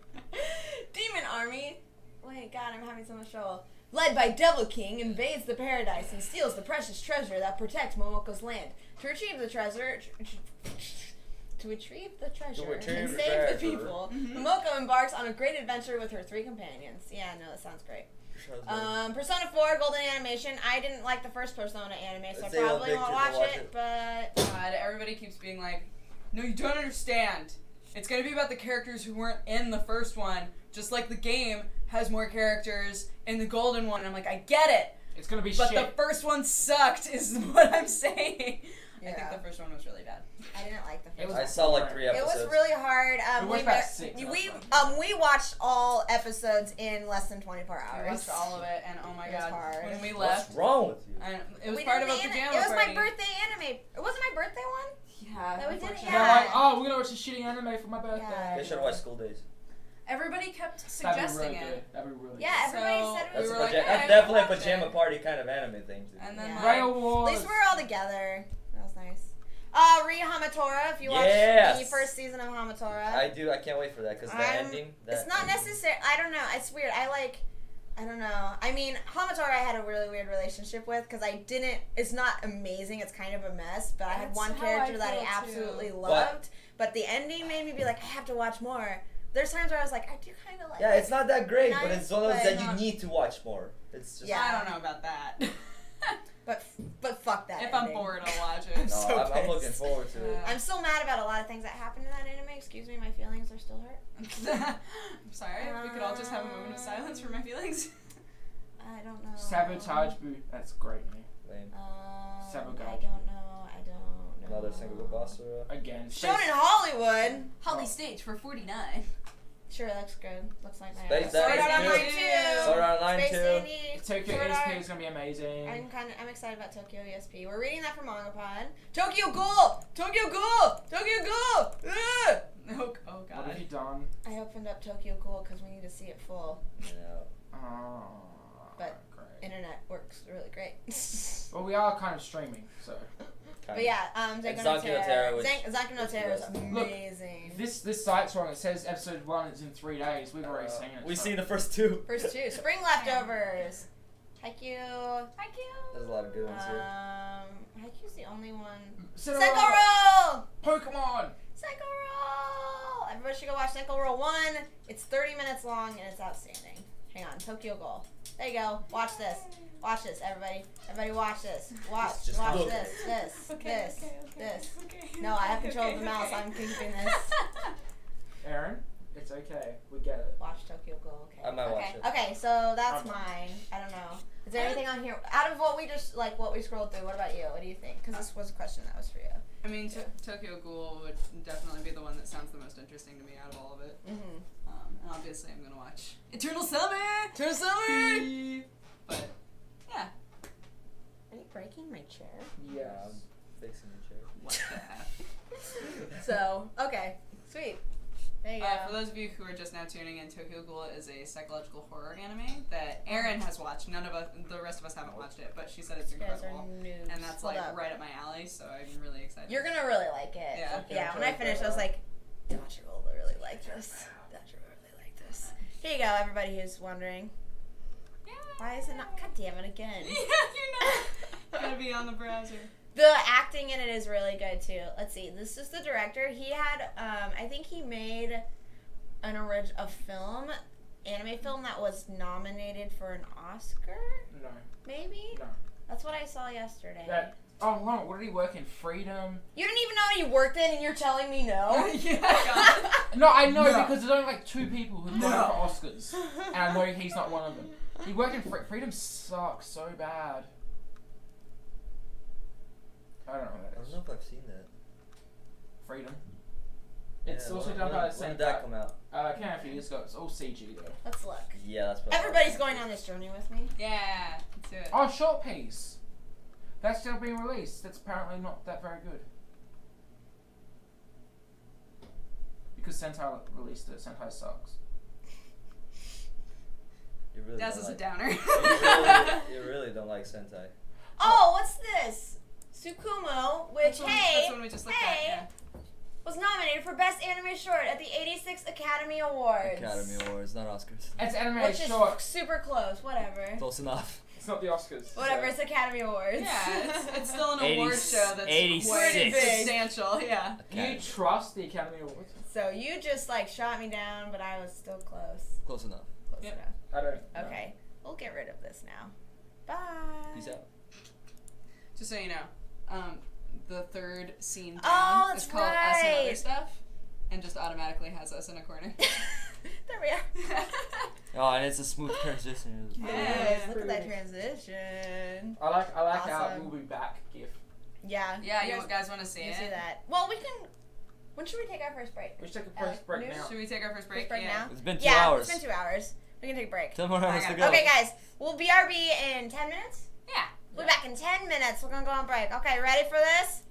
demon army. Wait, God, I'm having so much trouble. Led by Devil King, invades the paradise and steals the precious treasure that protects Momoko's land. To retrieve the treasure, and retrieve save the the treasure. people, Mhm. Momoko embarks on a great adventure with her 3 companions. Yeah, no, that sounds great. Persona 4 Golden Animation. I didn't like the first Persona anime, so I Let's say one probably won't picture, watch we'll watch it. it. But God, everybody keeps being like, no, you don't understand. It's gonna be about the characters who weren't in the first one, just like the game has more characters in the golden one. And I'm like, I get it, It's going to be but shit. the first one sucked, is what I'm saying. I Yeah. think the first one was really bad. I didn't like the first It was one. I saw like 3 It episodes. was really hard. We watched about 6 We watched all episodes in less than 24 I hours. watched all of it, and oh my It was god, hard. when we What's left, wrong with you? it was We part did of a the pajama It was party. my birthday anime. It wasn't my birthday one. Yeah, That we did it, unfortunately. They're yeah. like, oh, we're going to watch a shitty anime for my birthday. Yeah. They should have watched School Days. Everybody kept That'd be suggesting really it. good. That'd be really Yeah, everybody So- said it That's, was We a were like, that's "Hey, definitely a watch pajama it." party kind of anime thing. To do. And then Yeah. good. like, Rail At Wars. least we're all together. That was nice. Ria Hamatora. If you watched Yes. the first season of Hamatora, I do. I can't wait for that because the I'm- ending. it's not necessary. I don't know. It's weird. I don't know. I mean, Hamatora I had a really weird relationship with because I didn't. It's not amazing. It's kind of a mess. But I had That's one how character I that I feel, absolutely too. loved. But the ending made me be like, I have to watch more. There's times where I was like, I do kind of like. Yeah, it. it's not that great, but Nice, it's one of those but that you not- need to watch more. It's just. Yeah. I don't know about that. But fuck that. If I'm ending. bored, I'll watch I'm it. No, so I'm looking pissed. forward to it. Yeah. I'm so mad about a lot of things that happened in that anime. Excuse me, my feelings are still hurt. I'm sorry. We could all just have a moment of silence for my feelings. I don't know. Sabotage Boo. That's great name. Lame. I Sabotage. don't know. I don't know. Another single boss. Again. Shown in Hollywood. Holly Stage for 49. Sure, looks good. Looks like my Space Sword Dandy Art too. Online 2. Sword Art Online Space 2. Dandy. Tokyo Sword ESP Art. is gonna be amazing. I'm excited about Tokyo ESP. We're reading that from Mangapod. Tokyo Ghoul! Tokyo Ghoul! Tokyo Ghoul! Ugh! Oh What god. have you done? I opened up Tokyo Ghoul because we need to see it full. Yeah. Oh, But- great. internet works really great. Well, we are kind of streaming, so. But yeah, Zanku no Terra, which Zanku no is Terra is the best. amazing. This site's wrong. It says episode 1 is in 3 days. We've already seen it. We've so. seen the first 2. First 2. Spring leftovers. Haikyuu. There's a lot of good ones here. Haikyuu's the only one. Cinderella! Senko Roll! Pokemon! Senko Roll! Everybody should go watch Senko Roll 1. It's 30 minutes long and it's outstanding. Hang on, Tokyo Ghoul. There you go. Watch this. Watch this, everybody. Everybody watch this. Watch. Just Watch look. this. This. No, I have control of the mouse. I'm keeping this. Aaron, it's okay. We get it. Watch Tokyo Ghoul. Okay. I might watch it. Okay, so that's mine. I don't know. Is there anything on here out of what we just what we scrolled through? What about you? What do you think? Because this was a question that was for you. I mean, Tokyo Ghoul would definitely be the one that sounds the most interesting to me out of all of it. Mm-hmm. And obviously, I'm gonna watch Eternal Summer. Eternal Summer. But yeah. Are you breaking my chair? Yeah, I'm fixing the chair. What the F? So okay, sweet. There you go. For those of you who are just now tuning in, Tokyo Ghoul is a psychological horror anime that Erin has watched. None of us, the rest of us haven't watched it, but she said it's You guys are incredible. noobs. And that's Hold like up. right up my alley, so I'm really excited. You're gonna really like it. Yeah. Yeah. When I finished, I was like, Dodger will really like this. Dodger will really like this. Here you go, everybody who's wondering. Yeah. Why is it not? God damn it again. Yeah, you're not gonna be on the browser. The acting in it is really good too. Let's see. This is the director. He had, I think he made a film, anime film that was nominated for an Oscar. No. Maybe. No. That's what I saw yesterday. Oh, hold on. What did he work in? Freedom? You didn't even know what he worked in, and you're telling me no. Yeah, God. No, I know No. because there's only like 2 people who've No. gone for Oscars, and I know he's not one of them. He worked in Freedom. Sucks so bad. I don't know what I that don't is. know if I've seen that. Freedom. It's Yeah, also when- done by the when same did that guy. come out? It came out a few years ago. It's all CG though. Let's look. Yeah, that's probably. Everybody's going on this journey with me. Yeah, let's do it. Oh, Short Piece. That's still being released. That's apparently not that very good. Because Sentai released it. Sentai sucks. You really Daz don't is a like, downer. you really don't like Sentai. Oh, what's this? Tsukumo, which, That's hey, one we just looked at, yeah. was nominated for Best Anime Short at the 86th Academy Awards. Academy Awards, not Oscars. It's animated Which is short. super close, whatever. Close enough. It's not the Oscars. Whatever, so- it's Academy Awards. Yeah, it's still an award show that's 86. quite substantial, yeah. You trust the Academy Awards? So you just shot me down, but I was still close. Close enough. Close Yep. enough. I don't. know. Okay, we'll get rid of this now. Bye. Peace out. Just so you know, the third scene down Oh, that's is called Us and Other right. Stuff, and just automatically has us in a corner. There we are. Oh, and it's a smooth transition. Yeah. Nice, look at that transition. I like our Awesome. "We'll be back" gif. Yeah. Yeah, you guys want to see you it? see that. Well, we can. When should we take our first break? We should take a first break News? now. Should we take our first break? First break Yeah. now? It's been 2 Yeah, hours. it's been 2 hours. We can take a break. 10 more hours Okay. to go. Okay, guys. We'll BRB in 10 minutes. Yeah. We'll be back in 10 minutes. We're gonna go on break. Okay, ready for this?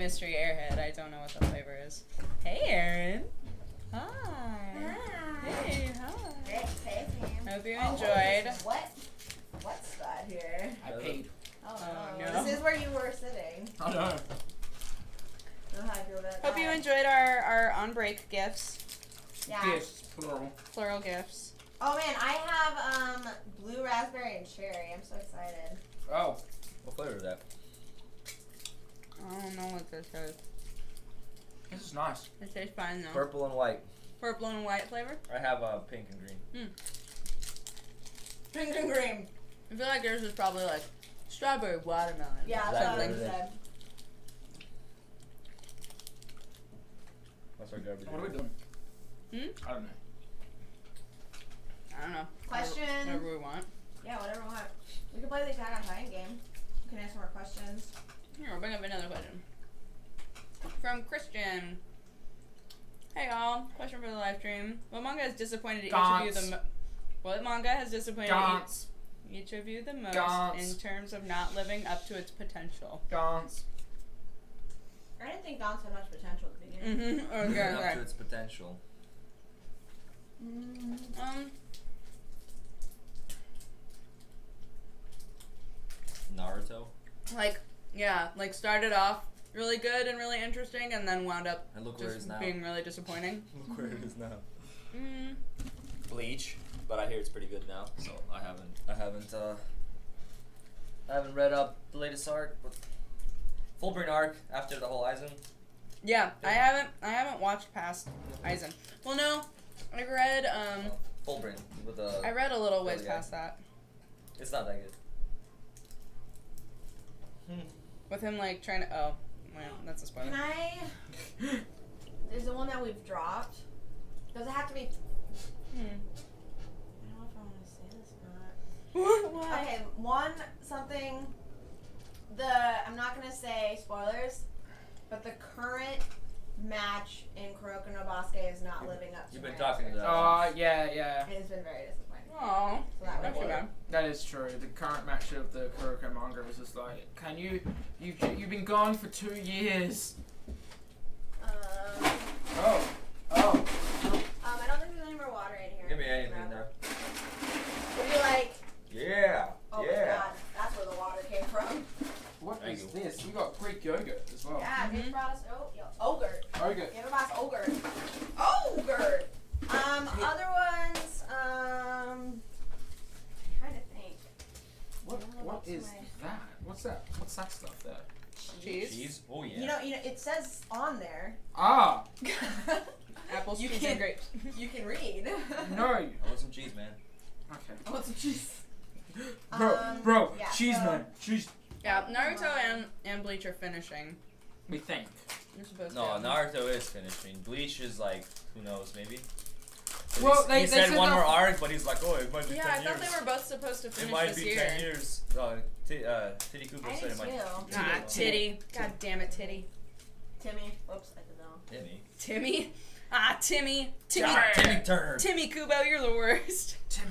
mystery airhead. I don't know what the flavor is. Hey, Aaron. Hi. Hey, hi. Hey, Sam. Hope you Oh, enjoyed. What's that here? I paid. Oh, Oh, no. no. This is where you were sitting. I know. I don't know how I feel about Hope that. you enjoyed our on break gifts. Yeah. Yes, plural. Plural gifts. Oh man, I have blue raspberry and cherry. I'm so excited. Oh. What flavor is that? I don't know what this is. This is nice. It tastes fine though. Purple and white. Purple and white flavor. I have pink and green. Pink and green. I feel like yours is probably like strawberry watermelon. Yeah, Is that's that what I what it is? said. What's our garbage? What are we doing? I don't know. I don't know. Question. Whatever we want. Yeah, whatever we want. We can play the Attack on Titan game. We can answer more questions. Here, we'll bring up another question. From Christian. Hey y'all, question for the live stream. What manga has disappointed each of you the What manga has disappointed each of you the most in terms of not living up to its potential? Dance. I didn't think Dance had much potential at the beginning. Mm-hmm. Okay, Up okay. to its potential. Naruto. Like started off really good and really interesting, and then wound up And look where it is just now. being really disappointing. Look where it is now. Mm. Bleach, but I hear it's pretty good now. So I haven't read up the latest arc, but full brain arc after the whole Aizen. Yeah, I haven't watched past Aizen. Well, no, I read Full brain with the. I read a little ways other guy. past that It's not that good. with him like trying to. Oh, well, that's a spoiler. Can I? There's the one that we've dropped. Does it have to be? I don't know if I want to say this or not. What? Okay, something. I'm not gonna say spoilers, but the current match in Kuroko no Basuke is not living up to. You've been my talking to expectations. Yeah. It has been very disappointing. Oh, So that that's was too bad. That is true. The current match of the Kuroko manga is just like, you've been gone for 2 years. Oh. I don't think there's any more water in here. Give me anything there. Would you like? Yeah. Oh my god, that's where the water came from. What Thank is you. this? We got Greek yogurt as well. Yeah, Jake brought us ogre. Yogurt. Give us ogre. Ogre. Other ones. I'm trying to think. What is that? What's that? What's that stuff there? Cheese. Cheese. Oh yeah. You know, it says on there. Ah! Apples, You cheese, can't- and grapes. You can read. No! I want some cheese, man. Okay. I want some cheese. Bro, yeah, cheese so- man. Cheese. Yeah, Naruto and Bleach are finishing. We think. You're supposed No, to. Naruto is finishing. Bleach is like, who knows, maybe. Well, he they said said one they'll- more arc, but he's like, oh, it might be Yeah, 10 I years. thought they were both supposed to It finish might this be year. 10 years. Titty Cooper I said do it might too. Ah, Titty. God damn it, Titty. Timmy. Whoops, I did that. Timmy. Timmy. Ah, Timmy. Timmy Turner. Timmy Kubo, you're the worst. Timmy.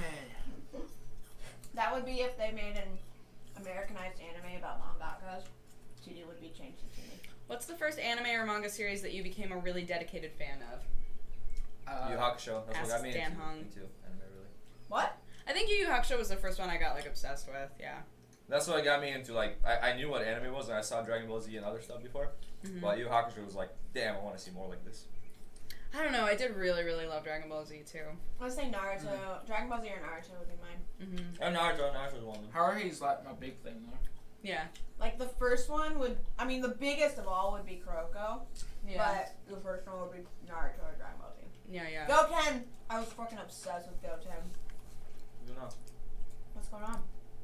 That would be if they made an Americanized anime about mangakas. TD would be changed to Timmy. What's the first anime or manga series that you became a really dedicated fan of? Yu Hakusho. That's what Ask got me Dan into. Hong. Me too. Anime, really. What? I think Yu Yu Hakusho was the first one I got like obsessed with. Yeah. That's what got me into, like, I knew what anime was and I saw Dragon Ball Z and other stuff before. Mhm. But Yu Hakusho was like, damn, I want to see more like this. I don't know. I did really, really love Dragon Ball Z too. I would say Naruto. Dragon Ball Z or Naruto would be mine. Mm-hmm. And Naruto's one of them. Haruhi's like my big thing though. Yeah. Like the first one would, I mean, the biggest of all would be Kuroko. Yeah. But the first one would be Naruto or Dragon Ball Z. Yeah. Yeah. Goten! I was fucking obsessed with Goten. I don't know. What's going on?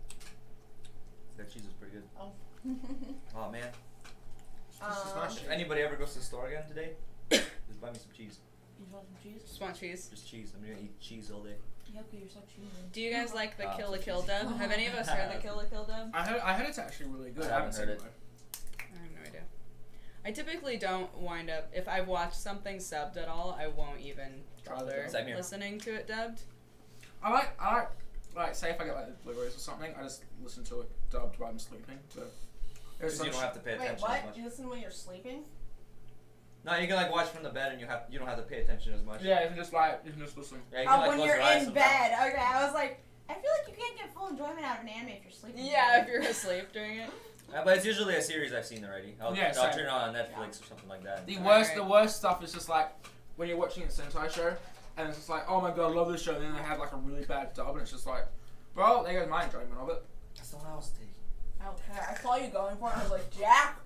That cheese is pretty good. Oh. Oh, man. This is nice. If anybody ever goes to the store again today, just buy me some cheese. You want some cheese? Just want cheese. Just cheese. I'm gonna eat cheese all day. Yeah, okay, you're so cheesy. Do you guys like the Oh, Kill la so Kill cheesy. dub? Have any of us heard the Kill la Kill dub? I heard it's actually really good. I I haven't haven't seen heard it. it. I have no idea. I typically don't wind up, if I've watched something subbed at all, I won't even bother Same here. listening to it dubbed. I like, say if I get like the Blu-rays or something, I just listen to it dubbed while I'm sleeping. So There's Because you don't have to pay Wait, attention as what? much. You listen when you're sleeping? No, you can like watch from the bed and you don't have to pay attention as much. Yeah, you can just listen. Yeah, you can, like, When close you're your eyes in sometimes. bed. Okay, I was like, I feel like you can't get full enjoyment out of an anime if you're sleeping. Yeah, if you're asleep during it. But it's usually a series I've seen already. I'll Yeah, turn same. it on Netflix or something like that. The Right. worst stuff is just like when you're watching a Sentai show and it's just like, oh my god, I love this show, and then they have like a really bad dub and it's just like, well, there goes my enjoyment of it. That's the one I was taking. Okay, I saw you going for it. I was like, Jack.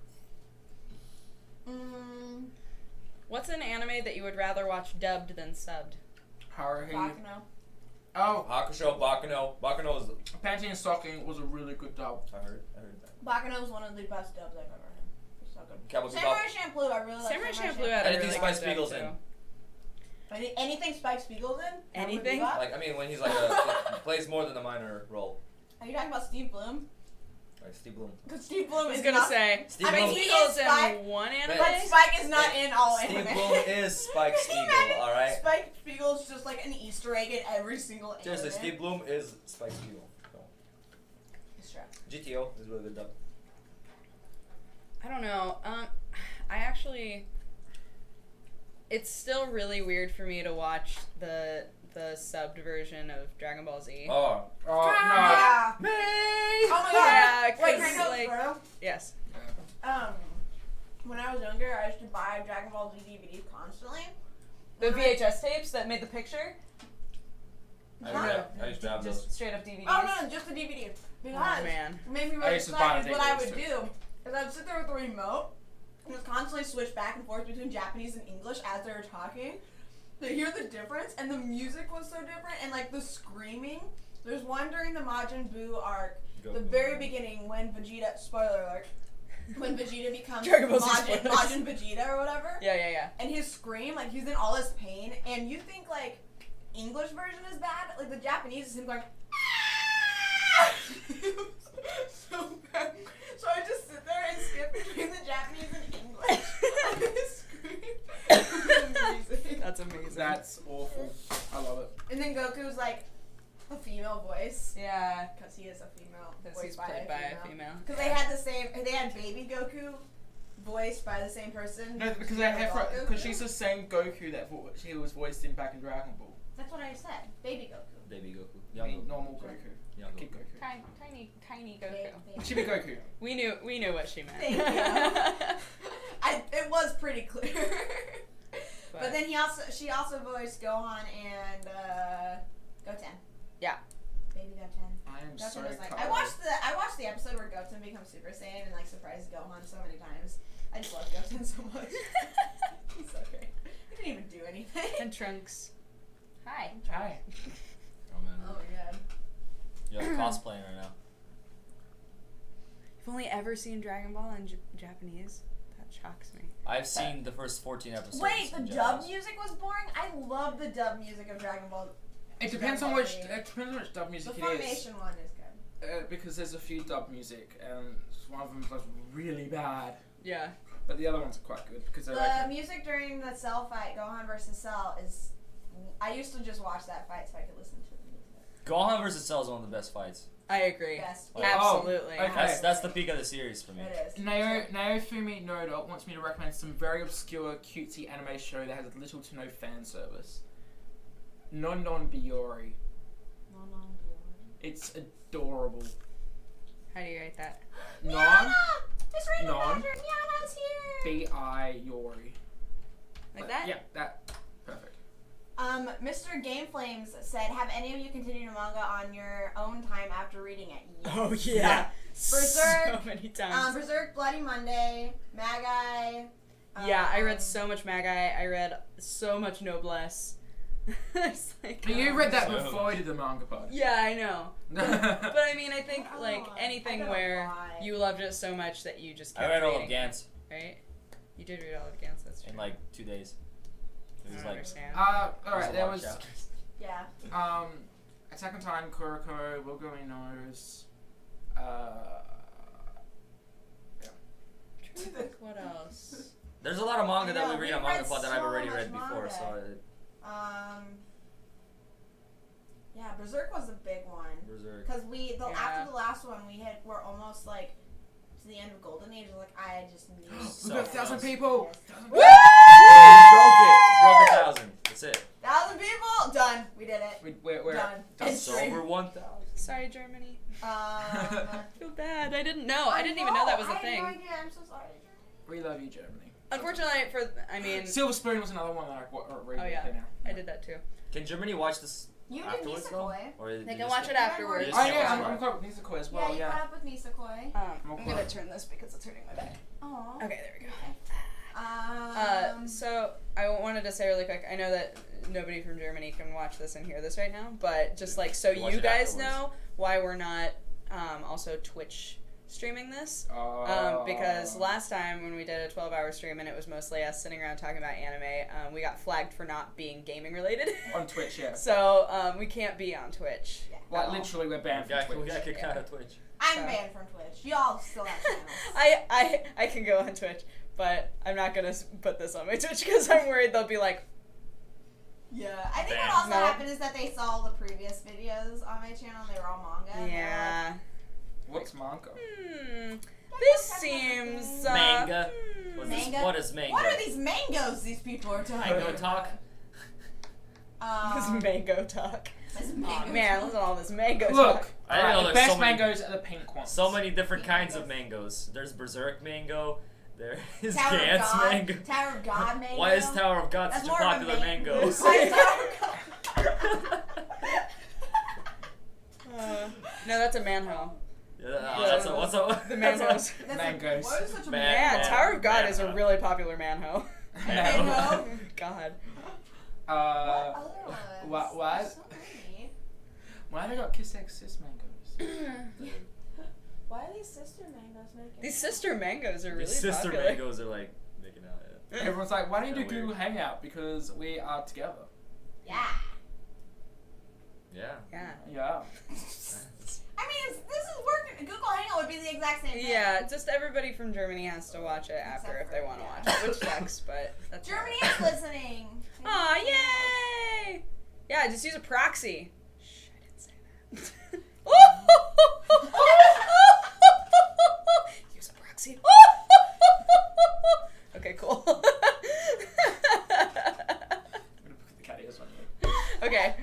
What's an anime that you would rather watch dubbed than subbed? Haruhi. Bakuno. Oh, Hakusho, Bakuno is. Panty and Stocking was a really good dub. I heard that. Bakuno was one of the best dubs I've ever heard. It's so good. Cowboy Samurai Bebop. Champloo, I really like Samurai Samurai Champloo had a Anything really Spike good Spiegel's dub, in. too. Anything Spike Spiegel's in? Cowboy Anything? Bebop? Like, I mean, when he's like plays more than a minor role. Are you talking about Steve Bloom? Like Steve Bloom. Because Steve Bloom I was is gonna not. say, Steve I mean, Bloom. he Spiegel's is Spike, in one anime. but Spike is not in all Steve anime. Bloom is Spike Spiegel, alright? Spike Spiegel's just like an Easter egg in every single anime. Seriously, Steve Bloom is Spike Spiegel. So. It's true. GTO is really good dub. I don't know. I actually, it's still really weird for me to watch the subbed version of Dragon Ball Z. Oh. Oh, Yeah. Me! Oh my god. Yeah, Wait, 'cause, can I go like- through? Yes. When I was younger, I used to buy Dragon Ball Z DVDs constantly. The VHS tapes that made the picture. I used to have Just those. straight up DVDs. Oh no, just the DVD. Because Oh man. it made me I really used to buy excited. the What I DVDs would do is I would sit there with the remote and just constantly switch back and forth between Japanese and English as they were talking. To hear the difference, and the music was so different, and like the screaming. There's one during the Majin Buu arc, the very beginning when Vegeta, spoiler alert, when Vegeta becomes Dragon Ball Z Majin, spoilers. Majin Vegeta or whatever. Yeah. And his scream, like he's in all his pain, and you think like English version is bad, like the Japanese is him going. "Ah!" So bad. So I just sit there and skip between the Japanese and English. His scream. It was amazing. That's amazing. That's awful. I love it. And then Goku's like a female voice, Yeah. because he is a female. Because voiced he's by played by a female. Because they had the same. They had baby Goku, voiced by the same person. No, because she's the same Goku that she was voiced in back in Dragon Ball. That's what I said. Baby Goku. Baby Goku. I Young mean, Goku. normal Goku. Young Kid Goku. Goku. Tiny Baby, Goku. baby. Chibi Goku. We knew what she meant. Thank you. It was pretty clear. But then she also voiced Gohan and Goten. Yeah. Baby Goten. I am so Goten was like colored. I watched the episode where Goten becomes Super Saiyan and like surprises Gohan so many times. I just love Goten so much. He's so great. He didn't even do anything. And Trunks. Hi. Hi. Oh man. Oh my god. You're cosplaying right now. You've only ever seen Dragon Ball in Japanese? That shocks me. I've seen the first 14 episodes. Wait, the in dub Japanese. music was boring? I love the dub music of Dragon Ball. It depends on which. It depends on which dub The music it is. Funimation one is good. Because there's a few dub music, and one of them is like really bad, Yeah. but the other ones are quite good because they're The like. music during the Cell fight, Gohan versus Cell, is. I used to just watch that fight so I could listen to the music. Gohan vs. Cell is one of the best fights. I agree. Best. Oh, Absolutely. okay. That's the peak of the series for me. It is. Naofumi Noda wants me to recommend some very obscure, cutesy anime show that has little to no fan service. Non Biori. It's adorable. How do you write that? Non It's Random Non. Badger! Miana's here! Biori. Like that? Yeah, that. Perfect. Mr. Game Flames said, have any of you continued a manga on your own time after reading it? Yes. Oh yeah. Berserk, So many times. Berserk, Bloody Monday, Magi. Yeah, I read so much Magi. I read so much Noblesse. It's like, You read that So- before you did the manga pod. yeah, I know. But I mean, I think Oh, like I anything gotta where lie. you loved it so much that you just I kept read all of reading, Gantz right? You did read all of Gantz. That's true. in like 2 days. It I was don't like. understand. Alright, there a lot of was chapters. Yeah. Attack on Titan, Kuroko, Wilgumi Knows. What else? There's a lot of manga that I know, we read we on read Mangapod that I've so already much read before, manga. so Yeah, Berserk was a big one. Berserk. Because Yeah. after the last one, we're almost like to the end of Golden Age. Like, I just need. So We've got 1,000 close. people. Woo! Broke it. Broke 1,000. That's it. 1,000 people. Done. We did it. We're Done. It's over 1,000. Sorry, Germany. Um, Feel bad. I didn't know. I didn't even know that was a I had thing. no idea. I'm so sorry. We love you, Germany. Unfortunately, I mean, Silver Spoon was another one that I Oh, yeah. now. I did that too. Can Germany watch this You did afterwards though? Nisekoi. Or They can watch it afterwards. Just Oh can't yeah, watch I'm it. caught with Nisekoi as Yeah, well. you Yeah. caught up with Nisekoi. I'm gonna turn this because it's hurting my back. Aww. Okay, there we go. So I wanted to say really quick. I know that nobody from Germany can watch this and hear this right now, but just like so Watch you it guys afterwards. know why we're not also Twitch streaming this. Because last time when we did a 12-hour stream and it was mostly us sitting around talking about anime, we got flagged for not being gaming related. On Twitch, yeah. So we can't be on Twitch. Yeah. Like at all. literally, we're banned from We Twitch. got kicked out of Twitch. I'm So- banned from Twitch. Y'all still have channels. I can go on Twitch, but I'm not gonna put this on my Twitch because I'm worried they'll be like, Yeah, I think Banned. what also No. happened is that they saw the previous videos on my channel. They were all manga. and they were yeah. What's manga? This seems Manga. What's this? Manga? What is like, manga? what are these mangoes these people are talking Mango about? talk? This mango talk. This Oh, mango man, talk. listen to all this mango Look, talk. I didn't know the there's best so many- mangoes are the pink ones. So many different Yeah, kinds of mangoes. mangoes. There's Berserk mango. There is Tower of Gantz God. mango. Tower of God mango. Why is Tower of God That's such a more of a popular mango? Why is Tower of God? No, that's a manho. That's a, what's a, The manhos. That's Mangoes. What is such a Man- Yeah, man- Tower of God is a manho. really popular manho. mango? God. What other ones? why- There's so many. Why they got Kiss X Sis mangoes? Why are these sister mangoes making? These sister mangoes are really These sister popular. mangoes are like making out. Yeah. Everyone's like, why don't you do Kinda Google Hangout? Because we are together. Yeah. Yeah. Yeah. Yeah. I mean, this is working. Google Hangout would be the exact same thing. Yeah, just everybody from Germany has to watch it after Except if they for- want to yeah. watch it, which sucks, but that's Germany alright. is listening. Aw, yay! Yeah, just use a proxy. Shh, I didn't say that. Use a proxy. Okay, cool. I'm gonna put the cat ears on you. Okay.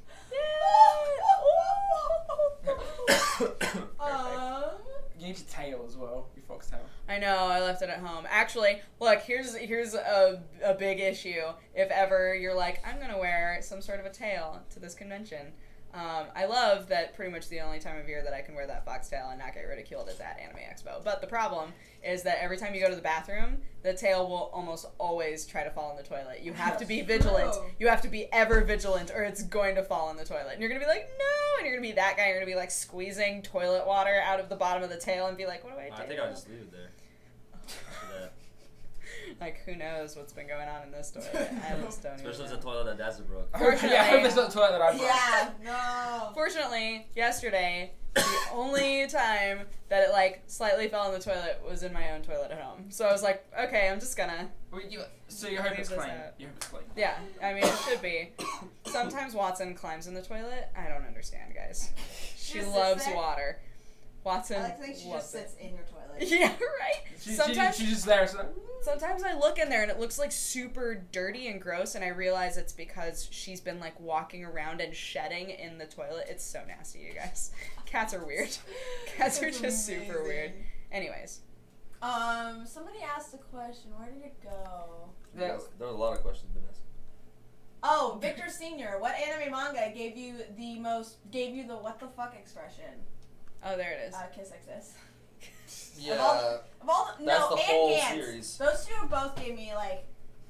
You need your tail as well, your foxtail. I know, I left it at home. Actually, look, here's a big issue. If ever you're like, I'm gonna wear some sort of a tail to this convention. I love that pretty much the only time of year that I can wear that foxtail and not get ridiculed is at Anime Expo. But the problem is that every time you go to the bathroom, the tail will almost always try to fall in the toilet. You have to be vigilant. true. You have to be ever vigilant or it's going to fall in the toilet. And you're gonna be like, no! And you're gonna be that guy. You're gonna be like squeezing toilet water out of the bottom of the tail and be like, what do I do? I think I'll just leave it there. After that. Like, who knows what's been going on in this toilet? I just don't Especially even if it's know. a toilet that Dazzler broke. Fortunately- Yeah, I hope it's not the toilet that I broke. Yeah, no. Fortunately, yesterday, the only time that it, like, slightly fell in the toilet was in my own toilet at home. So I was like, okay, I'm just gonna... So you hope it's Leave this clean. out. You hope it's clean. Yeah, I mean, it should be. Sometimes Watson climbs in the toilet. I don't understand, guys. She Just sits loves there? water. Watson I like to think she loves just sits it. in your toilet. Yeah, right? Sometimes... She's just there. So like, Sometimes I look in there and it looks like super dirty and gross, and I realize it's because she's been like walking around and shedding in the toilet. It's so nasty, you guys. Cats are weird. Cats are That's just super amazing. weird. Anyways, Somebody asked a question. Where did it go? There was a lot of questions been asked. Oh, Victor Senior. What anime manga gave you the what the fuck expression? oh, there it is. Kiss Exist. Yeah. Of all the, That's no, the and whole Gantz. series. Those two both gave me like.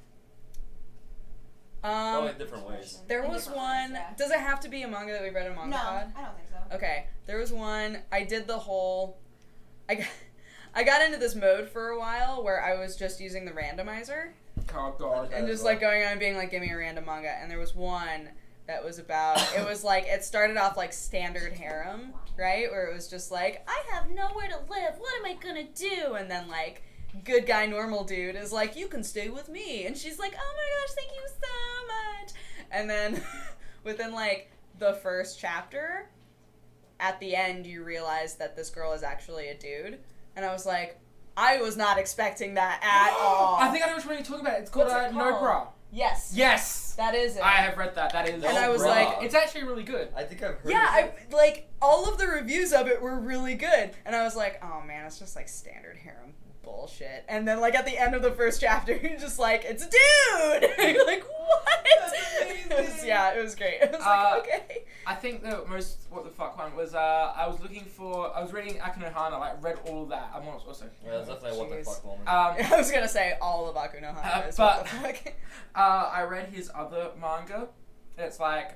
Probably in different ways. There in was different one. ways, yeah. Does it have to be a manga that we read in Mangapod? No, I don't think so. Okay, there was one. I did the whole. I got into this mode for a while where I was just using the randomizer. oh god. And just like going on and being like, give me a random manga. And there was one that was about, it was like, it started off like standard harem, right? Where it was just like, I have nowhere to live. What am I gonna do? And then like, good guy normal dude is like, you can stay with me. And she's like, oh my gosh, thank you so much. And then within like the first chapter, at the end you realize that this girl is actually a dude. and I was like, I was not expecting that at all. I think I know which one you're talking about. It's called What's it No called? Bra. Yes. Yes. That is it. I have read that. That is. And I was Bra. like, it's actually really good. I think I've heard. yeah, of it. like all of the reviews of it were really good, and I was like, oh man, it's just like standard harem bullshit. And then like at the end of the first chapter, you're just like, it's a dude. And you're like, what? It was great. It was like, okay. I think the most what the fuck one was. I was reading Akunohana. Like read all of that. I'm also. Yeah, that's definitely what the Jeez. fuck moment. I was gonna say all of Akunohana is but- what the fuck. I read his other manga. It's like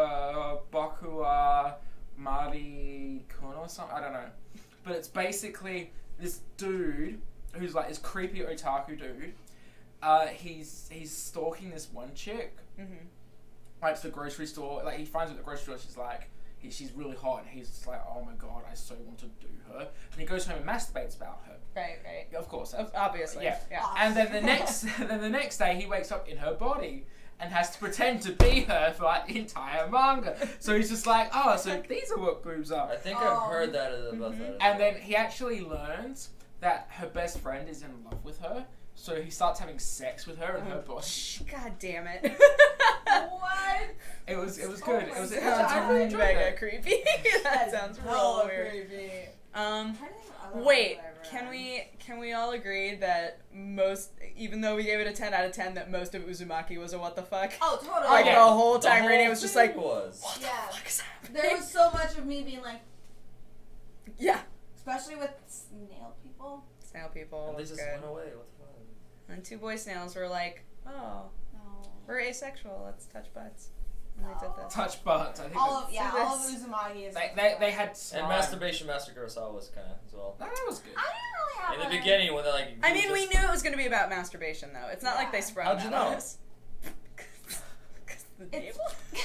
Boku Mari Kun or something. I don't know. But it's basically this dude who's like this creepy otaku dude. He's stalking this one chick. Mm-hmm. Like to the grocery store. Like he finds her at the grocery store. She's like, she's really hot, and he's just like, oh my god, I so want to do her. And he goes home and masturbates about her. Right. Yeah, of course. Obviously. Yeah. Yeah. And then the next day he wakes up in her body and has to pretend to be her for like the entire manga. So he's just like, oh, so these are what boobs are. I think I've heard that about that. as And well. then he actually learns that her best friend is in love with her. So he starts having sex with her in her body. God damn it. What? It was good. my It was. God. I really enjoyed mega it. creepy. That sounds real weird. Creepy. Wait, can we all agree that even though we gave it a 10 out of 10, that most of Uzumaki was a what the fuck? Oh, totally. Like yeah. the whole The time whole reading it was just thing like, was. what the Yeah. fuck is happening? There was so much of me being like, Yeah. especially with snail people. Snail people And they was just good. went away. What the fuck? And two boy snails were like, oh, No. we're asexual, let's touch butts. And they did Oh. this. Touch butts. I think. All of So all of this- Uzumaki is. They had slime. And Masturbation Master Kurosawa was kind of as well. That was good. I didn't really have. In the a- beginning, when they're like. I you mean, we just- knew it was going to be about masturbation, though. It's not like they Yeah. sprung How'd that you on know? us. 'Cause the It's-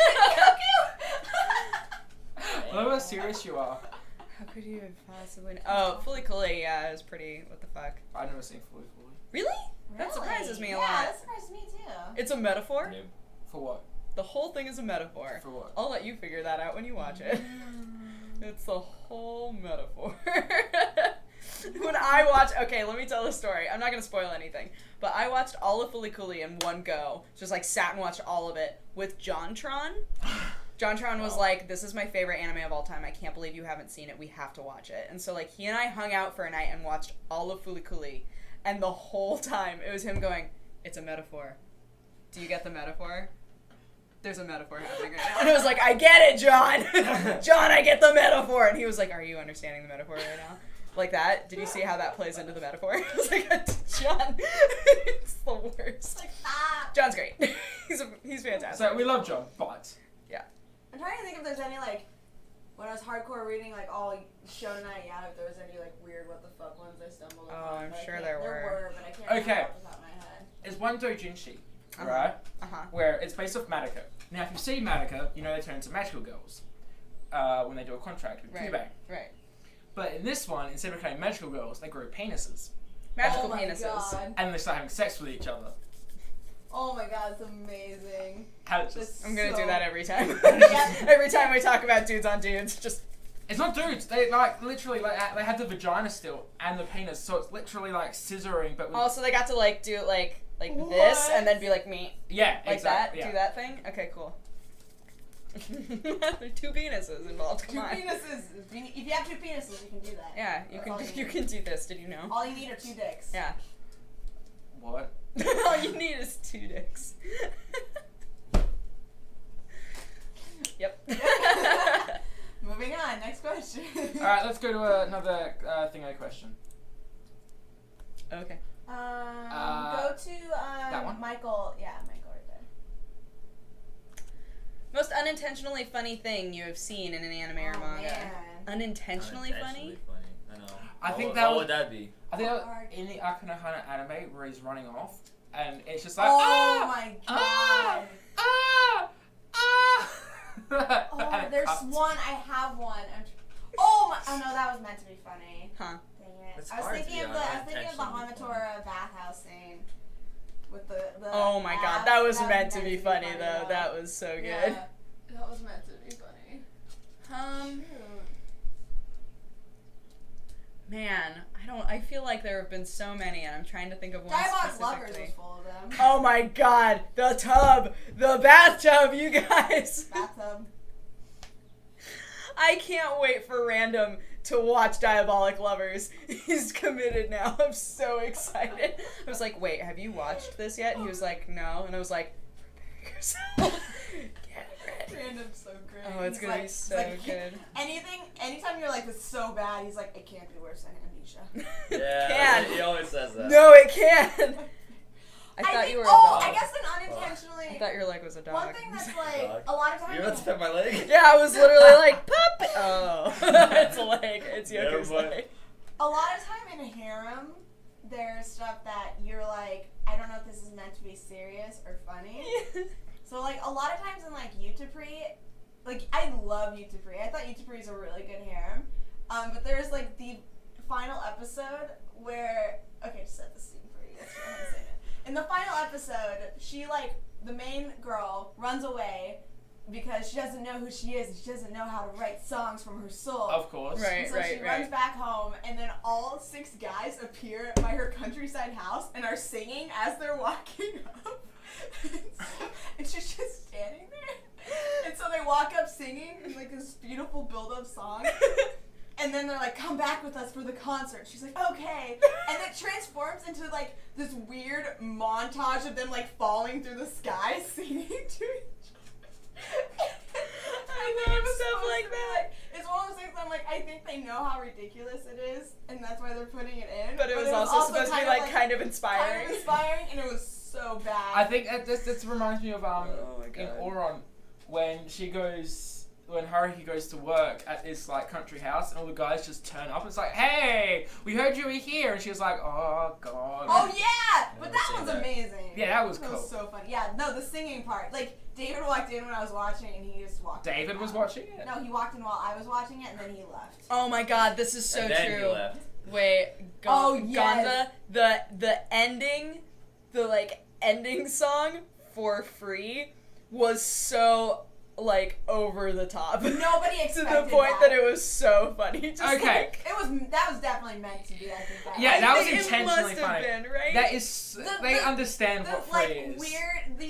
table? Look how serious you are. How could you have possibly Oh, Fully Cooley, yeah, it was pretty, what the fuck. I've never seen Fully Fully. Really? That surprises me a yeah, lot. that surprises me too. It's a metaphor? Nope. For what? The whole thing is a metaphor. For what? I'll let you figure that out when you watch it. It's the whole metaphor. When I watch, okay, let me tell the story. I'm not gonna spoil anything, but I watched all of Fully Cooley in one go. Just like sat and watched all of it with JonTron. JonTron was like, this is my favorite anime of all time. I can't believe you haven't seen it. We have to watch it. And so like he and I hung out for a night and watched all of Fully Cooley. And the whole time it was him going, it's a metaphor. Do you get the metaphor? There's a metaphor happening right now. And I was like, I get it, John! John, I get the metaphor! And he was like, are you understanding the metaphor right now? Like that? Did you see how that plays into the metaphor? I was like, John, it's the worst. Like, stop. John's great. He's fantastic. So we love John, but I'm trying to think if there's any like when I was hardcore reading like all Shonen yeah, if there was any like weird what the fuck ones I stumbled upon. Oh, I'm but I sure can't- there were. There were, but I can't remember Okay. off the top of my head. it's one doujinshi, Uh-huh. right? Uh-huh. Where it's based off Madoka. Now, if you see Madoka, you know they turn into magical girls when they do a contract with Right. Kyubey. Right. But in this one, instead of becoming magical girls, they grow penises. Magical oh my penises. God. And they start having sex with each other. Oh my god, it's amazing. How it's just... This- I'm gonna So- do that every time. Yeah. Every time we talk about dudes on dudes, just It's not dudes. They like literally like they have the vagina still and the penis, so it's literally like scissoring, but with, also they got to like do like this What? and then be like me. yeah, Like exactly. that? Yeah. Do that thing? Okay, cool. There are two penises involved. Two Come on. penises. If you have two penises, you can do that. Yeah, you That's all can you you need. can do this. Did you know? All you need are two dicks. Yeah. What? All you need is two dicks. Yep. Moving on. Next question. All right, let's go to another thingo question. Okay. Go to that one? Michael. Yeah, Michael right there. Most unintentionally funny thing you have seen in an anime or Oh, manga. man. Unintentionally funny? I know. I think what, that what was- would that be? I think that Hard. in the Akunohana anime where he's running off, and it's just like Oh ah, my ah, god. ah, ah. Oh, And it there's cuts. one. I have one. Oh my. Oh no, that was meant to be funny. Huh. Dang it. It's I was hard to thinking be of the. I was thinking of the unintentionally Hamatora bathhouse scene. With the. Oh my god, abs. that was meant to be funny though. though. That was so good. Yeah, that was meant to be funny. Man, I feel like there have been so many, and I'm trying to think of one Diabox Lovers specifically. was full of them. Oh my god, the bathtub, you guys. Bathtub. I can't wait for Random to watch Diabolic Lovers. He's committed now. I'm so excited. I was like, wait, have you watched this yet? And he was like, no. And I was like, prepare yourself. Get ready. Random's so great. Oh, it's He's gonna like- be he's so like, good. Anytime you're like, it's so bad, he's like, it can't be worse than Amnesia. Yeah, Can. he always says that. No, it can. I thought think, you were a oh, dog. I guess then unintentionally. I thought your leg was a dog. One thing that's like, Dog. a lot of times. You're about to pet my leg? Yeah, I was literally like, pup. Oh, it's a leg. It's Yoko's Never mind. leg. A lot of time in a harem, there's stuff that you're like, I don't know if this is meant to be serious or funny. So like a lot of times in like Utapri, like I love Utapri. I thought Utapri is a really good harem. But there's like the final episode where, okay, to set the scene for you, let's go ahead and say it. In the final episode, she like, the main girl runs away because she doesn't know who she is and she doesn't know how to write songs from her soul. Of course. Right. And so she runs back home, and then all 6 guys appear by her countryside house and are singing as they're walking up. And she's just standing there. And so they walk up singing in like this beautiful build-up song. And then they're like, come back with us for the concert. She's like, okay. And it transforms into like this weird montage of them like falling through the sky singing to each other. I love stuff like that. It's one of those things I'm like, I think they know how ridiculous it is, and that's why they're putting it in. But it was also supposed to be like kind of inspiring. Kind of inspiring, and it was so bad. I think this reminds me of Oh my in God. Auron when Haruhi goes to work at this like country house and all the guys just turn up. It's like, hey, we heard you were here, and she was like, oh god. Oh yeah, but Never that seen one's that. amazing. Yeah, that was That cool. was so funny. Yeah, no, the singing part. Like David walked in when I was watching, and he just walked. David in was out. watching it. No, he walked in while I was watching it, and then he left. Oh my god, this is so and then true. he left. Wait, Oh, yes. Gonza, the ending, the like ending song for free was so like over the top. Nobody to expected the point that it was so funny. Just Okay. like, That was definitely meant to be. I think. Yeah, I that was think intentionally it must have funny. been, right? That is, they The- understand The what free like is. weird,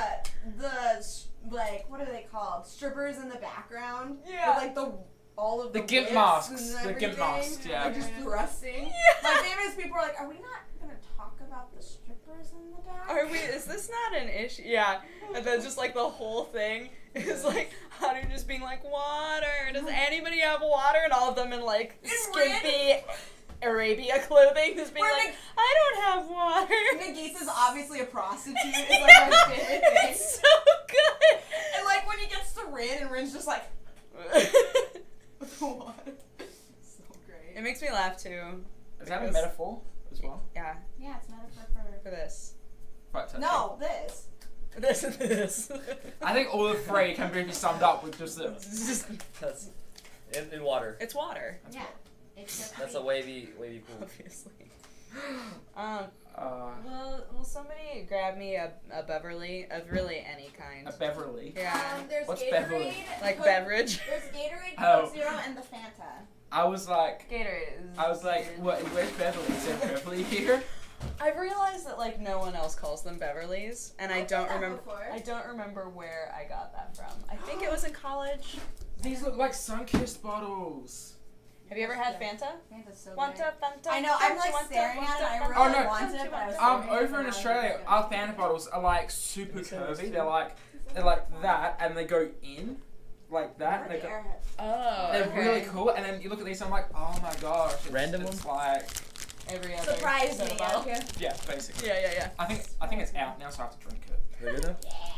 like what are they called? Strippers in the background. Yeah. With, like all of The the gimp whips masks, and the gimp everything. masks, yeah. Like just thrusting. Yeah. My favorite is people are like, are we not gonna talk about the strippers in the back? Are we? Is this not an issue? Yeah, and then just like the whole thing is like Haru just being like, water. Does anybody have water? And all of them in like skimpy Arabia clothing, just being Where like, I don't have water. Nagisa's obviously a prostitute. Is like my favorite thing. It's so good. And like when he gets to Rin, and Rin's just like with the water. So great. It makes me laugh too. Is that a because- metaphor as well? Yeah, Yeah, it's metaphor for this. Right, so- No, this. This and this. I think all of three can be summed up with just this. It's just, That's in water. it's water, Yeah. It's just That's a wavy pool. obviously. Will somebody grab me a Beverly of really any kind? A Beverly. Yeah. There's What's Gatorade. Beverly? Like Coke- beverage. There's Gatorade, Oh. Coke Zero, and the Fanta. I was like, Gatorade. what? Where's Beverly? Is there Beverly here? I've realized that like no one else calls them Beverlys, and I I've don't done that remember. before. I don't remember where I got that from. I think it was in college. These look like sun-kissed bottles. Have you ever had Fanta? Fanta's so Fanta, good. Fanta. I know, I'm like Fanta, staring at it. I Fanta, really Oh, no. wanted it, but I was Over in Australia, our Fanta bottles are like super curvy. They're like that, and they go in like that. And Where they are go, the airheads? Oh, they're okay. really cool. And then you look at these, and I'm like, oh my gosh. Random it's one? like, Every other Surprise soda me, bottle. okay? yeah, basically. Yeah. I think it's out now, so I have to drink it. We're good now?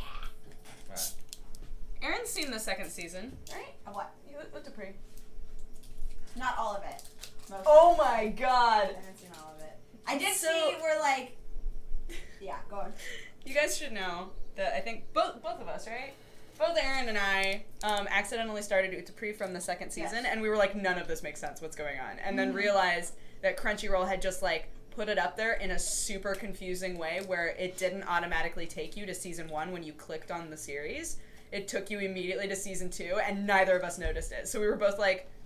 Aaron's seen the second season, right? Of what? You looked at pretty. Not all of it. Most Oh of my it. I god. haven't seen all of it. I did So- see where like, yeah, go on. You guys should know that I think both of us, right? Both Aaron and I accidentally started Utapri from the second season, Yes. and we were like, none of this makes sense. What's going on? And then realized that Crunchyroll had just like put it up there in a super confusing way, where it didn't automatically take you to season 1 when you clicked on the series. It took you immediately to season 2, and neither of us noticed it. So we were both like,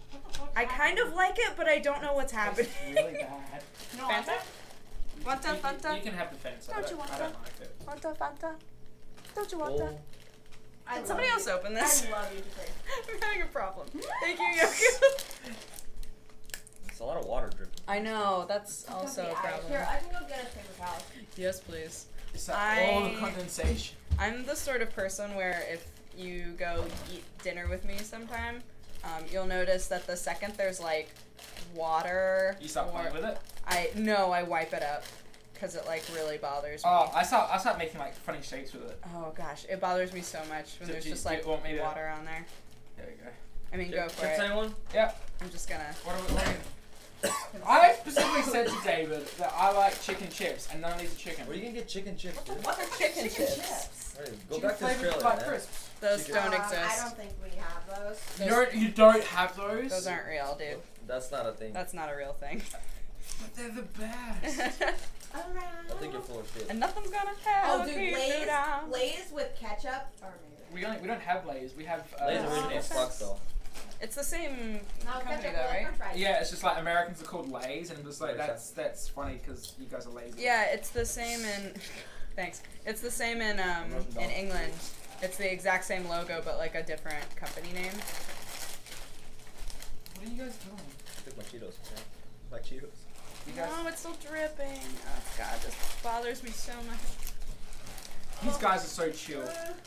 I kind of like it, but I don't know what's happening. It's really bad. Fanta? Fanta, Fanta. You can have the Fanta. Don't you want I don't that? like it. Fanta, Fanta. Don't you want Oh. that? Can somebody else open this? I love you to drink. I'm having a problem. Thank you, Yoku. It's a lot of water dripping. I know, that's also a problem. Here, I can go get a paper towel. Yes, please. It's like all the condensation. I'm the sort of person where if you go eat dinner with me sometime, you'll notice that the second there's like water, You start playing with it? I wipe it up because it like really bothers me. Oh, I start making like funny shapes with it. Oh gosh, it bothers me so much when So there's do you- just do you like want me to- water on there. There you go. I mean, go for Chips, it. anyone? Yep. I'm just gonna. What I specifically said to David that I like chicken chips, and none of these are chicken. Where you can get chicken chips, dude? What are chicken chips? Hey, go Chicken back to the flavored trailer, like man. crisps. Those Chicken. don't exist. I don't think we have those. You don't have those? Those aren't real, dude. That's not a thing. That's not a real thing. But they're the best. I think you're full of shit. And nothing's gonna help Oh, dude, keep you down. Lay's with ketchup are amazing. we don't have Lay's. We have. Lay's Oh, originates Fox though. It's the same No, company ketchup though, with right? French fries. Yeah, it's just like Americans are called Lay's, and just like Very that's funny because you guys are lazy. Yeah, it's the same in. Thanks. It's the same in England. It's the exact same logo, but like a different company name. What are you guys doing? Took my Cheetos. Yeah. My Cheetos. You guys, No, it's still dripping. Oh god, this bothers me so much. these guys are so chill.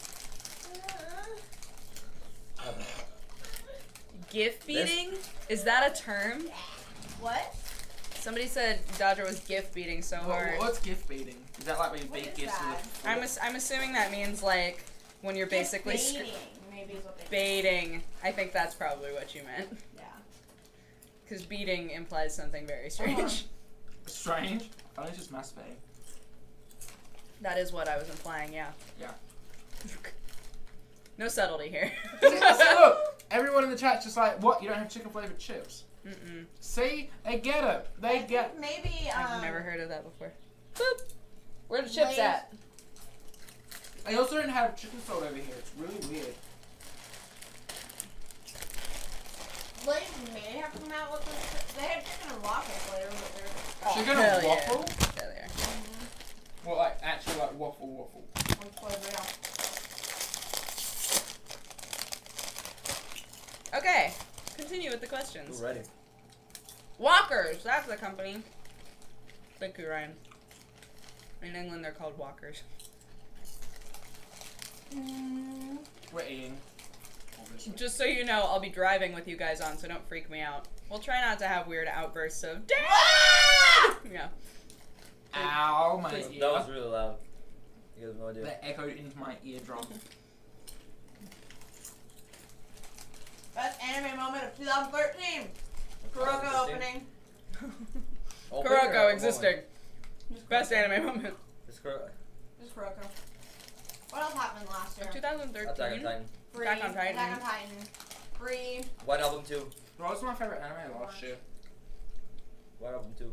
Gift beating? Is that a term? What? Somebody said Dodger was gift beating so hard. What's gift beating? Is that like when you What bake is gifts that? with I'm assuming that means like when you're basically baiting, maybe is what they baiting. I think that's probably what you meant. Yeah. Because beating implies something very strange. strange? I think it's just masturbating. That is what I was implying, yeah. Yeah. No subtlety here. See, look, everyone in the chat's just like, what? You don't have chicken flavored chips? Mm-mm. See, they get it. They get. Maybe. I've never heard of that before. Boop. Where the chips Lay's- at? They also don't have chicken salt over here. It's really weird. Lay's may have come out with this. They had chicken and waffle flavor, but they're Chicken hell and yeah. waffle? There they are. Well, like actually like waffle. one flavor. Yeah. Okay, continue with the questions. We're ready. Walkers, that's the company. Thank you, Ryan. In England, they're called Walkers. We're eating. Obviously. Just so you know, I'll be driving with you guys on, so don't freak me out. We'll try not to have weird outbursts of "Dad!" Yeah. Ow, my That ear. was really loud. You guys have no idea. That echoed into my eardrum. Best anime moment of 2013. Kuroko opening. Oh, Kuroko Baker, existing. Just Best Kuroko. anime moment. It's Kuroko. Just Kuroko. What else happened last year? Of 2013. Attack on Titan. Free. Attack on Titan. Attack on Titan. Free. White Album 2. What was my favorite anime last year? White Album 2.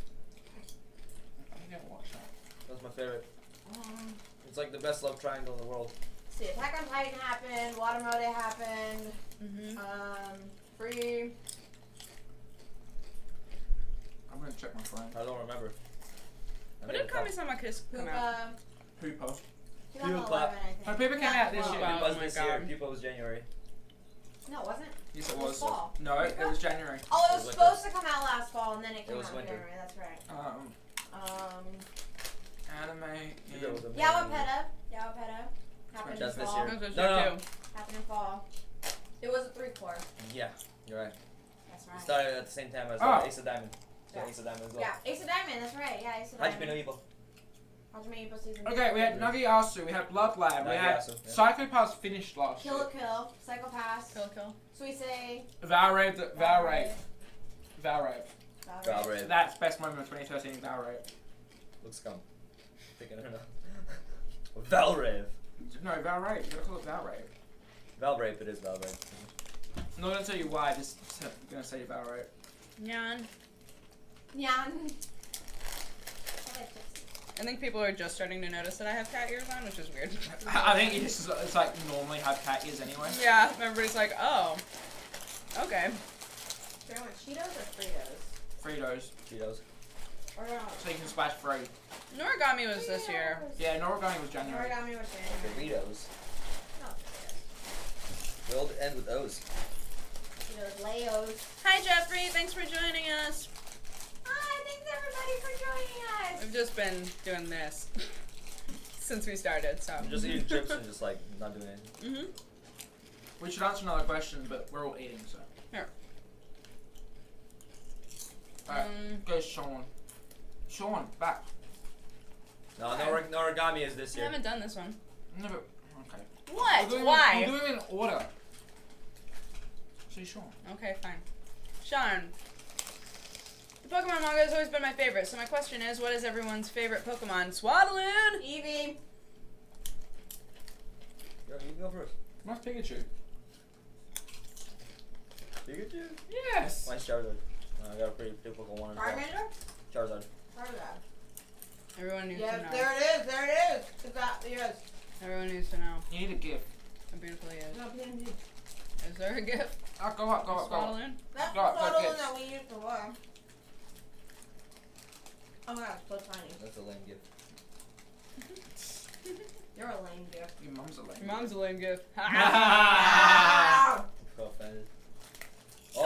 I didn't watch that. That was my favorite. It's like the best love triangle in the world. See, Attack on Titan happened. Watermode happened. Mm-hmm. Free. I'm gonna check my phone. I don't remember. When did Kami-sama Kiss come out? Pupa. Hooper. 2011, I Oh, think. Pupa came out this year. Wow. Pupa was Oh my this God. year. Pupa was January. No, it wasn't. Yes, it It was was. fall. No, it was January. Oh, it It was was supposed to come out last fall, and then it came was out in winter. January. That's right. Anime. Pupa was amazing. Yawapeta. Yawapeta. Happened in That's this fall. year. That was No, this year, no. too. Happened in fall. It was a 3-core. Yeah, you're right. That's It right. started at the same time as Oh. Ace of Diamond. So Yeah. Ace of Diamond as well. Yeah, Ace of Diamond. That's right. Yeah, Ace of Hajime no Diamond. Ippo. Hajime Ippo season. Okay, we had Nagiasu, we had Blood Lab, we had Nagiasu, yeah. Psychopaths finished last Kill year. a Kill. Psychopaths. Kill. Suisei. Valrape. Valrape. That's best moment of 2013, Valrape. Looks scum. Thinking her now. Valrave. No, Valrape, you gotta call it Valrape. Valrape, it is Valrape. Not gonna tell you why, just gonna say Valrape. Nyan. Nyan. I think people are just starting to notice that I have cat ears on, which is weird. I think it's like normally have cat ears anyway. Yeah, everybody's like, oh, okay. Do you want Cheetos or Fritos? Fritos. Cheetos. Or no? So you can smash free. Noragami was this year. Yeah, Noragami was January. Origami was January. Doritos. No, Fritos. We'll end with those. Cheetos, Leos. Hi Jeffrey, thanks for joining us. Hi, thanks everybody for joining us. I've just been doing this since we started, so. I'm just eating chips and just like not doing anything. Mhm. We should answer another question, but we're all eating, so. Here. Alright, go Sean. Sean, back. No, Noragami is this I year. haven't done this one. No, but, okay. What? We're Why? doing it in order. So Sean. Okay, fine. Sean. The Pokemon manga has always been my favorite, so my question is, what is everyone's favorite Pokemon? Swaddling! Eevee. Yo, you can go first. Nice Pikachu. Pikachu? Yes! Mine's Charizard. I got a pretty typical one as well. Charmander? Charizard. Charizard. Everyone needs Yes, to know. there it is. There it is. It's that. Yes. Everyone needs to know You need a gift. how beautiful he is. No, PNG. Is there a gift? Oh, go up, go up, go up. Swaddling? That's Got the bottle gifts. that we used before. Oh my god, it's so tiny. That's a lame gift. You're a lame gift. Your mum's a lame. Your mom's a lame gift. Ah! I'm so offended. No!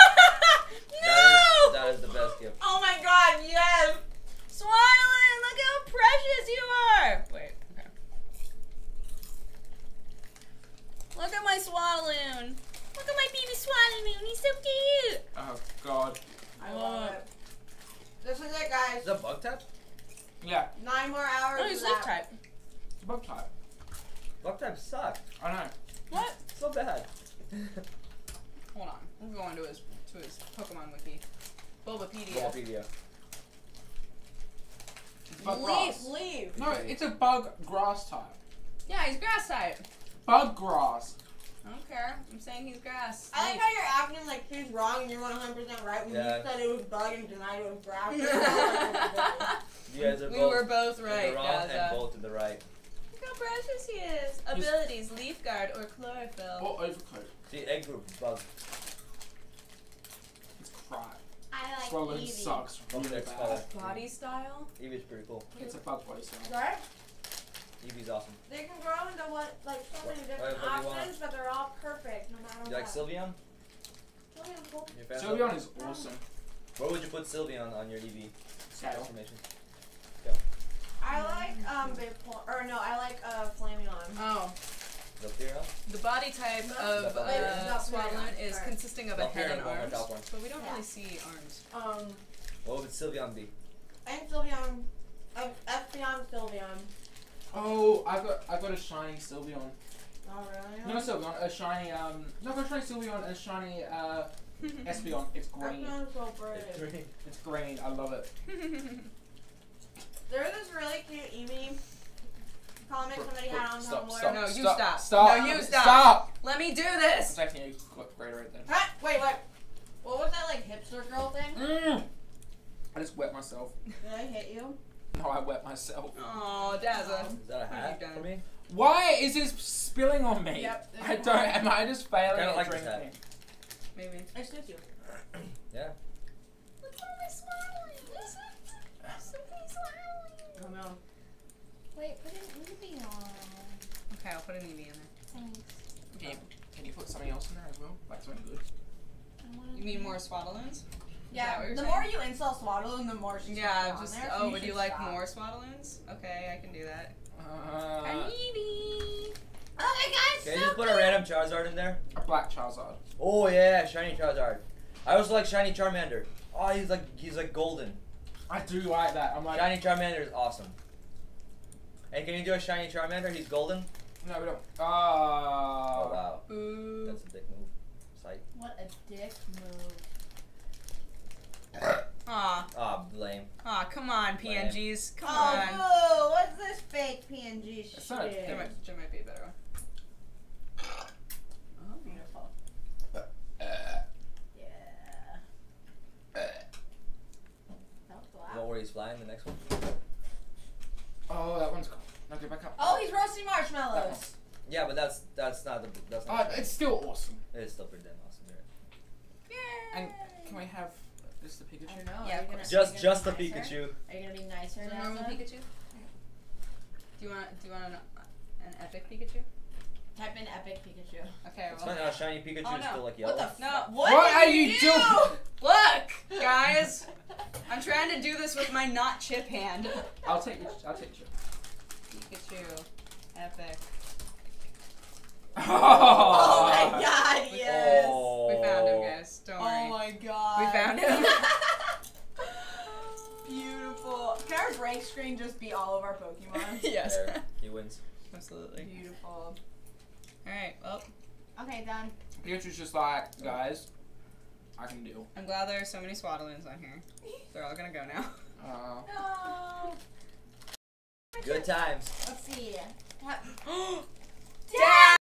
Oh, that is the best gift. Oh my god, yes! Swaddling, look how precious you are! Wait, okay. Look at my Swaddloon. Look at my baby Swaddloon, he's so cute! Oh, God. I love it. This is it, Is guys. that bug type? Yeah, 9 more hours. Oh, he's of leaf that. type. it's a bug type. Bug type suck. I know. What? So bad. Hold on, we're going to his Pokemon wiki. Bulbapedia. Bulbapedia. It's bug Leave, grass. leave. No, it's a bug grass type. Yeah, he's grass type. Bug grass. I don't care. I'm saying he's grass. I like Leaf. how you're acting like she's wrong and you're 100% right when Yeah. you said it was bug and denied it was grass. You guys are We both were both in right, the wrong Gaza. and both in the right. Look how precious he is. Abilities, Leaf Guard or Chlorophyll. Or overcoat. See, egg group bug. It's crap. I like Swollen Eevee. sucks Okay, really it's bad. colour. Body style? Eevee's pretty cool. It's a bug body style. Right? Eevee's awesome. They can grow into what, like so many different what do you want? options, but they're all perfect no matter You like what. Sylveon? Sylveon's cool. You a fan of Sylveon is awesome. Where would you put Sylveon on your Eevee Scale. transformation? I like or no, I like Flameon. Oh. Zephyra? The body type No. of No, Swaddloon is sorry. consisting of a head and Zephyra and arms. Alphorn. But we don't Yeah. really see arms. What would Sylveon be? I think Sylveon. Espeon, Sylveon. Oh, I got a shiny Sylveon. Oh really? No Sylveon, a shiny no, I got a shiny Sylveon and a shiny Espeon. It's green. Espeon's so pretty. It's green. I love it. There's this really cute Eevee comic somebody had on Stop, Tumblr. stop, No, you stop, stop. Stop. No, you stop. Stop. Let me do I'm this! taking you greater right then. Huh? Wait, what? What was that like hipster girl thing? I just wet myself. Did I hit you? No, I wet myself. Oh, Dazza. Is that a What have hat you done? for me? Why is this spilling on me? Yep, I don't. Am I just failing Kinda at like this drinking? hat. Maybe. I stood you. Yeah. Look at my Swaddloon. So pretty Swaddloon. Oh no. Wait, put an Eevee on. Okay, I'll put an Eevee in there. Thanks. Can you put something else in there as well? Like something good? I wanna You mean more Swaddloons? Yeah, what you're the saying? more you insult Swaddle, the more she's Yeah, on just there, so oh, would should you like stop. more Swaddloons? Okay, I can do that. A Eevee. Oh my god, Can you so just put a random Charizard in there? black Charizard. Oh yeah, shiny Charizard. I also like shiny Charmander. Oh, he's like golden. I do like that. I'm like, Shiny Charmander is awesome. Hey, can you do a shiny Charmander? He's golden. no, we don't. Oh wow, Boo. that's a dick move. Sight. What a dick move. Aw. Ah, lame. Aw, come on, PNGs. Come Oh, on. boo! What's this fake PNG It's not a shit? There might be a better one. Oh, beautiful. Yeah. That was The loud. one where he's flying. The next one. Oh, that one's cool. No, get back up. Oh, he's roasting That one. marshmallows. Yeah, but that's not the that's not. It's still awesome. It's still pretty damn awesome. Right? And Can we have just the Pikachu? I don't know. Yeah, are you of gonna, course. Just the are you gonna be nicer? Pikachu. Are you gonna be nicer Is it a now? normal Zan? Pikachu? Do you want an epic Pikachu? Type in epic Pikachu. Okay, It's well. funny how shiny Pikachu Oh, is no. still like yellow. What the No, What are you doing? Look, guys. I'm trying to do this with my not chip hand. I'll take your. Pikachu, epic. Oh my god, yes. Oh. We found him, guys. Don't worry. Oh my god. We found him. Beautiful. Can our break screen just be all of our Pokemon? Yes. There, he wins. Absolutely. Beautiful. Alright, well, Okay, done. Pikachu's just like, guys, I can deal. I'm glad there are so many Swaddlings on here. They're all gonna go now. No. Good times. Let's see. Dad!